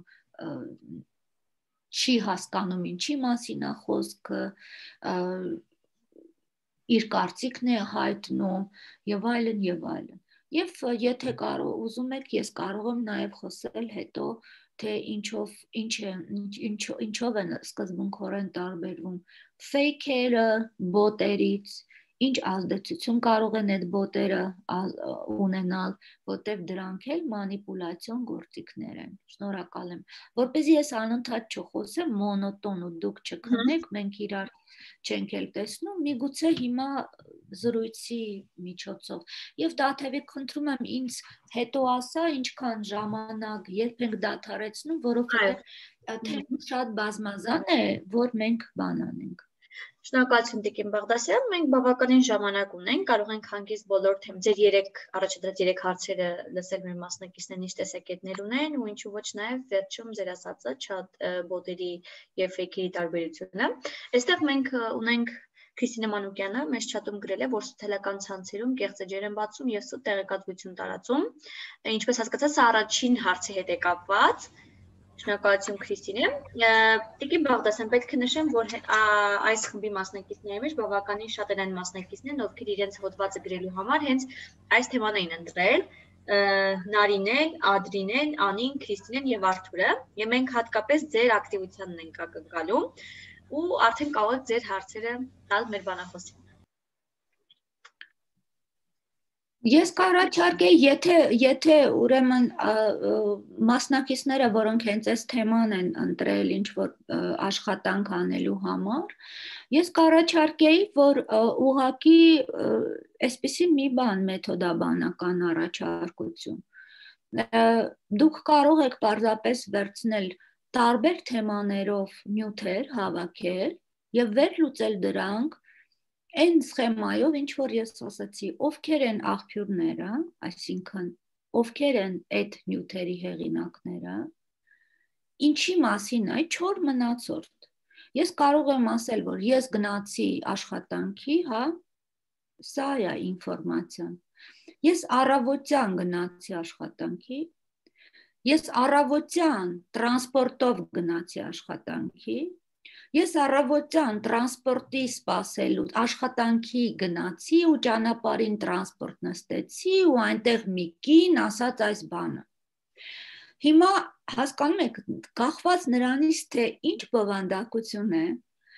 չի հասկանում ինչի մասին է խոսքը, իր կարծիքն է հայտնում եւ այլն եւ այլն։ Եվ եթե կարող ուզում եք, ես կարող եմ նաև խոսել հետո, թե ինչով ինչ է ինչ ինչով են սկզբունքորեն տարբերվում ֆեյքերը բոտերից, ինչ ազդեցություն կարող են այդ բոտերը ունենալ, որտեղ դրանք էլ մանիպուլյացիոն գործիքներ են։ Շնորհակալ եմ։ Որպեսզի ես անընդհատ չխոսեմ մոնոտոն ու դուք չքննեք, մենք իրար չենք էլ տեսնում, միգուցե հիմա զրույցի միջոցով։ Եվ Դաթևիկ, խնդրում եմ ինձ հետո ասա, ինչքան ժամանակ, երբ ենք դադարեցնում, որովհետև թեման շատ բազմազան է, որ մենք բան անենք։ Շնորհակալություն Տիկին Բաղդասյան, մենք բավականին ժամանակ ունենք, կարող ենք հանգիստ բոլոր թեմ ձեր երեք առաջադրած երեք հարցերը լսել մեր մասնակիցներն ինչ տեսակետներ ունեն ու ինչու ոչ նաև վերջում ձեր ասածը չաթ բոտերի եւ ֆեյքերի տարբերությունը։ Այստեղ մենք ունենք Քրիստինե Մանուկյանը մեզ չաթում գրել է, որ սոցիալական ցանցերում կեղծ էջեր են բացում եւ սուտ տեղեկատվություն տարածում։ Ինչպես հասկացա, սա առաջին հարցի հետ է կապված։ Շնորհակալություն Քրիստինե։ Տիկին Բաղդասյան, պետք է նշեմ, որ այս խմբի մասնակիցների մեջ բավականին շատ են այն մասնակիցներն, ովքեր իրենց հոդվածը գրելու համար հենց այս թեման էին ընտրել, Նարինեն, Ադրինեն, Անին, Քրիստինեն եւ Արթուրը, եւ մենք հատկապես ձեր ակտիվությանն ենք ակնկալում ու արդեն կարող եք ձեր հարցերը տալ մեր բանախոսին։ Ես կառաջարկեի, եթե եթե ուրեմն մասնակիցները, որոնք հենց այս թեման են ընտրել ինչ որ աշխատանք անելու համար, ես կառաջարկեի, որ ուղղակի այսպիսի մի բան մեթոդաբանական առաջարկություն։ Դուք կարող եք պարզապես վերցնել տարբեր թեմաներով նյութեր հավաքել եւ վերլուծել դրանք այն սխեմայով, ինչ որ ես ասացի, ովքեր են աղբյուրները, այսինքն ովքեր են այդ նյութերի հեղինակները, ինչի մասին է, չոր մնացորդ։ Ես կարող եմ ասել, որ ես գնացի աշխատանքի, հա, սա է ինֆորմացիան։ Ես առավոտյան գնացի աշխատանքի, ես առավոտյան տրանսպորտով գնացի աշխատանքի, ես առավոտյան տրանսպորտի սպասելու աշխատանքի գնացի ու ճանապարհին տրանսպորտ նստեցի ու այնտեղ մի կին ասաց այս բանը։ Հիմա հասկանում եք, կախված նրանից, թե ինչ բովանդակություն է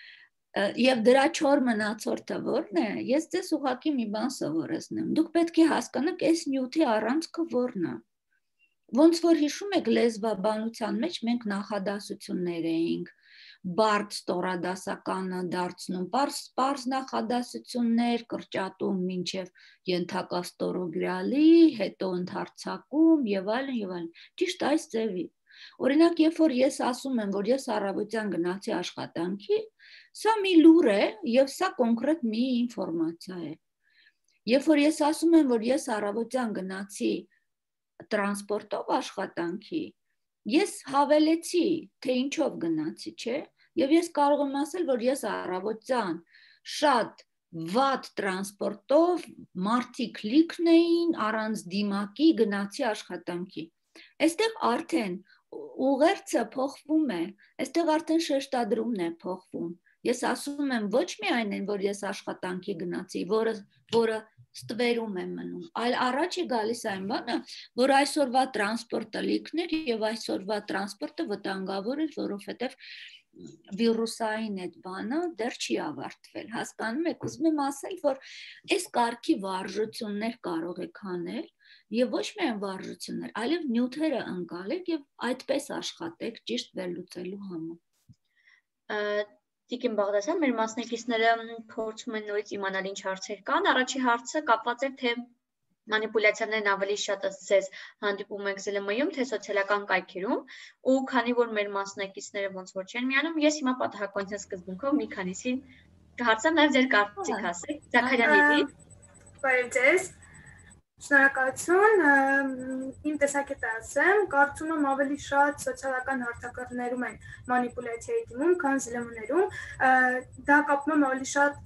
եւ դրա չոր մնացորդը որն է, ես ձեզ ուղղակի մի բան սովորեցնեմ։ Դուք պետք է հասկանաք այս նյութի առանցքը որն է։ Ոնց որ հիշում եք, լեզվաբանության մեջ մենք նախադասություններ էինք, բարդ ստորադասականը դարձնում պարզ նախադասություններ, կրճատում մինչև ենթակա ստորոգրալի, հետո ընդհարցակում եւ այլն եւ այլն։ Ճիշտ այս ձևի։ Օրինակ, երբ որ ես ասում եմ, որ ես առավոտյան գնացի աշխատանքի, սա մի լուր է եւ սա կոնկրետ մի ինֆորմացիա է։ Երբ որ ես ասում եմ, որ ես առավոտյան գնացի տրանսպորտով աշխատանքի, ես հավելեցի, թե ինչով գնացի, չէ՞։ Եվ ես կարող եմ ասել, որ ես առավոտյան շատ վատ տրանսպորտով մարդիկ լիքն էին առանց դիմակի գնացի աշխատանքի։ Այստեղ արդեն ուղերձը փոխվում է, այստեղ արդեն շեշտադրումն է փոխվում։ Ես ասում եմ ոչ միայն այն, որ ես աշխատանքի գնացի, որը որը ստվերում է մնում, այլ առաջ է գալիս այն բանը, որ այսօրվա տրանսպորտը լիքն էր եւ այսօրվա տրանսպորտը վտանգավոր էր, որովհետեւ վիրուսային այդ բանը դեռ չի ավարտվել, հասկանում եք, ուզում եմ ասել, որ այս կարգի վարժություններ կարող եք անել Եվ ոչ միայն վարժություններ, այլև նյութերը ընկալեք եւ այդպես աշխատեք ճիշտ վերլուծելու համար։ Տիկին Բաղդասյան, մեր մասնակիցները փորձում են նորից իմանալ ինչ հարցեր կան։ Առաջի հարցը կապված էր թե մանիպուլյացիաներն ավելի շատ ըստ ձեզ հանդիպում եք զել էմ ում, թե սոցիալական կայքերում, ու քանի որ մեր մասնակիցները ոնց որ չեն միանում, ես հիմա պատահականության սկզբունքով մի քանիսին կհարցամ նաև ձեր կարծիք ասեք։ Զաքարյան Լիլի։ Բարև ձեզ։ Շնորհակալություն, իմ տեսակետը ասեմ, կարծում եմ ավելի շատ սոցիալական հարթակներում են մանիպուլյացիայի դիմում, քան զել էմ ում-ներում, դա կապում եմ ավելի շատ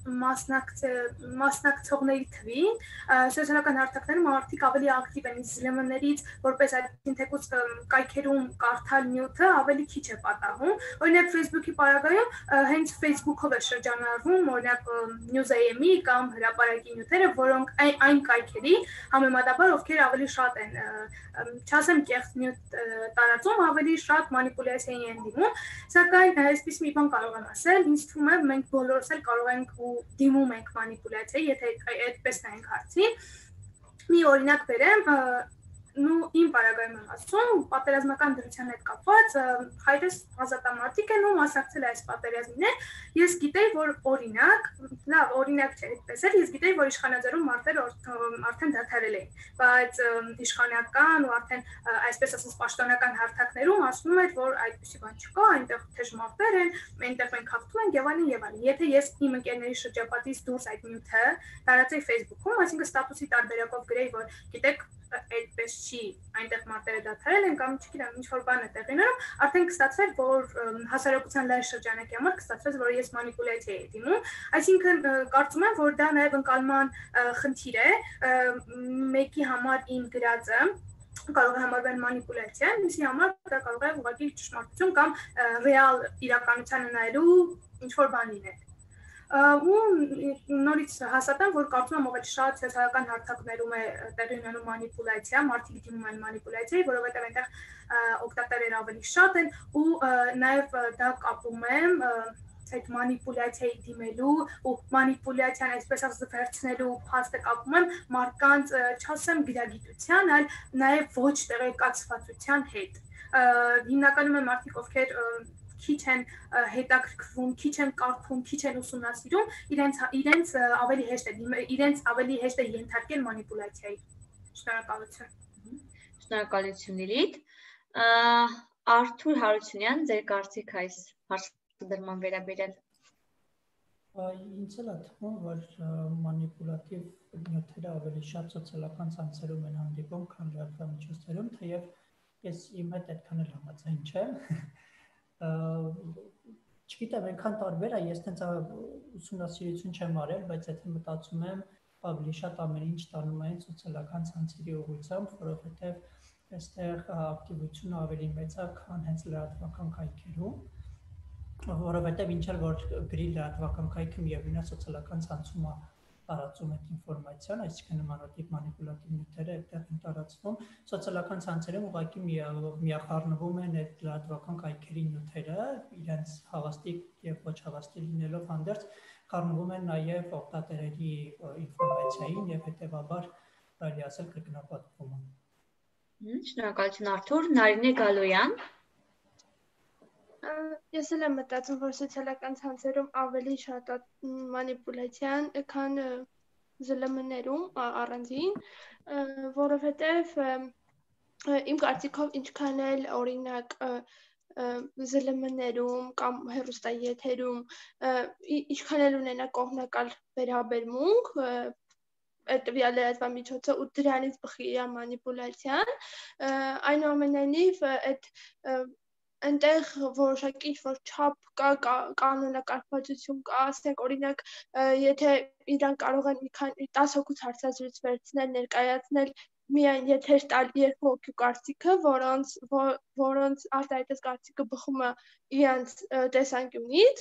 մասնակցողների թվին, սոցիալական հարթակներում մարդիկ ավելի ակտիվ են, իսկ զել էմ ում-ներից որպես այդպիսին թեկուզ կայքերում կարդալ նյութը ավելի քիչ է պատահում, օրինակ Facebook-ի պարագայում հենց Facebook-ով է շրջանառվում, օրինակ News A M-ի կամ հրապարակի նյութերը, որոնք այն կայքերի համեմատաբար ովքեր ավելի շատ են, չասեմ կեղծ նյութ տարածում, ավելի շատ մանիպուլյացիայի են դիմում, սակայն այսպես մի բան կարող եմ ասել, ինձ թվում է մենք բոլորս էլ կարող ենք ու դիմում ենք մանիպուլյացիայի, եթե այդպես նայենք հարցին, մի օրինակ բերեմ, նու իմ պարագայում եմ ասում, պատերազմական դրության հետ կապված, հայրս ազատամարտիկ են ու մասնակցել է այս պատերազմին, ես գիտեի, որ օրինակ, լավ, օրինակ չէ, այդպես էր, ես գիտեի, որ իշխանաձորում մարդերը արդեն դադարել էին, բայց իշխանական ու արդեն այսպես ասած պաշտոնական հարթակներում ասում էր, որ այդպիսի բան չկա, այնտեղ թեժ մարտեր են, այնտեղ մենք հաղթում ենք եւ այլն եւ այլն։ Եթե ես իմ ընկերների շրջապատից դուրս այդ նյութը տարածեի Facebook-ում, այսինքն ստատուսի տարբերակով գրեի, որ գիտեք այդպես չի, այնտեղ մարտերը դադարել են կամ չգիտեմ ինչ որ բան է տեղի ունենում, արդեն կստացվեր, որ հասարակության լայն շրջանակի համար կստացվեց, որ ես մանիպուլյացիա եմ դիմում, այսինքն կարծում եմ, որ դա նաև ընկալման խնդիր է, մեկի համար իմ գրածը կարող է համարվել մանիպուլյացիա, մյուսի համար դա կարող է ուղղակի ճշմարտություն կամ ռեալ իրականությանը նայելու ինչ որ բան լինել։ Ու նորից հաստատեմ, որ կարծում եմ ավելի շատ սոցիալական հարթակներում է տեղի ունենում մանիպուլյացիա, մարդիկ դիմում են մանիպուլյացիայի, որովհետև այնտեղ օգտատերերը ավելի շատ են ու նաև դա կապում եմ այդ մանիպուլյացիայի դիմելու ու մանիպուլյացիան այսպես ասած վերցնելու փաստը կապում եմ մարդկանց, չասեմ գիտագիտության, այլ նաև ոչ տեղեկացվածության հետ։ Հիմնականում են մարդիկ, ովքեր քիչ են հետաքրքրվում, քիչ են կարդում, քիչ են ուսումնասիրում, իրենց իրենց ավելի հեշտ է իրենց ավելի հեշտ է ենթարկել մանիպուլյացիայի։ Շնորհակալություն։ Շնորհակալություն Լիլիթ։ Արթուր Հարությունյան, ձեր կարծիք այս հարցադրման վերաբերյալ։ Ինձ էլ է թվում, որ մանիպուլատիվ նյութերը ավելի շատ սոցիալական ցանցերում են հանդիպում, քան լրատվամիջոցներում, թեև ես իմ հետ այդքան էլ համաձայն չեմ։ Չգիտեմ, այնքան տարբեր է, ես տենց ուսումնասիրություն չեմ արել, բայց եթե մտածում եմ, ավելի շատ ամեն ինչ տանում են սոցիալական ցանցերի ուղղությամբ, որովհետև այստեղ ակտիվությունը ավելի մեծ է, քան հենց լրատվական կայքերում, որովհետև ինչ էլ որ գրի լրատվական կայքը միևնույն է սոցիալական ցանցում է տարածում այդ ինֆորմացիան, այսինքն նմանատիպ մանիպուլատիվ նյութերը այդտեղ են տարածվում, սոցիալական ցանցերում ուղղակի միախառնվում են այդ լրատվական կայքերի նյութերը, իրենց հավաստիկ եւ ոչ հավաստիկ լինելով հանդերձ խառնվում են նաեւ օգտատերերի ինֆորմացիային եւ հետեւաբար կարելի ասել կրկնապատկվում է։ Շնորհակալություն Արթուր, Նարինե Գալոյան։ Ես էլ եմ մտածում, որ սոցիալական ցանցերում ավելի շատ է մանիպուլյացիան, քան զել էմ ում-ներում առանձին, որովհետև իմ կարծիքով ինչքան էլ օրինակ զել էմ ում-ներում կամ հեռուստաեթերում ինչքան էլ ունենա կողմնակալ վերաբերմունք տվյալ լրատվամիջոցը ու դրանից բխի է մանիպուլյացիան, այնուամենայնիվ այդ այնտեղ որոշակի ինչ-որ չափ կա, կանոնակարգվածություն կա, ասենք օրինակ, եթե իրանք կարող են մի քանի տասը հոգուց հարցազրույց վերցնել, ներկայացնել միայն եթեր տալ երկու հոգու կարծիքը, որոնց որոնց արտահայտած կարծիքը բխում է իրենց տեսանկյունից,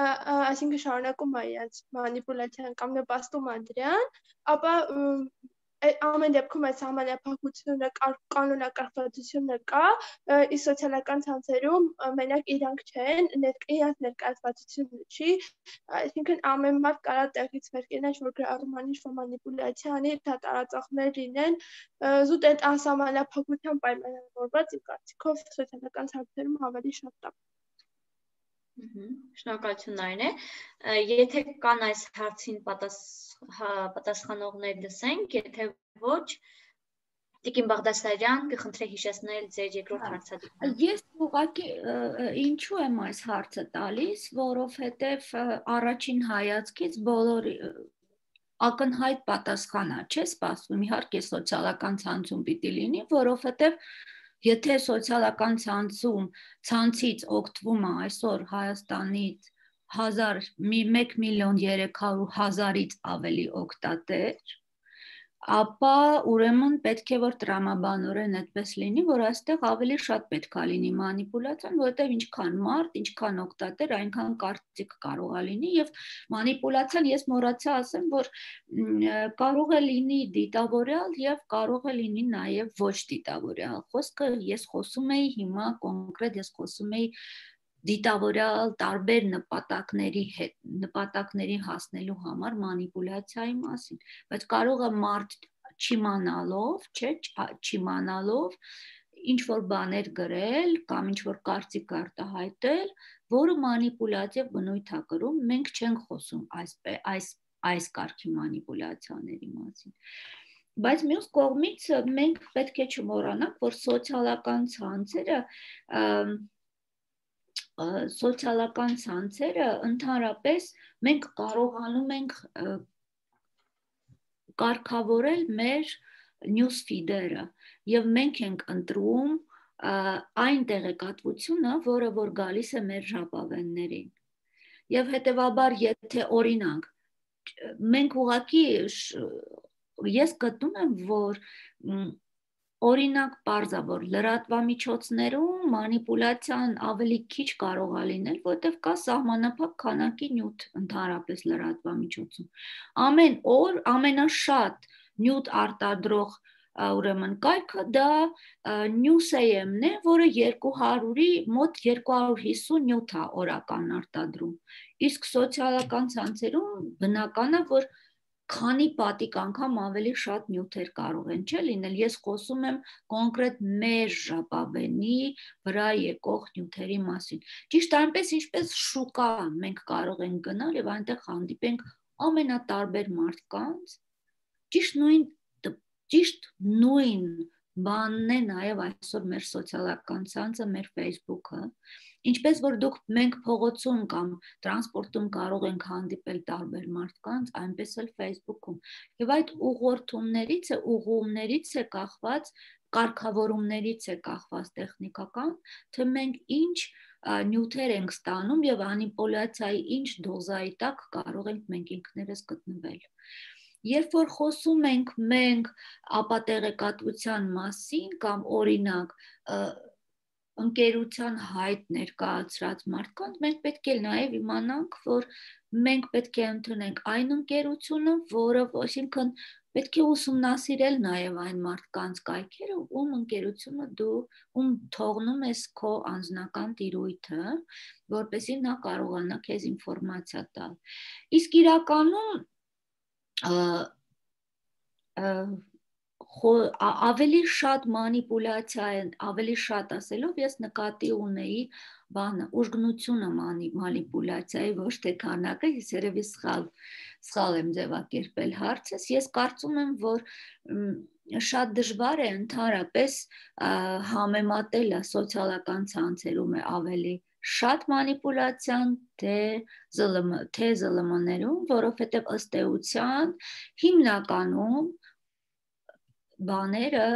այսինքն շարունակում է իրենց մանիպուլյացիան կամ նպաստում է դրան, ապա ամեն դեպքում այս համանախապակությունը կանոնակարգվածությունը կա, իսկ սոցիալական ցանցերում մենակ իրանք չեն, իրանք ներկայացվածությունը չի, այսինքն ամեն մարդ կարա տեղից վեր կենաչ, որ գրառում անի ինչ-որ մանիպուլյացիա անի, դա տարածողներ լինեն, զուտ այդ համանախապակության պայմանավորված իմ կարծիքով սոցիալական ցանցերում ավելի շատ է։ Շնորհակալություն Նարինե, եթե կան այս հարցին պատասխանողներ լսենք, եթե ոչ, Տիկին Բաղդասարյան, կխնդրեք հիշեցնել ձեր երկրորդ հարցադրումը։ Ես ուղղակի ինչու եմ այս հարցը տալիս, որովհետև առաջին հայացքից բոլորի ակնհայտ պատասխան է, չէ՞ սպասվում, իհարկե սոցիալական ցանցում պիտի լինի, որովհետև եթե սոցիալական ցանցում ցանցից օգտվում է այսօր Հայաստանից մեկ միլիոն երեք հարյուր հազարից ավելի օգտատեր, ապա ուրեմն պետք է որ տրամաբանորեն այդպես լինի, որ այստեղ ավելի շատ պետք է լինի մանիպուլյացիան, որովհետև ինչքան մարդ, ինչքան օգտատեր, այնքան կարծիք կարող է լինի եւ մանիպուլյացիան ես մոռացա ասեմ, որ կարող է լինի դիտավորյալ եւ կարող է լինի նաեւ ոչ դիտավորյալ։ Խոսքը ես խոսում եի հիմա կոնկրետ ես խոսում եի դիտավորյալ տարբեր նպատակների հետ, նպատակների հասնելու համար մանիպուլյացիայի մասին, բայց կարող է մարդ չիմանալով, չէ, չիմանալով ինչ-որ բաներ գրել կամ ինչ-որ կարծիք արտահայտել, որը մանիպուլյատիվ բնույթ է կրում, մենք չենք խոսում այս, այս, այս կարգի մանիպուլյացիաների մասին։ Բայց մյուս կողմից մենք պետք է չմոռանանք, որ սոցիալական ցանցերը սոցիալական ցանցերը ընդհանրապես մենք կարողանում ենք կարգավորել մեր news feed-երը եւ մենք ենք ընտրում այն տեղեկատվությունը, որը որ գալիս է մեր ժապավեններին։ Եվ հետեւաբար, եթե օրինակ մենք ուղղակի ես գտնում եմ, որ օրինակ պարզա, որ լրատվամիջոցներում մանիպուլյացիան ավելի քիչ կարող է լինել, որտեղ կա սահմանափակ քանակի նյութ ընդհանրապես լրատվամիջոցում։ Ամեն օր ամենաշատ նյութ արտադրող ուրեմն կայքը դա News A M-ն է, որը երկու հարյուրի մոտ երկու հարյուր հիսուն նյութ է օրական արտադրում։ Իսկ սոցիալական ցանցերում բնական է, որ քանի պատիկ անգամ ավելի շատ նյութեր կարող են չէ լինել, ես խոսում եմ կոնկրետ մեր ժապավենի վրա եկող նյութերի մասին։ Ճիշտ այնպես, ինչպես շուկա մենք կարող ենք գնալ եւ այնտեղ հանդիպենք ամենատարբեր մարդկանց, ճիշտ նույն ճիշտ նույն բանն է նաեւ այսօր մեր սոցիալական ցանցը, մեր Facebook-ը, ինչպես որ դուք մենք փողոցում կամ տրանսպորտում կարող ենք հանդիպել տարբեր մարդկանց, այնպես էլ Facebook-ում։ Եվ այդ ուղղորդումներից է, ուղղումներից է կախված, կարգավորումներից է կախված տեխնիկական, թե մենք ինչ նյութեր ենք ստանում եւ մանիպուլյացիայի ինչ դոզայի տակ կարող ենք մենք ինքներս գտնվել։ Երբ որ խոսում ենք մենք ապատեղեկատվության մասին կամ օրինակ ընկերության հայտ ներկայացրած մարդկանց, մենք պետք է նաև իմանանք, որ մենք պետք է ընդունենք այն ընկերությունը, որը, այսինքն պետք է ուսումնասիրել նաև այն մարդկանց կայքերը, ում ընկերությունը դու ում թողնում ես քո անձնական տիրույթը, որպեսզի նա կարողանա քեզ ինֆորմացիա տալ։ Իսկ իրականում ավելի շատ մանիպուլյացիա են, ավելի շատ ասելով ես նկատի ունեի բանը, ուժգնությունը մանիպուլյացիայի, ոչ թե քանակը, ես երևի սխալ, սխալ եմ ձևակերպել հարցս, ես կարծում եմ, որ շատ դժվար է ընդհանրապես համեմատելը սոցիալական ցանցերում է ավելի շատ մանիպուլյացիան թե զլ մ-ներում, որովհետև ըստ էության հիմնականում բաները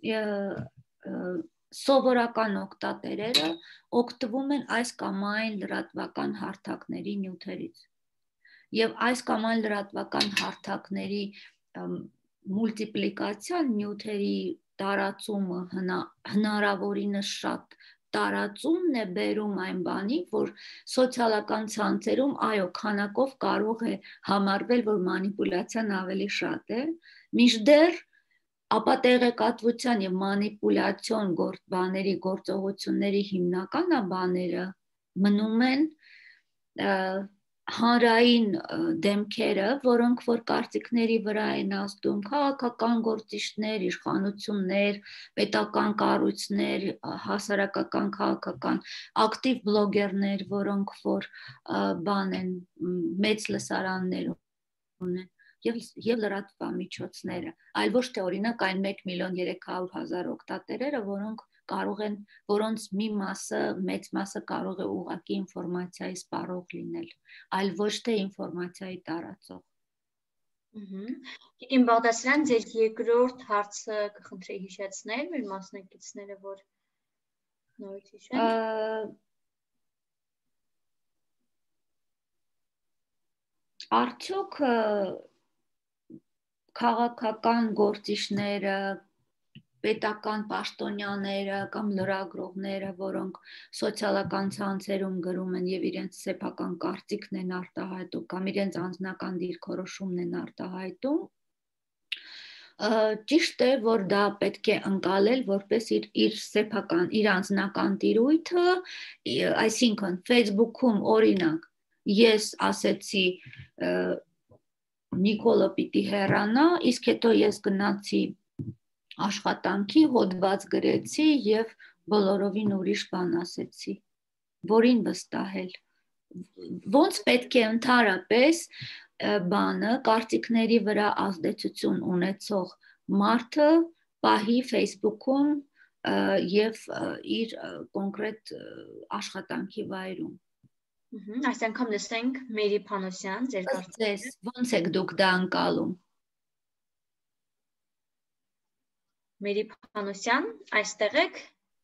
սովորական օգտատերերը օգտվում են այս կամ այն լրատվական հարթակների նյութերից։ Եվ այս կամ այն լրատվական հարթակների մուլտիպլիկացիան նյութերի տարածումը հնարավորինս շատ տարածումն է բերում այն բանի, որ սոցիալական ցանցերում այո քանակով կարող է համարվել, որ մանիպուլյացիան ավելի շատ է, մինչդեռ ապա տեղեկատվության եւ մանիպուլյացիոն գործ բաների գործողությունների հիմնական բաները մնում են հանրային դեմքերը, որոնք որ կարծիքների վրա են ազդում, քաղաքական գործիչներ, իշխանություններ, պետական կառույցներ, հասարակական քաղաքական ակտիվ բլոգերներ, որոնք որ բան են մեծ լսարաններ ունեն եւ եւ լրատվամիջոցները, այլ ոչ թե օրինակ այն մեկ միլիոն երեք հարյուր հազար օգտատերերը, որոնք կարող են, որոնց մի մասը, մեծ մասը կարող է ուղղակի ինֆորմացիայի սպառող լինել, այլ ոչ թե ինֆորմացիայի տարածող։ Տիկին Բաղդասարյան, ձեր երկրորդ հարցը կխնդրեի հիշեցնել մեր մասնակիցները, որ նորից հիշեն։ Արդյոք քաղաքական գործիչները, պետական պաշտոնյաները կամ լրագրողները, որոնք սոցիալական ցանցերում գրում են եւ իրենց սեփական կարծիքն են արտահայտում կամ իրենց անձնական դիրքորոշումն են արտահայտում, ճիշտ է, որ դա պետք է ընկալել որպես իր իր սեփական, իր անձնական տիրույթը, այսինքն Facebook-ում օրինակ ես ասեցի Նիկոլը պիտի հեռանա, իսկ հետո ես գնացի աշխատանքի, հոդված գրեցի եւ բոլորովին ուրիշ բան ասեցի, որին վստահել։ Ոնց պետք է ընդհանրապես բանը կարծիքների վրա ազդեցություն ունեցող մարդը պահի Facebook-ում եւ իր կոնկրետ աշխատանքի վայրում։ Այս անգամ լսենք Մերի Փանոսյան, ձեր կարծիքները։ Ոնց եք դուք դա անցալում։ Մերի Փանոսյան, այստեղ եք։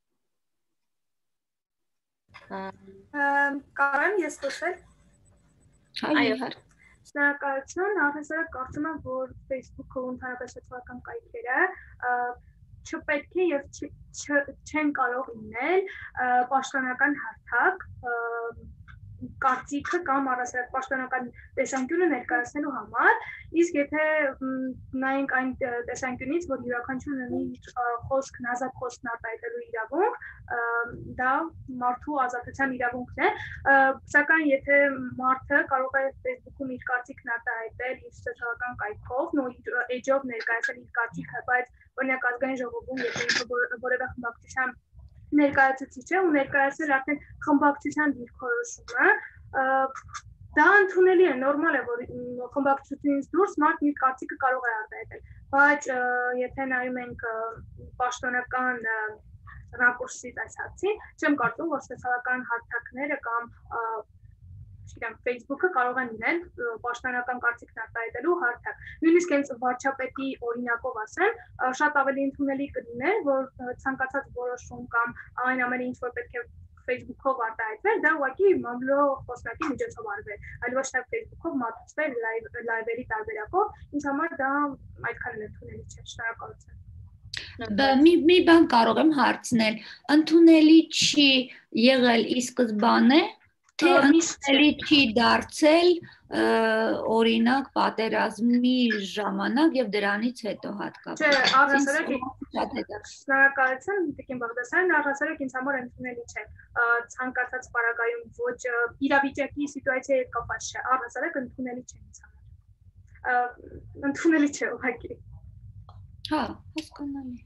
Կարեմ ես խոսել։ Այո։ Շնորհակալություն, առհասարակ կարծում եմ, որ Facebook-ը ընդհանրապես սոցիալական կայքերը չպետք է եւ չեն կարող լինել պաշտոնական հարթակ կարծիքը կամ առասարակ պաշտոնական տեսանկյունը ներկայացնելու համար, իսկ եթե նայենք այն տեսանկյունից, որ յուրաքանչյուրն ունի խոսքն, ազատ խոսքն արտահայտելու իրավունք, դա մարդու ազատության իրավունքն է, սակայն եթե մարդը կարող է Facebook-ում իր կարծիքն արտահայտել իր սոցիալական կայքով, նո իր էջով ներկայացնել իր կարծիքը, բայց օրինակ ազգային ժողովում եթե ինքը որևէ խմբակցության ներկայացուցիչ է ու ներկայացնել արդեն խմբակցության դիրքորոշումը, դա ընդունելի է, նորմալ է, որ խմբակցությունից դուրս մարդն իր կարծիքը կարող է արտահայտել, բայց եթե նայում ենք պաշտոնական ռակուրսից այս հարցին, չեմ կարծում, որ սոցիալական հարթակները կամ Facebook-ը կարող են լինել պաշտոնական կարծիքն արտահայտելու հարթակ։ Նույնիսկ հենց վարչապետի օրինակով ասեմ, շատ ավելի ընդունելի կլիներ, որ ցանկացած որոշում կամ այն ամենը, ինչ որ պետք է Facebook-ով արտահայտվել, դա ուղղակի մամլո խոսնակի միջոցով արվեր, այլ ոչ թե Facebook-ով մատուցվել լայվերի տարբերակով, ինձ համար դա այդքան էլ ընդունելի չէ։ Շնորհակալություն։ Մի մի բան կարող եմ հարցնել, ընդունելի չի եղել ի սկզբանե, թե ընդունելի չի դարձել օրինակ պատերազմի ժամանակ եւ դրանից հետո հատկապես։ Չէ, առհասարակ շնորհակալություն Տիկին Բաղդասարյան, առհասարակ ինձ համար ընդունելի չէ։ Ցանկացած պարագայում ոչ իրավիճակի սիտուացիայի հետ կապված չէ, առհասարակ ընդունելի չէ ինձ համար։ Ընդունելի չէ ուղղակի։ Հա, հասկանալի։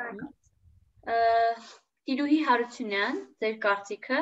Տիրուհի Հարությունյան, ձեր կարծիքը։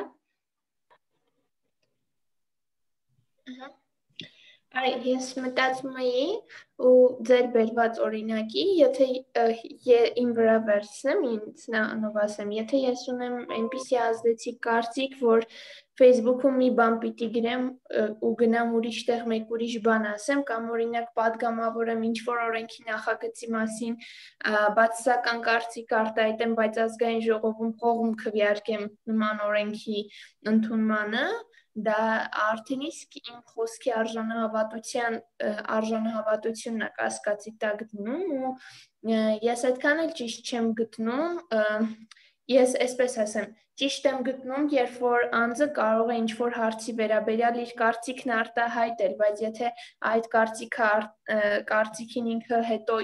Այ ես մտածում էի ու ձեր բերված օրինակի, եթե իմ վրա վերցնեմ, ինձ նով ասեմ, եթե ես ունեմ այնպիսի ազդեցիկ կարծիք, որ Facebook-ում մի բան պիտի գրեմ ու գնամ ուրիշ տեղ մեկ ուրիշ բան ասեմ, կամ օրինակ պատգամավորեմ ինչ-որ օրենքի նախագծի մասին բացասական կարծիք արտահայտեմ, բայց ազգային ժողովում փողում քվեարկեմ նման օրենքի ընդունմանը, դա արդեն իսկ իմ խոսքի արժանահավատության արժանահավատությունն է կասկածի տակ դնում ու ես այդքան էլ ճիշտ չեմ գտնում, ես այսպես ասեմ, ճիշտ եմ գտնում, երբ որ անձը կարող է ինչ-որ հարցի վերաբերյալ իր կարծիքն արտահայտել, բայց եթե այդ կարծիքը կարծիքին ինքը հետո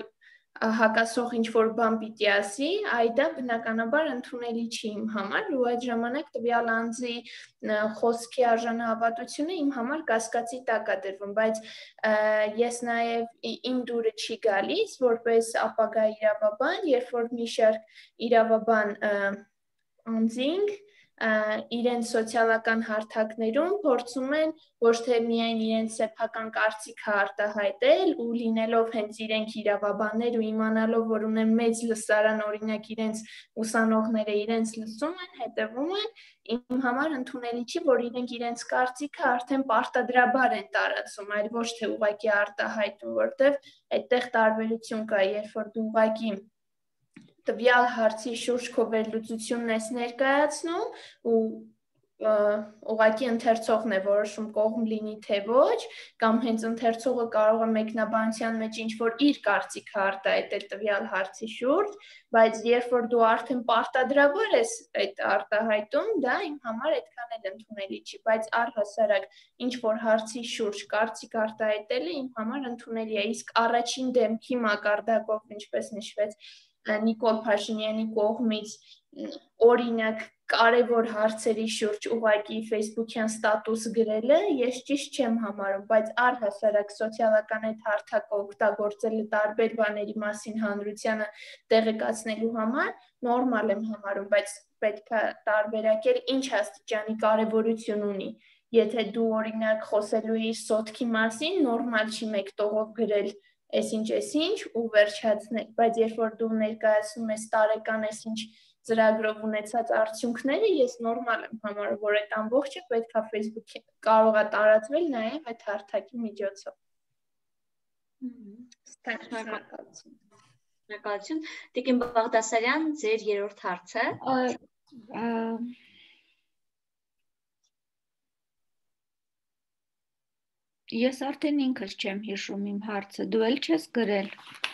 հակասող ինչ-որ բան պիտի ասի, այ դա բնականաբար ընդունելի չի իմ համար, ու այդ ժամանակ տվյալ անձի խոսքի արժանահավատությունը իմ համար կասկածի տակ է դրվում, բայց ես նաև իմ դուրը չի գալիս, որպես ապագա իրավաբան, երբ որ մի շարք իրավաբան անձինք իրենց սոցիալական հարթակներում փորձում են ոչ թե միայն իրենց սեփական կարծիքը արտահայտել ու լինելով հենց իրենք իրավաբաններ ու իմանալով, որ ունեն մեծ լսարան, օրինակ իրենց ուսանողները իրենց լսում են, հետևում են, իմ համար ընդունելի չի, որ իրենք իրենց կարծիքը արդեն պարտադրաբար են տարածում, այլ ոչ թե ուղղակի արտահայտում, որտեղ այդտեղ տարբերություն կա, երբ որ դու ուղղակի տվյալ հարցի շուրջ քո վերլուծությունն ես ներկայացնում ու ուղղակի ընթերցողն է որոշում կողմ լինի թե ոչ, կամ հենց ընթերցողը կարող է մեկնաբանության մեջ ինչ-որ իր կարծիքը արտահայտել տվյալ հարցի շուրջ, բայց երբ որ դու արդեն պարտադրաբար ես այդ արտահայտում, դա իմ համար այդքան էլ ընդունելի չի, բայց առհասարակ ինչ-որ հարցի շուրջ կարծիք արտահայտելը իմ համար ընդունելի է, իսկ առաջին դեմքի մակարդակով, ինչպես նշվեց Նիկոլ Փաշինյանի կողմից օրինակ կարևոր հարցերի շուրջ ուղղակի Facebook-յան ստատուս գրելը ես ճիշտ չեմ համարում, բայց առհասարակ սոցիալական այդ հարթակը օգտագործելը տարբեր բաների մասին հանրությանը տեղեկացնելու համար նորմալ եմ համարում, բայց պետք է տարբերակել ինչ աստիճանի կարևորություն ունի։ Եթե դու օրինակ խոսելու ես սոտքի մասին, նորմալ չի մեկ տողով գրել Էսինչ, էսինչ ու վերջացնել, բայց երբ որ դու ներկայացնում ես տարեկան էսինչ ծրագրով ունեցած արդյունքները, ես նորմալ եմ համարում, որ այդ ամբողջը պետք է Facebook-ին կարող է տարածվել նաև այդ հարթակի միջոցով։ Շնորհակալություն։ Շնորհակալություն։ Տիկին Բաղդասարյան, ձեր երրորդ հարցը։ Ես արդեն ինքս չեմ հիշում իմ հարցը, դու էլ չես գրել։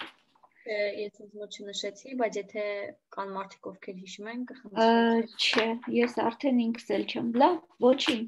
Ես ինձ մոտ չնշեցի, բայց եթե կան մարդիկ, ովքեր հիշում են, կխնդրեմ։ Չէ, ես արդեն ինքս էլ չեմ, լավ, ոչինչ։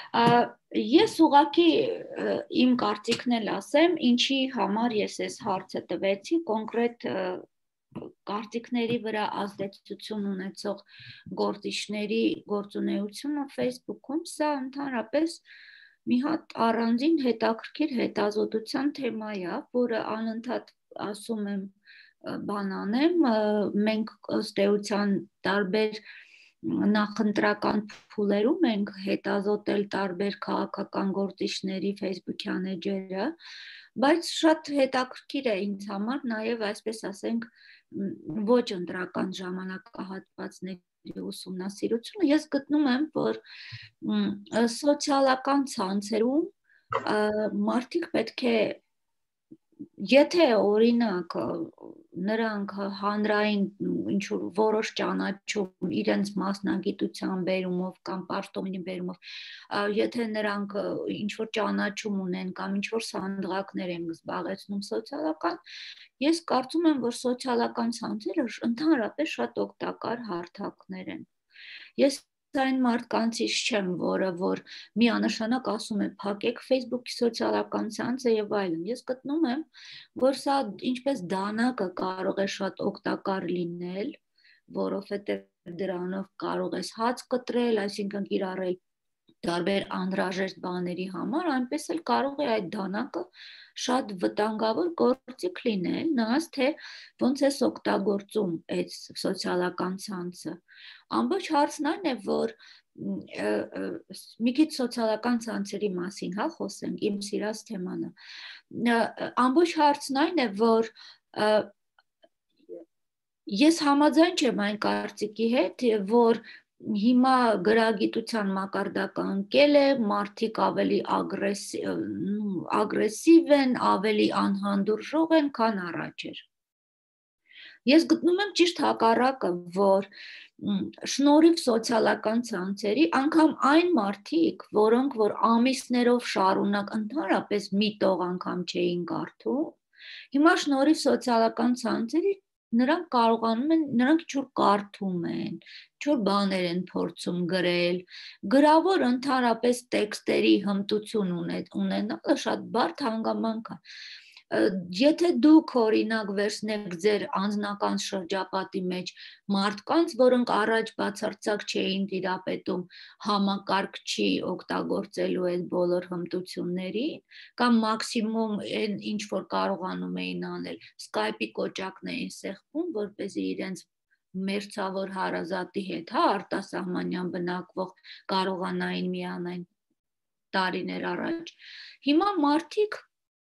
Ես ուղղակի իմ կարծիքն էլ ասեմ, ինչի համար ես այս հարցը տվեցի, կոնկրետ կարծիքների վրա ազդեցություն ունեցող գործիչների գործունեությունը Facebook-ում, սա ընդհանրապես մի հատ առանձին հետաքրքիր հետազոտության թեմա է, որը անընդհատ ասում եմ բան անեմ, մենք ըստ էության տարբեր նախընտրական փուլերում ենք հետազոտել տարբեր քաղաքական գործիչների Facebook-յան էջերը, բայց շատ հետաքրքիր է ինձ համար նաև այսպես ասենք ոչ ընտրական ժամանակահատվածների ուսումնասիրությունը, ես գտնում եմ, որ սոցիալական ցանցերում մարդիկ պետք է, եթե օրինակ նրանք հանրային ինչ-որ որոշ ճանաչում իրենց մասնագիտության բերումով կամ պաշտոնի բերումով, եթե նրանք ինչ-որ ճանաչում ունեն կամ ինչ-որ սանդղակներ են զբաղեցնում սոցիալական, ես կարծում եմ, որ սոցիալական ցանցերը ընդհանրապես շատ օգտակար հարթակներ են։ Ես այն մարդկանցից չեմ, որը որ միանշանակ ասում է փակեք Facebook-ի սոցիալական ցանցը եւ այլն։ Ես գտնում եմ, որ սա ինչպես դանակը կարող է շատ օգտակար լինել, որովհետեւ դրանով կարող ես հաց կտրել, այսինքն կիրառել տարբեր անհրաժեշտ բաների համար, այնպես էլ կարող է այդ դանակը շատ վտանգավոր գործիք լինել, նայած թե ոնց է օգտագործում այդ սոցիալական ցանցը։ Ամբողջ հարցն այն է, որ մի քիչ սոցիալական ցանցերի մասին, հա, խոսենք, իմ սիրած թեման է։ Ամբողջ հարցն այն է, որ ես համաձայն չեմ այն կարծիքի հետ, որ հիմա գրագիտության մակարդակը ընկել է, մարդիկ ավելի ագրեսիվ են, ավելի անհանդուրժող են, քան առաջ էր։ Ես գտնում եմ ճիշտ հակառակը, որ շնորհիվ սոցիալական ցանցերի, անգամ այն մարդիկ, որոնք որ ամիսներով շարունակ ընդհանրապես մի տող անգամ չէին կարդում, հիմա շնորհիվ սոցիալական ցանցերի նրանք կարողանում են, նրանք ինչ-որ կարդում են, ինչ-որ բաներ են փորձում գրել, գրավոր ընդհանրապես տեքստերի հմտություն ունենալը շատ բարդ հանգամանք է։ Եթե դուք օրինակ վերցնեք ձեր անձնական շրջապատի մեջ մարդկանց, որոնք առաջ բացարձակ չէին տիրապետում համակարգչի օգտագործելու այդ բոլոր հմտություններին, կամ մաքսիմում այն ինչ որ կարողանում էին անել, Skype-ի կոճակն էին սեղմում, որպեսզի իրենց մերձավոր հարազատի հետ, հա, արտասահմանյան բնակվող կարողանային միանալ տարիներ առաջ։ Հիմա մարդիկ,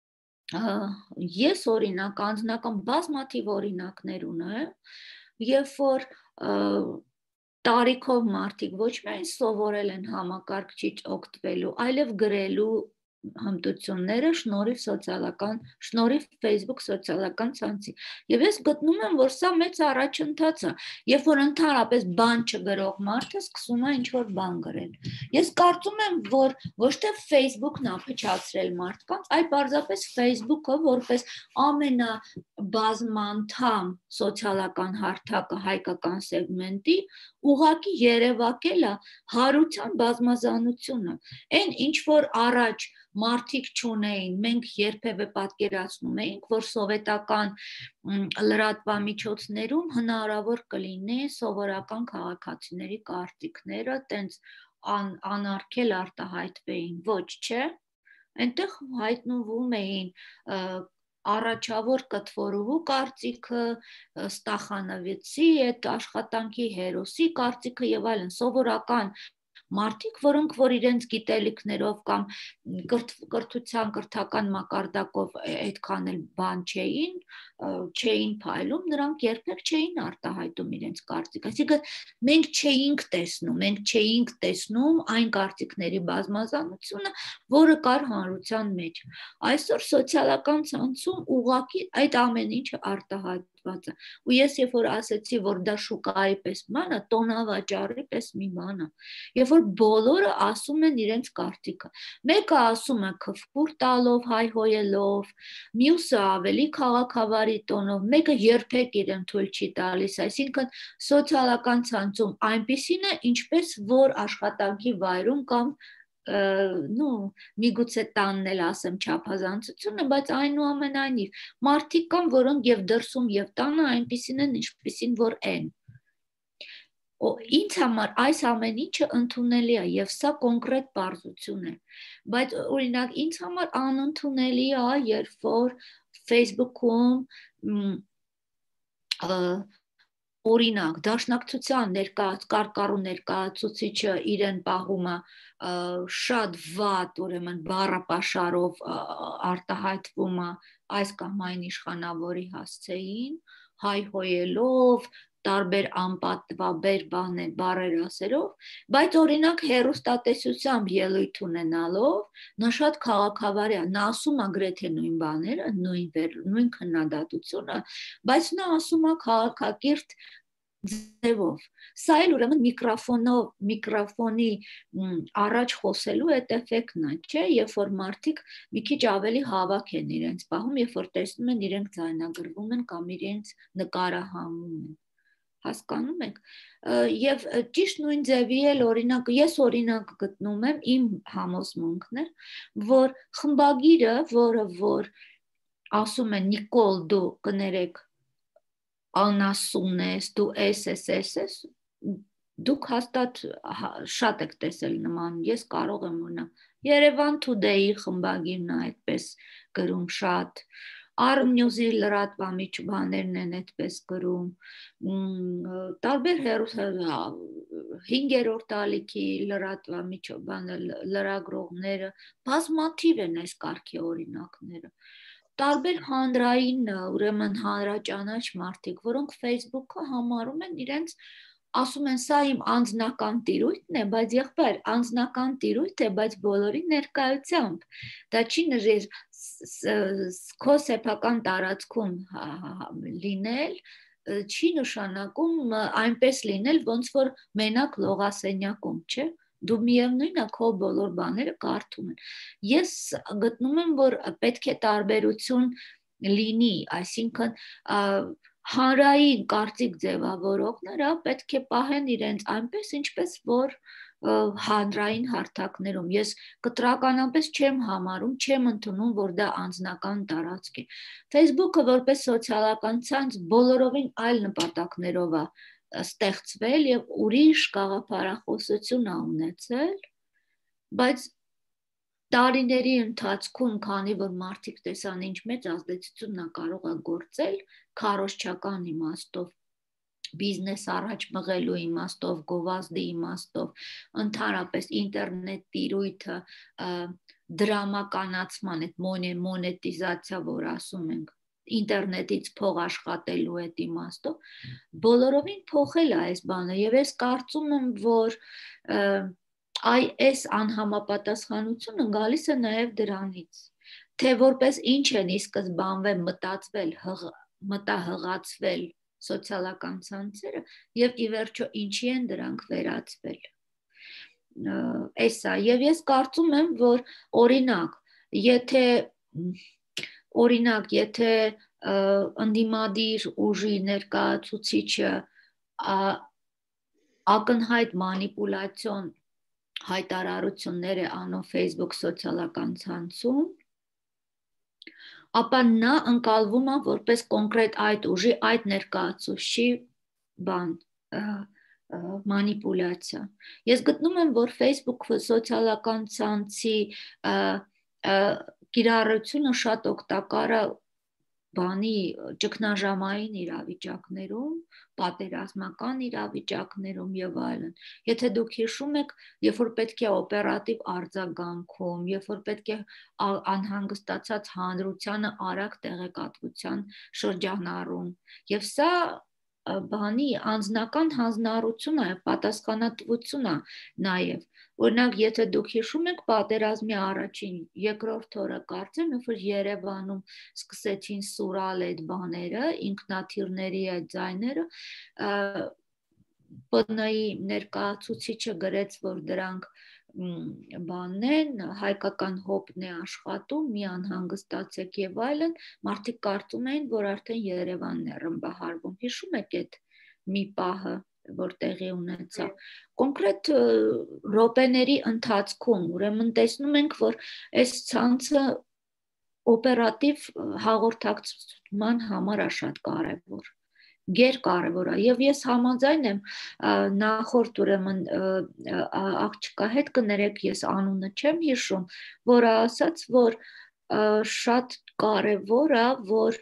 ես օրինակ անձնական բազմաթիվ օրինակներ ունեմ, երբ որ տարիքով մարդիկ ոչ միայն սովորել են համակարգչից օգտվելու, այլև գրելու հմտությունները շնորհիվ սոցիալական, շնորհիվ Facebook սոցիալական ցանցի։ Եվ ես գտնում եմ, որ սա մեծ առաջընթաց է, երբ որ ընդհանրապես բան չգրող մարդը սկսում է ինչ-որ բան գրել։ Ես կարծում եմ, որ ոչ թե Facebook-ն է փչացրել մարդկանց, այլ պարզապես Facebook-ը որպես ամենաբազմանդամ սոցիալական հարթակը հայկական սեգմենտի ուղղակի երևակել է հարության բազմազանությունը։ Այն ինչ որ առաջ մարդիկ չունեին, մենք երբևէ պատկերացնում էինք, որ սովետական լրատվամիջոցներում հնարավոր կլինի սովորական քաղաքացիների կարծիքները տենց անարգել արտահայտվեին, ոչ չէ, այնտեղ հայտնվում էին առաջավոր կտվորուհու կարծիքը, Ստախանովիցի այդ աշխատանքի հերոսի կարծիքը եւ այլն, սովորական մարդիկ, որոնք որ իրենց գիտելիքներով կամ կրթության կրթական մակարդակով այդքան էլ բան չէին, չէին փայլում, նրանք երբեք չէին արտահայտում իրենց կարծիքը։ Այսինքն մենք չէինք տեսնում, մենք չէինք տեսնում այն կարծիքների բազմազանությունը, որը կար հանրության մեջ։ Այսօր սոցիալական ցանցում ուղղակի այդ ամեն ինչը արտահայտված է։ Ու ես երբ որ ասեցի, որ դա շուկայի պես բան է, տոնավաճառի պես մի բան է, երբ որ բոլորը ասում են իրենց կարծիքը։ Մեկը ասում է քֆուր տալով, հայհոյելով, մյուսը ավելի քաղաքավարի տոնով, մեկը երբեք իրեն թույլ չի տալիս, այսինքն սոցիալական ցանցում այնպիսին է, ինչպես որ աշխատանքի վայրում կամ նու միգուցե տանն էլ ասեմ չափազանցությունը, բայց այնուամենայնիվ մարդիկ կան, որոնք եւ դրսում եւ տանը այնպիսին են, ինչպիսին որ են։ Ինձ համար այս ամեն ինչը ընդունելի է եւ սա կոնկրետ պարզություն է, բայց օրինակ ինձ համար անընդունելի է, երբ որ Facebook-ում օրինակ դաշնակցության ներկայաց կարկառու ներկայացուցիչը իրեն պահում է շատ վատ, ուրեմն բառապաշարով արտահայտվում է այս կամ այն իշխանավորի հասցեին, հայհոյելով, տարբեր անպատվաբեր բառեր ասելով, բայց օրինակ հեռուստատեսությամբ ելույթ ունենալով նա շատ քաղաքավարի է, նա ասում է գրեթե նույն բաները, նույն նույն քննադատությունը, բայց նա ասում է քաղաքակիրթ ձևով։ Սա էլ ուրեմն միկրոֆոնով, միկրոֆոնի առաջ խոսելու այդ էֆեկտն է, չէ, երբ որ մարդիկ մի քիչ ավելի հավաք են իրենց պահում, երբ որ տեսնում են իրենք ձայնագրվում են կամ իրենց նկարահանվում են։ Հասկանում եք, եւ ճիշտ նույն ձևի էլ օրինակ ես օրինակ գտնում եմ իմ համոզմունքն է, որ խմբագիրը, որը որ ասում է Նիկոլ դու կներեք անասուն ես, դու էս ես, էս ես, դուք հաստատ շատ եք տեսել նման, ես կարող եմ օրինակ Երևան Today-ի խմբագիրն է այդպես գրում շատ, Arm-News-ի լրատվամիջոցներն են այդպես գրում, տարբեր հինգերորդ ալիքի լրատվամիջոցները, լրագրողները, բազմաթիվ են այս կարգի օրինակները։ Տարբեր հանրային, ուրեմն հանրաճանաչ մարդիկ, որոնք Facebook-ը համարում են իրենց, ասում են սա իմ անձնական տիրույթն է, բայց եղբայր, անձնական տիրույթ է, բայց բոլորի ներկայությամբ։ Դա չի նժեր քո սեփական տարածքում լինել, չի նշանակում այնպես լինել, ոնց որ մենակ լողասենյակում, չէ՞։ Դու միևնույն է քո բոլոր բաները կարդում են։ Ես գտնում եմ, որ պետք է տարբերություն լինի, այսինքն հանրային կարծիք ձևավորողները պետք է պահեն իրենց այնպես, ինչպես որ հանրային հարթակներում։ Ես կտրականապես չեմ համարում, չեմ ընդունում, որ դա անձնական տարածք է։ Facebook-ը որպես սոցիալական ցանց բոլորովին այլ նպատակներով է ստեղծվել եւ ուրիշ գաղափարախոսություն է ունեցել, բայց տարիների ընթացքում, քանի որ մարդիկ տեսան ինչ մեծ ազդեցություն է կարող է գործել քարոզչական իմաստով, բիզնես առաջ մղելու իմաստով, գովազդի իմաստով, ընդհանրապես ինտերնետ տիրույթը դրամականացման, այդ մոնետիզացիա, որ ասում ենք, ինտերնետից փող աշխատելու այդ իմաստով, բոլորովին փոխել է այս բանը եւ ես կարծում եմ, որ այ այս անհամապատասխանությունը գալիս է նաև դրանից, թե որպես ինչ են ի սկզբանվե մտածվել, մտահղացվել սոցիալական ցանցերը եւ ի վերջո ինչի են դրանք վերածվել։ Էսա, եւ ես կարծում եմ, որ օրինակ, եթե օրինակ, եթե ընդդիմադիր ուժի ներկայացուցիչը ակնհայտ մանիպուլյացիոն հայտարարություններ է անում Facebook սոցիալական ցանցում, ապա նա ընկալվում է որպես կոնկրետ այդ ուժի, այդ ներկայացուցչի բան, մանիպուլյացիա։ Ես գտնում եմ, որ Facebook սոցիալական ցանցի կիրառությունը շատ օգտակար է բանի ճգնաժամային իրավիճակներում, պատերազմական իրավիճակներում եւ այլն։ Եթե դուք հիշում եք, երբ որ պետք է օպերատիվ արձագանքում, երբ որ պետք է անհանգստացած հանրությանը արագ տեղեկատվության շրջանառում, եւ սա բանի անձնական հանձնառություն է, պատասխանատվություն է նաեւ։ Օրինակ, եթե դուք հիշում եք պատերազմի առաջին, երկրորդ օրը կարծեմ, երբ որ Երևանում սկսեցին սուրալ այդ բաները, ինքնաթիռների այդ ձայները, ՊՆ-ի ներկայացուցիչը գրեց, որ դրանք բանն են, հայկական հոպն է աշխատում, մի անհանգստացեք եւ այլն, մարդիկ կարծում էին, որ արդեն Երևանն է ռմբահարվում։ Հիշում եք այդ մի պահը, որ տեղի ունեցավ։ Կոնկրետ րոպեների ընթացքում, ուրեմն տեսնում ենք, որ այս ցանցը օպերատիվ հաղորդակցման համար է շատ կարևոր, գերկարևոր է, եւ ես համաձայն եմ նախորդ ուրեմն աղջկա հետ կներեք, ես անունը չեմ հիշում, որը ասաց, որ շատ կարևոր է, որ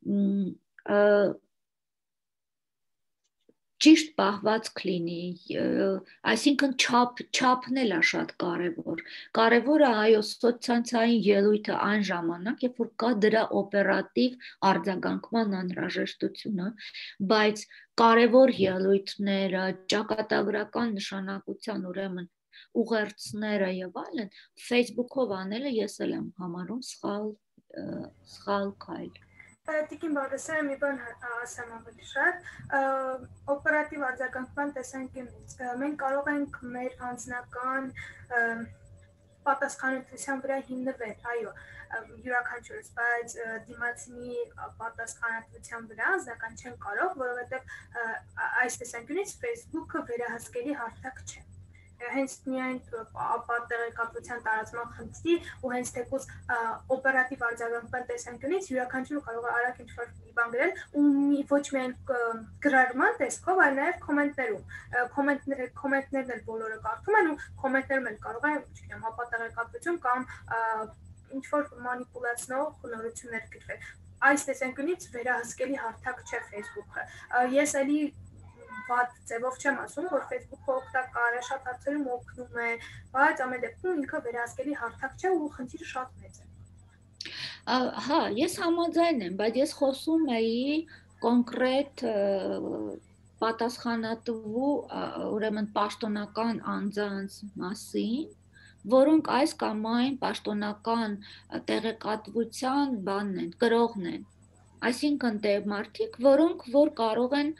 ճիշտ պահվածք լինի, այսինքն չափ, չափն էլ է շատ կարևոր։ Կարևոր է այո սոցցանցային ելույթը այն ժամանակ, երբ որ կա դրա օպերատիվ արձագանքման անհրաժեշտությունը, բայց կարևոր ելույթները, ճակատագրական նշանակության ուրեմն ուղերձները եւ այլն Facebook-ով անելը ես էլ եմ համարում սխալ սխալ քայլ։ Տիկին Բաղդասարյան մի բան ասեմ ավելի շատ, օպերատիվ արձագանքման տեսանկյունից մենք կարող ենք մեր անձնական պատասխանատվության վրա հիմնվել, այո, յուրաքանչյուրս, բայց դիմացինի պատասխանատվության վրա անձնական չեն կարող, որովհետև այս տեսանկյունից Facebook-ը վերահսկելի հարթակ չէ։ Հենց միայն տեղեկատվության տարածման խնդրի ու հենց թեկուզ օպերատիվ արձագանքման տեսանկյունից յուրաքանչյուրը կարող է արագ ինչ-որ մի բան գրել ու ոչ միայն գրառման տեսքով, այլ նաև կոմենտներում։ Կոմենտները կոմենտներն էլ բոլորը կարդում են ու կոմենտներում էլ կարող է, չգիտեմ, հապատեղեկատվություն կամ ինչ-որ մանիպուլացնող նորություններ գրվել։ Այս տեսանկյունից վերահսկելի հարթակ չէ Facebook-ը։ Ես էլի վատ ձևով չեմ ասում, որ Facebook-ը օգտակար է, շատ հարցերում օգնում է, բայց ամեն դեպքում ինքը վերահսկելի հարթակ չէ ու խնդիրը շատ մեծ է։ Հա, ես համաձայն եմ, բայց ես խոսում էի կոնկրետ պատասխանատվու, ուրեմն պաշտոնական անձանց մասին, որոնք այս կամ այն պաշտոնական տեղեկատվության բանն են, կրողն են։ Այսինքն թե մարդիկ, որոնք որ կարող են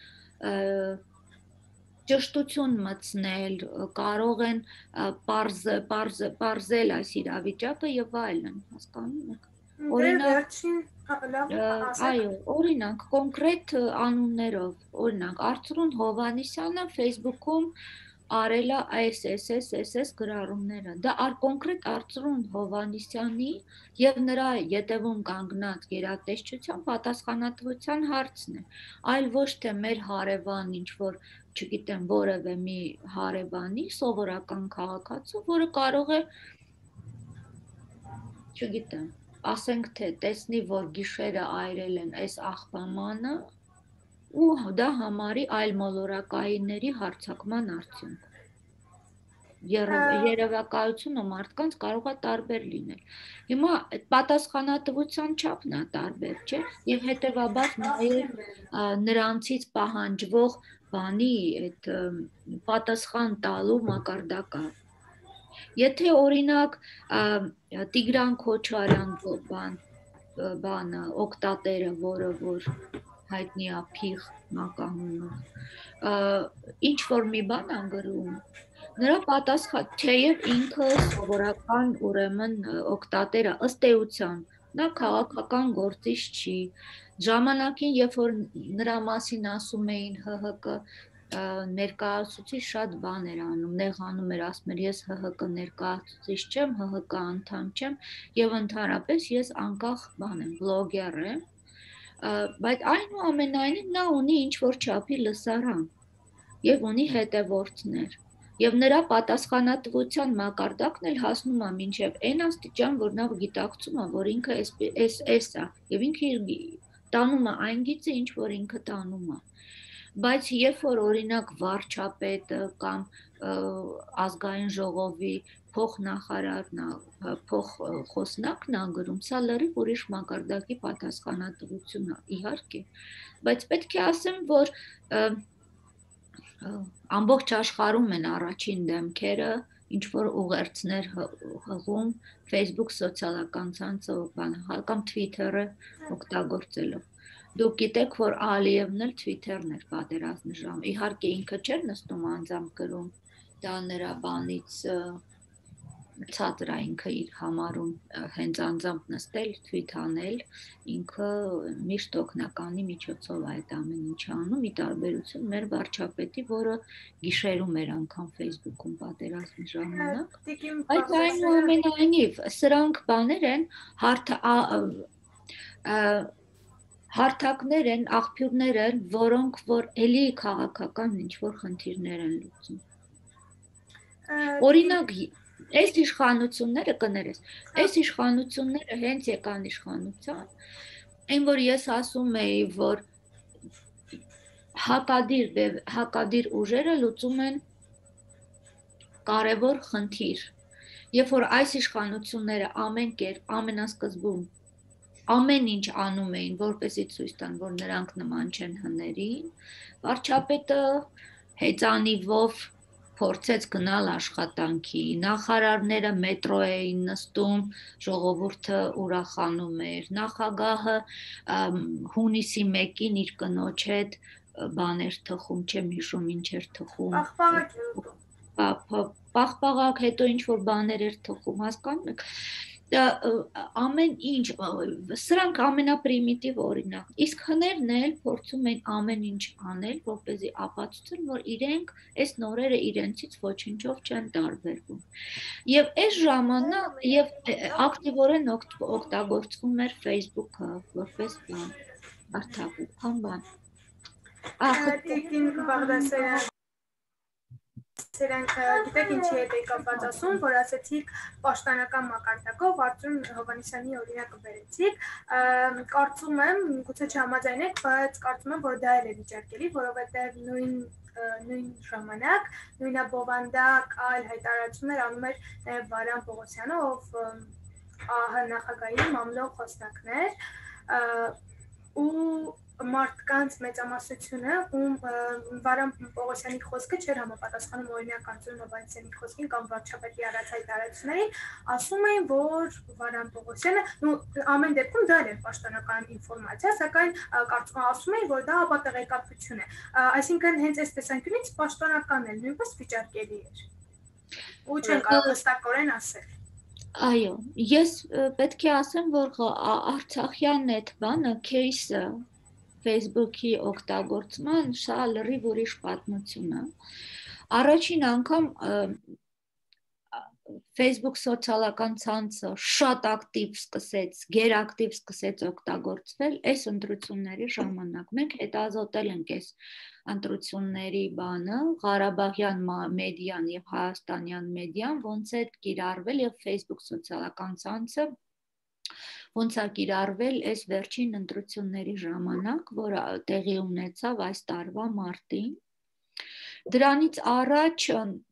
ճշտություն մտցնել, կարող են պարզ, պարզ, պարզել այս իրավիճակը եւ այլն, հասկանում եք։ Օրինակ, այո, օրինակ կոնկրետ անուններով, օրինակ Արծրուն Հովհաննիսյանը Facebook-ում արել է այս էս էս էս էս գրառումները։ Դա կոնկրետ Արծրուն Հովհաննիսյանի եւ նրա ետևում կանգնած գերատեսչության պատասխանատվության հարցն է, այլ ոչ թե մեր հարևան ինչ որ, չգիտեմ, որևէ մի հարևանի սովորական քաղաքացու, որը կարող է, չգիտեմ, ասենք թե տեսնի, որ գիշերը այրել են այս աղբամանը ու դա համարի այլ մոլորակայինների հարձակման արդյունք։ Երևակայությունը մարդկանց կարող է տարբեր լինել։ Հիմա այդ պատասխանատվության չափն է տարբեր, չէ՞, եւ հետեւաբար նաեւ նրանցից պահանջվող բանի այդ պատասխան տալու մակարդակը։ Եթե օրինակ Տիգրան Քոչարյան բան բանը օկտատերը, որը որ հայտնի է Փիղ մականունով, ինչ որ մի բան անգրում, նրա պատասխան, թեև ինքը սովորական ուրեմն օկտատերը ըստ էության, նա քաղաքական գործիչ չի, ժամանակին, երբ որ նրա մասին ասում էին ՀՀԿ ներկայացուցիչ շատ բան էր անում, նեղանում էր, ասում էր ես ՀՀԿ ներկայացուցիչ չեմ, ՀՀԿ անդամ չեմ եւ ընդհանրապես ես անկախ բան եմ, բլոգեր եմ, բայց այնուամենայնիվ նա ունի ինչ որ չափի լսարան եւ ունի հետևորդներ եւ նրա պատասխանատվության մակարդակն էլ հասնում է մինչեւ այն աստիճան, որ նա գիտակցում է, որ ինքը էս էս է եւ ինքը տանում է այն գիծը, ինչ որ ինքը տանում է։ Բայց երբ որ օրինակ վարչապետը կամ ազգային ժողովի փոխնախարարն է, փոխխոսնակն է գրում, սա լրիվ ուրիշ մակարդակի պատասխանատվություն է, իհարկե, բայց պետք է ասեմ, որ ամբողջ աշխարհում են առաջին դեմքերը, ինչ որ ուղերձներ հղում Facebook սոցիալական ցանցը կամ Twitter-ը օգտագործելով։ Դուք գիտեք, որ Ալիևն էլ Twitter-ն էր պատերազմի ժամանակ։ Իհարկե ինքը չէր նստում անձամբ գրում, դա նրա բանից ցածր է ինքը իր համարում հենց անձամբ նստել, թվիթ անել, ինքը միշտ օգնականի միջոցով է այդ ամեն ինչը անում, ի տարբերություն մեր վարչապետի, որը գիշերում էր անգամ Facebook-ում պատերազմի ժամանակ, բայց այնուամենայնիվ սրանք բաներ են, հարթակներ են, աղբյուրներ են, որոնք որ էլի քաղաքական ինչ-որ խնդիրներ են լուծում։ Օրինակ, այս իշխանությունները կներես, այս իշխանությունները հենց եկան իշխանության, այն որ ես ասում էի, որ հակադիր, հակադիր ուժերը լուծում են կարևոր խնդիր, երբ որ այս իշխանությունները ամեն կերպ, ամենասկզբում, ամեն ինչ անում էին, որպեսզի ցույց տան, որ նրանք նման չեն հներին, վարչապետը հեծանիվով փորձեց գնալ աշխատանքի, նախարարները մետրո էին նստում, ժողովուրդը ուրախանում էր, նախագահը հունիսի մեկին իր կնոջ հետ բաներ թխում, չեմ հիշում ինչ էր թխում, պաղպաղակ, հետո ինչ որ բաներ էր թխում, հասկանում եք, ամեն ինչ, սրանք ամենապրիմիտիվ օրինակ, իսկ հներն էլ փորձում են ամեն ինչ անել, որպեսզի ապացուցեն, որ իրենք այս նորերը իրենցից ոչինչով չեն տարբերվում։ Եվ այս ժամանակ եւ ակտիվորեն օգտագործվում էր Facebook-ը, որպես բան, արդյունքում բան։ Ահա Բաղդասարյան Սրանք գիտեք ինչի հետ է կապված ասում, որ ասեցիք պաշտպանական մակարդակով Արծրուն Հովհաննիսյանի օրինակը բերեցիք, կարծում եմ, գուցե չհամաձայնեք, բայց կարծում եմ, որ դա էլ է վիճարկելի, որովհետև նույն նույն ժամանակ նույնաբովանդակ այլ հայտարարություններ անում էր նաև Վարան Պողոսյանը, ով ԱՀ նախագահի մամլոյ խոսնակներ ու մարդկանց մեծամասնությունը, ում Վարան Պողոսյանի խոսքը չէր համապատասխանում օրինակ Արծրուն Հովհաննիսյանի խոսքին կամ վարչապետի արած հայտարարություններին, ասում էին, որ Վարան Պողոսյանը, նու ամեն դեպքում դա էր պաշտոնական ինֆորմացիա, սակայն կարծում ասում էին, որ դա ապատեղեկատվություն է, այսինքն հենց այս տեսանկյունից պաշտոնական էլ նույնպես վիճարկելի էր, ու չեն կարող հստակորեն ասել։ Այո, ես պետք է ասեմ, որ Արցախյան այդ բանը, кейսը, Facebook-ի օգտագործման սա լրիվ ուրիշ պատմություն է, Առաջին անգամ Facebook սոցիալական ցանցը շատ ակտիվ սկսեց, գերակտիվ սկսեց օգտագործվել այս ընտրությունների ժամանակ։ Մենք հետազոտել ենք այս ընտրությունների բանը, Ղարաբաղյան մեդիան եւ հայաստանյան մեդիան ոնց է կիրառվել եւ Facebook սոցիալական ցանցը ոնց է կիրառվել այս վերջին ընտրությունների ժամանակ, որը տեղի ունեցավ այս տարվա մարտին։ Դրանից առաջ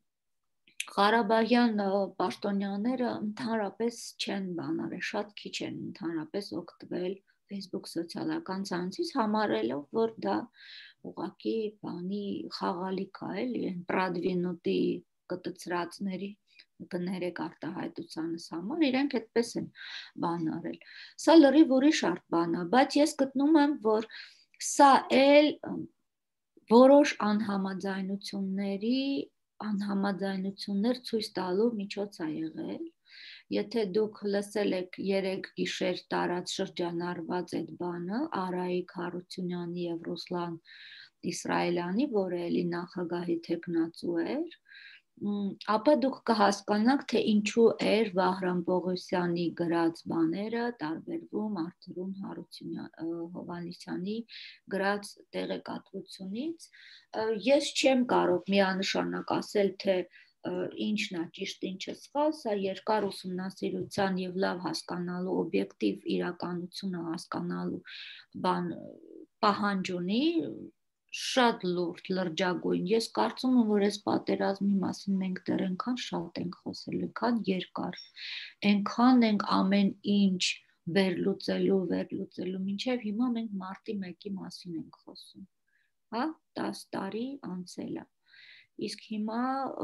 Ղարաբաղյան պաշտոնյաները ընդհանրապես չեն բանարել, շատ քիչ են ընդհանրապես օգտվել Facebook սոցիալական ցանցից, համարելով, որ դա ուղղակի բանի խաղալիք է, էլի, պրադվինուտի կտցրածների կներեք արտահայտությանս համար, իրենք այդպես են բանարել։ Սա լրիվ ուրիշ բան է, բայց ես գտնում եմ, որ սա էլ որոշ անհամաձայնությունների անհամաձայնություններ ցույց տալու միջոց է եղել։ Եթե դուք լսել եք երեք գիշեր տարած շրջանառված այդ բանը Արայիկ Հարությունյանի եւ Ռուսլան Իսրայելյանի, որը էլի նախագահի թեկնածու էր, ապա դուք կհասկանաք, թե ինչու էր Վահրամ Պողոսյանի գրած բաները տարբերվում Արթուր Հովհաննիսյանի գրած տեղեկատվությունից։ Ես չեմ կարող միանշանակ ասել, թե ինչն է ճիշտ, ինչը սխալ, սա երկար ուսումնասիրության եւ լավ հասկանալու, օբյեկտիվ իրականությունը հասկանալու բան պահանջ ունի, շատ լուրջ, լրջագույն։ Ես կարծում եմ, որ այս պատերազմի մասին մենք դեռ այնքան շատ ենք խոսել, այնքան երկար, այնքան ենք ամեն ինչ վերլուծելու, վերլուծելու, մինչև հիմա մենք մարտի մեկի մասին ենք խոսում, հա, տասը տարի անցել է, իսկ հիմա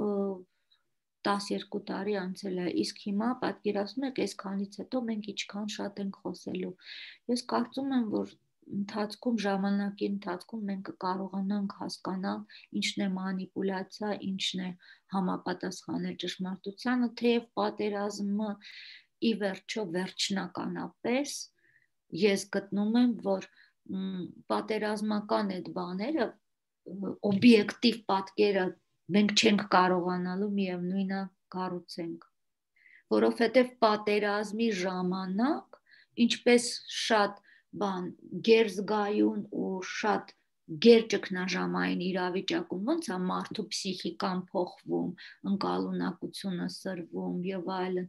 տասներկու տարի անցել է, իսկ հիմա պատկերացնում եք այսքանից հետո մենք ինչքան շատ ենք խոսելու։ Ես կարծում եմ, որ ընթացքում ժամանակի ընթացքում մենք կարողանանք հասկանալ ինչն է մանիպուլյացիա, ինչն է համապատասխանել ճշմարտությանը, թեև պատերազմը ի վերջո վերջնականապես ես գտնում եմ, որ պատերազմական այդ բաները օբյեկտիվ պատկերը մենք չենք կարողանալու միևնույնը կառուցենք, որովհետև պատերազմի ժամանակ ինչպես շատ բան գերզգայուն ու շատ գերճգնաժամային իրավիճակում ոնց է մարդու պսիխիկան փոխվում, ընկալունակությունը սրվում եւ այլն,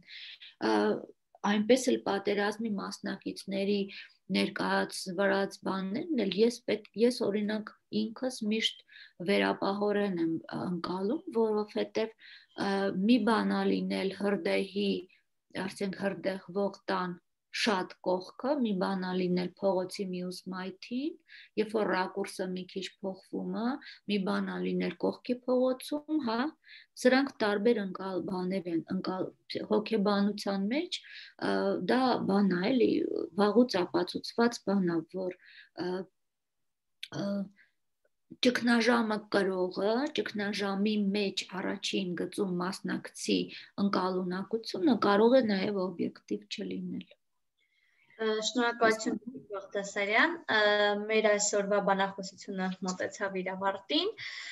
այնպես էլ պատերազմի մասնակիցների ներկայացված բաններն էլ ես պետք ես օրինակ ինքս միշտ վերապահորեն եմ ընկալում, որովհետեւ մի բան է լինել հրդեհի, ասենք հրդեհվող տան շատ կողքը, մի բան է լինել փողոցի մյուս մայթին, երբ որ ռակուրսը մի քիչ փոխվում է, մի բան է լինել կողքի փողոցում, հա, սրանք տարբեր ընկալ բաներ են, ընկալ հոգեբանության մեջ դա բան է, էլի, վաղուց ապացուցված բան է, որ ճգնաժամը կրողը, ճգնաժամի մեջ առաջին գծում մասնակցի ընկալունակությունը կարող է նաև օբյեկտիվ չլինել։ Շնորհակալություն Բաղդասարյան, մեր այսօրվա բանախոսությունը մոտեցավ իր ավարտին։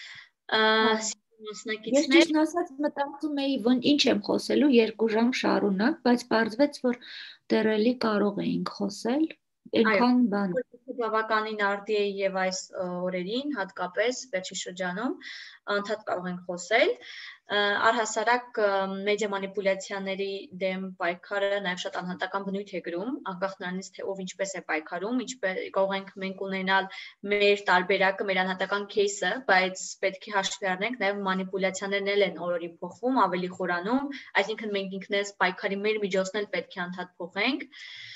Ես ճիշտ ասած մտածում էի, ինչ եմ խոսելու երկու ժամ շարունակ, բայց պարզվեց, որ դեռ էլի կարող էինք խոսել, այնքան բան։ Բավականին արդի է եւ այս օրերին, հատկապես վերջի շրջանում անդադ կարող ենք խոսել։ Առհասարակ մեդիա մանիպուլյացիաների դեմ պայքարը նաև շատ անհատական բնույթ է կրում, անկախ նրանից թե ով ինչպես է պայքարում, ինչպես կարող ենք մենք ունենալ մեր տարբերակը, մեր անհատական кейսը, բայց պետք է հաշվի առնենք նաև մանիպուլյացիաներն էլ են օրորի փոխվում, ավելի խորանում, այսինքն մենք ինքնես պայքարի մեր միջոցն էլ պետք է անդադ փոխենք։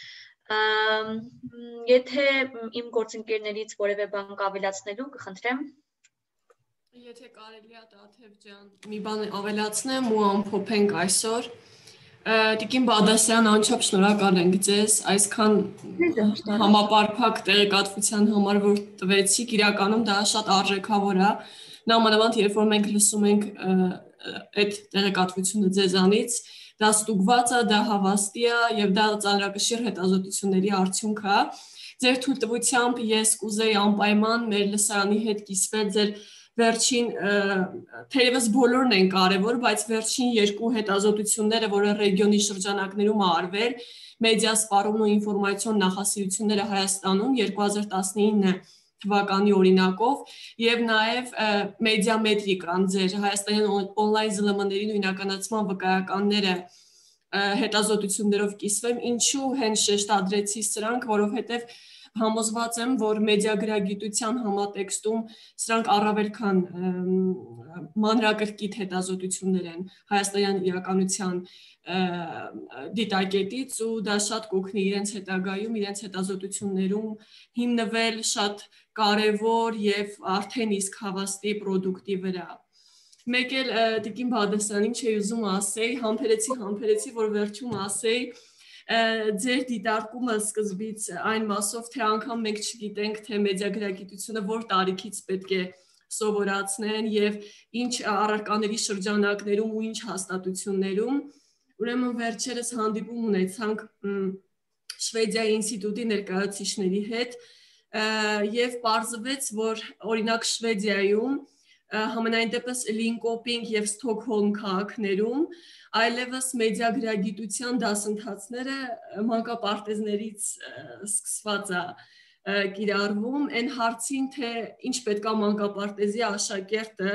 Եթե իմ գործընկերներից որևէ բան կավելացնելու, կխնդրեմ։ Եթե կարելի է Տաթև ջան, մի բան ավելացնեմ ու ամփոփենք այսօր։ Տիկին Բադասյան, անչափ շնորհակալ ենք ձեզ այսքան համապարփակ տեղեկատվության համար, որ տվեցիք, իրականում դա շատ արժեքավոր է։ Նամանավանդ երբ որ մենք լսում ենք այդ տեղեկատվությունը ձեզանից, դա ստուգված է, դա հավաստի է եւ դա ծանրակշիռ հետազոտությունների արդյունք է։ Ձեր թույլտվությամբ ես կուզեի անպայման մեր լսարանի հետ կիսվել ձեր վերջին թերևս բոլորն են կարևոր, բայց վերջին երկու հետազոտությունները, որը ռեգիոնի շրջանակներում արվել, մեդիա սպառումն ու ինֆորմացիոն նախասիրությունները Հայաստանում երկու հազար տասնինը թվականի օրինակով եւ նաեւ մեդիամետրիկան ձեր հայաստանյան on-line զլմ-ների նույնականացման վկայականները հետազոտություններով կիսվեմ, ինչու հենց շեշտադրեցի սրանք, որովհետեւ համոզված եմ, որ մեդիագրագիտության համատեքստում սրանք առավել քան մանրակրկիտ հետազոտություններ են հայաստանյան իրականության դիտակետից ու դա շատ կօգնի իրենց հետագայում, իրենց հետազոտություններում հիմնվել շատ կարևոր եւ արդեն իսկ հավաստի պրոդուկտի վրա։ Մեկ էլ Տիկին Բադասյանին չէի ուզում ասեի, համբերեցի, համբերեցի, որ վերջում ասեի ձեր դիտարկումը սկզբից այն մասով, թե անգամ մենք չգիտենք, թե մեդիագրագիտությունը որ տարիքից պետք է սովորացնեն եւ ինչ առարկաների շրջանակներում ու ինչ հաստատություններում, ուրեմն վերջերս հանդիպում ունեցանք Շվեդիայի ինստիտուտի ներկայացուցիչների հետ եւ պարզվեց, որ օրինակ Շվեդիայում համենայն դեպս Լինկոպինգ եւ Ստոկհոլմ քաղաքներում այլևս մեդիագրագիտության դասընթացները մանկապարտեզներից սկսված է կիրառվում, այն հարցին, թե ինչ պետք է մանկապարտեզի աշակերտը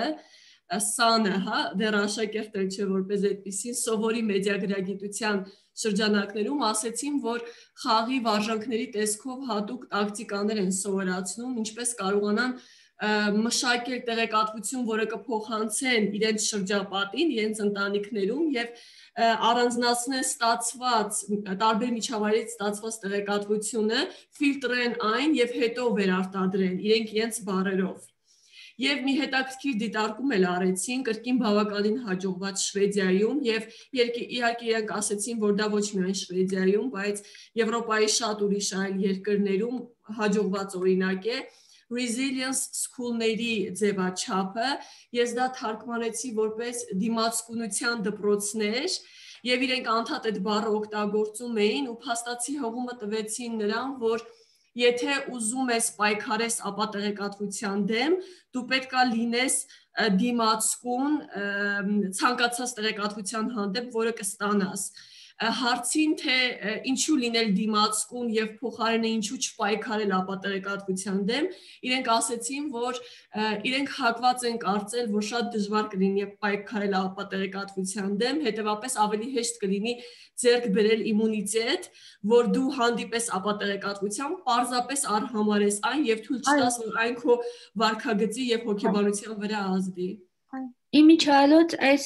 սանը, հա, դեռ աշակերտը չէ որպես այդպեսին սովորի մեդիագրագիտության շրջանակներում ասեցին, որ խաղի վարժանքների տեսքով հատուկ տակտիկաներ են սովորացնում, ինչպես կարողանան մշակել տեղեկատվություն, որը կփոխանցեն իրենց շրջապատին, իրենց ընտանիքներում եւ առանձնացնեն ստացված տարբեր միջավայրից ստացված տեղեկատվությունը, ֆիլտրեն այն եւ հետո վերարտադրեն իրենք իրենց բառերով։ Եվ մի հետաքրքիր դիտարկում էլ արեցին, կրկին բավականին հաջողված Շվեդիայում եւ իհարկե իրենք ասեցին, որ դա ոչ միայն Շվեդիայում, բայց Եվրոպայի շատ ուրիշ այլ երկրներում հաջողված օրինակ է resilience school-ների ձևաչափը, ես դա թարգմանեցի որպես դիմացկունության դպրոցներ եւ իրենք անդադ այդ բառը օգտագործում էին ու փաստացի հողումը տվեցին նրան, որ եթե ուզում ես պայքարես ապա տեղեկատվության դեմ, դու պետքա լինես դիմացկուն ցանկացած տեղեկատվության հանդեպ, որը կստանաս։ Հարցին, թե ինչու լինել դիմացկուն եւ փոխարենը ինչու չպայքարել ապա տեղեկատվության դեմ, իրենք ասեցին, որ իրենք հակված են կարծել, որ շատ դժվար կլինի պայքարել ապա տեղեկատվության դեմ, հետեւաբար ավելի հեշտ կլինի ձեռք բերել իմունիտետ, որ դու հանդիպես ապա տեղեկատվության, պարզապես արհամարես այն եւ թույլ չտաս, որ այն քո վարքագծի եւ հոգեբանության վրա ազդի։ Իմիջիայլոց այս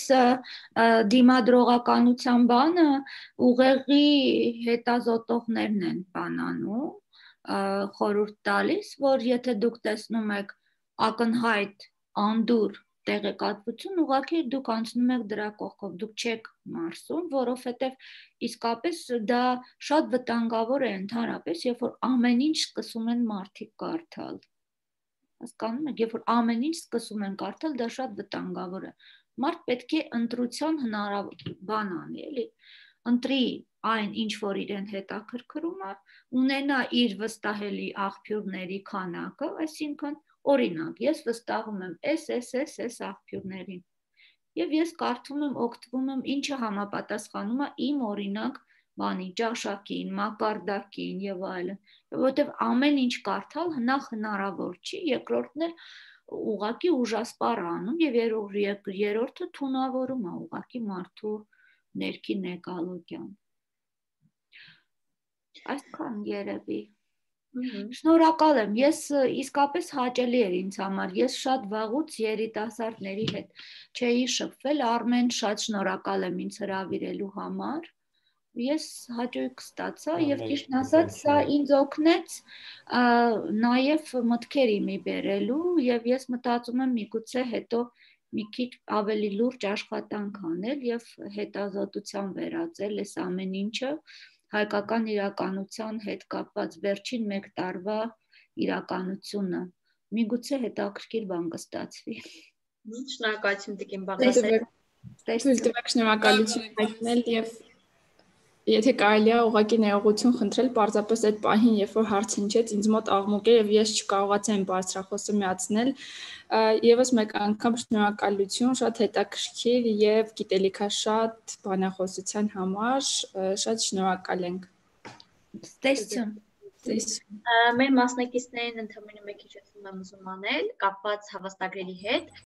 դիմադրողականության բանը ուղեղի հետազոտողներն են բանանում, խորհուրդ տալիս, որ եթե դուք տեսնում եք ակնհայտ անդուր տեղեկատվություն, ուղղակի դուք անցնում եք դրա կողքով, դուք չեք մարսում, որովհետև իսկապես դա շատ վտանգավոր է ընդհանրապես, երբ որ ամեն ինչ սկսում են մարդիկ կարդալ։ Հասկանում եք, երբ որ ամեն ինչ սկսում են կարդալ, դա շատ վտանգավոր է։ Մարդ պետք է ընտրության հնարավոր բան անի, էլի, ընտրի այն, ինչ որ իրեն հետաքրքրում է, ունենա իր վստահելի աղբյուրների քանակը, այսինքն օրինակ, ես վստահում եմ այս, այս, այս, այս աղբյուրներին։ Եվ ես կարդում եմ, օգտվում եմ, ինչը համապատասխանում է իմ օրինակ բանի, ճաշակին, մակարդակին եւ այլն, որովհետեւ ամեն ինչ կարդալ նախ հնարավոր չի, երկրորդն էլ ուղղակի ուժասպառ անում եւ երրորդը թունավորում է ուղղակի մարդու ներքին էկոլոգիան։ Այսքան երևի։ Շնորհակալ եմ, ես իսկապես հաճելի էր ինձ համար, ես շատ վաղուց երիտասարդների հետ չէի շփվել, Արմեն շատ շնորհակալ եմ ինձ հրավիրելու համար։ Ես հաճույք ստացա եւ ճիշտ ասած սա ինձ օգնեց նաեւ մտքերի մի բերելու եւ ես մտածում եմ միգուցե հետո մի քիչ ավելի լուրջ աշխատանք անել եւ հետազոտության վերածել այս ամեն ինչը հայկական իրականության հետ կապված վերջին մեկ տարվա իրականությունը միգուցե հետաքրքիր բան կստացվի։ Շնորհակալություն Տիկին Բաղդասարյան։ Թույլ տվեք շնորհակալություն հայտնել եւ Եթե կարելի է ուղղակի ներողություն խնդրել, պարզապես այդ պահին, երբ որ հարց հնչեց, ինձ մոտ աղմուկ էր եւ ես չկարողացա իմ բարձրախոսը միացնել։ Եվս մեկ անգամ շնորհակալություն, շատ հետաքրքիր եւ գիտելիքաշատ բանախոսության համար, շատ շնորհակալ ենք։ Ստեսություն։ Տեսություն։ Մեր մասնակիցներին ընդհանրապես մի քիչ ուսում եմ ուզում անել կապված հավաստագրերի հետ։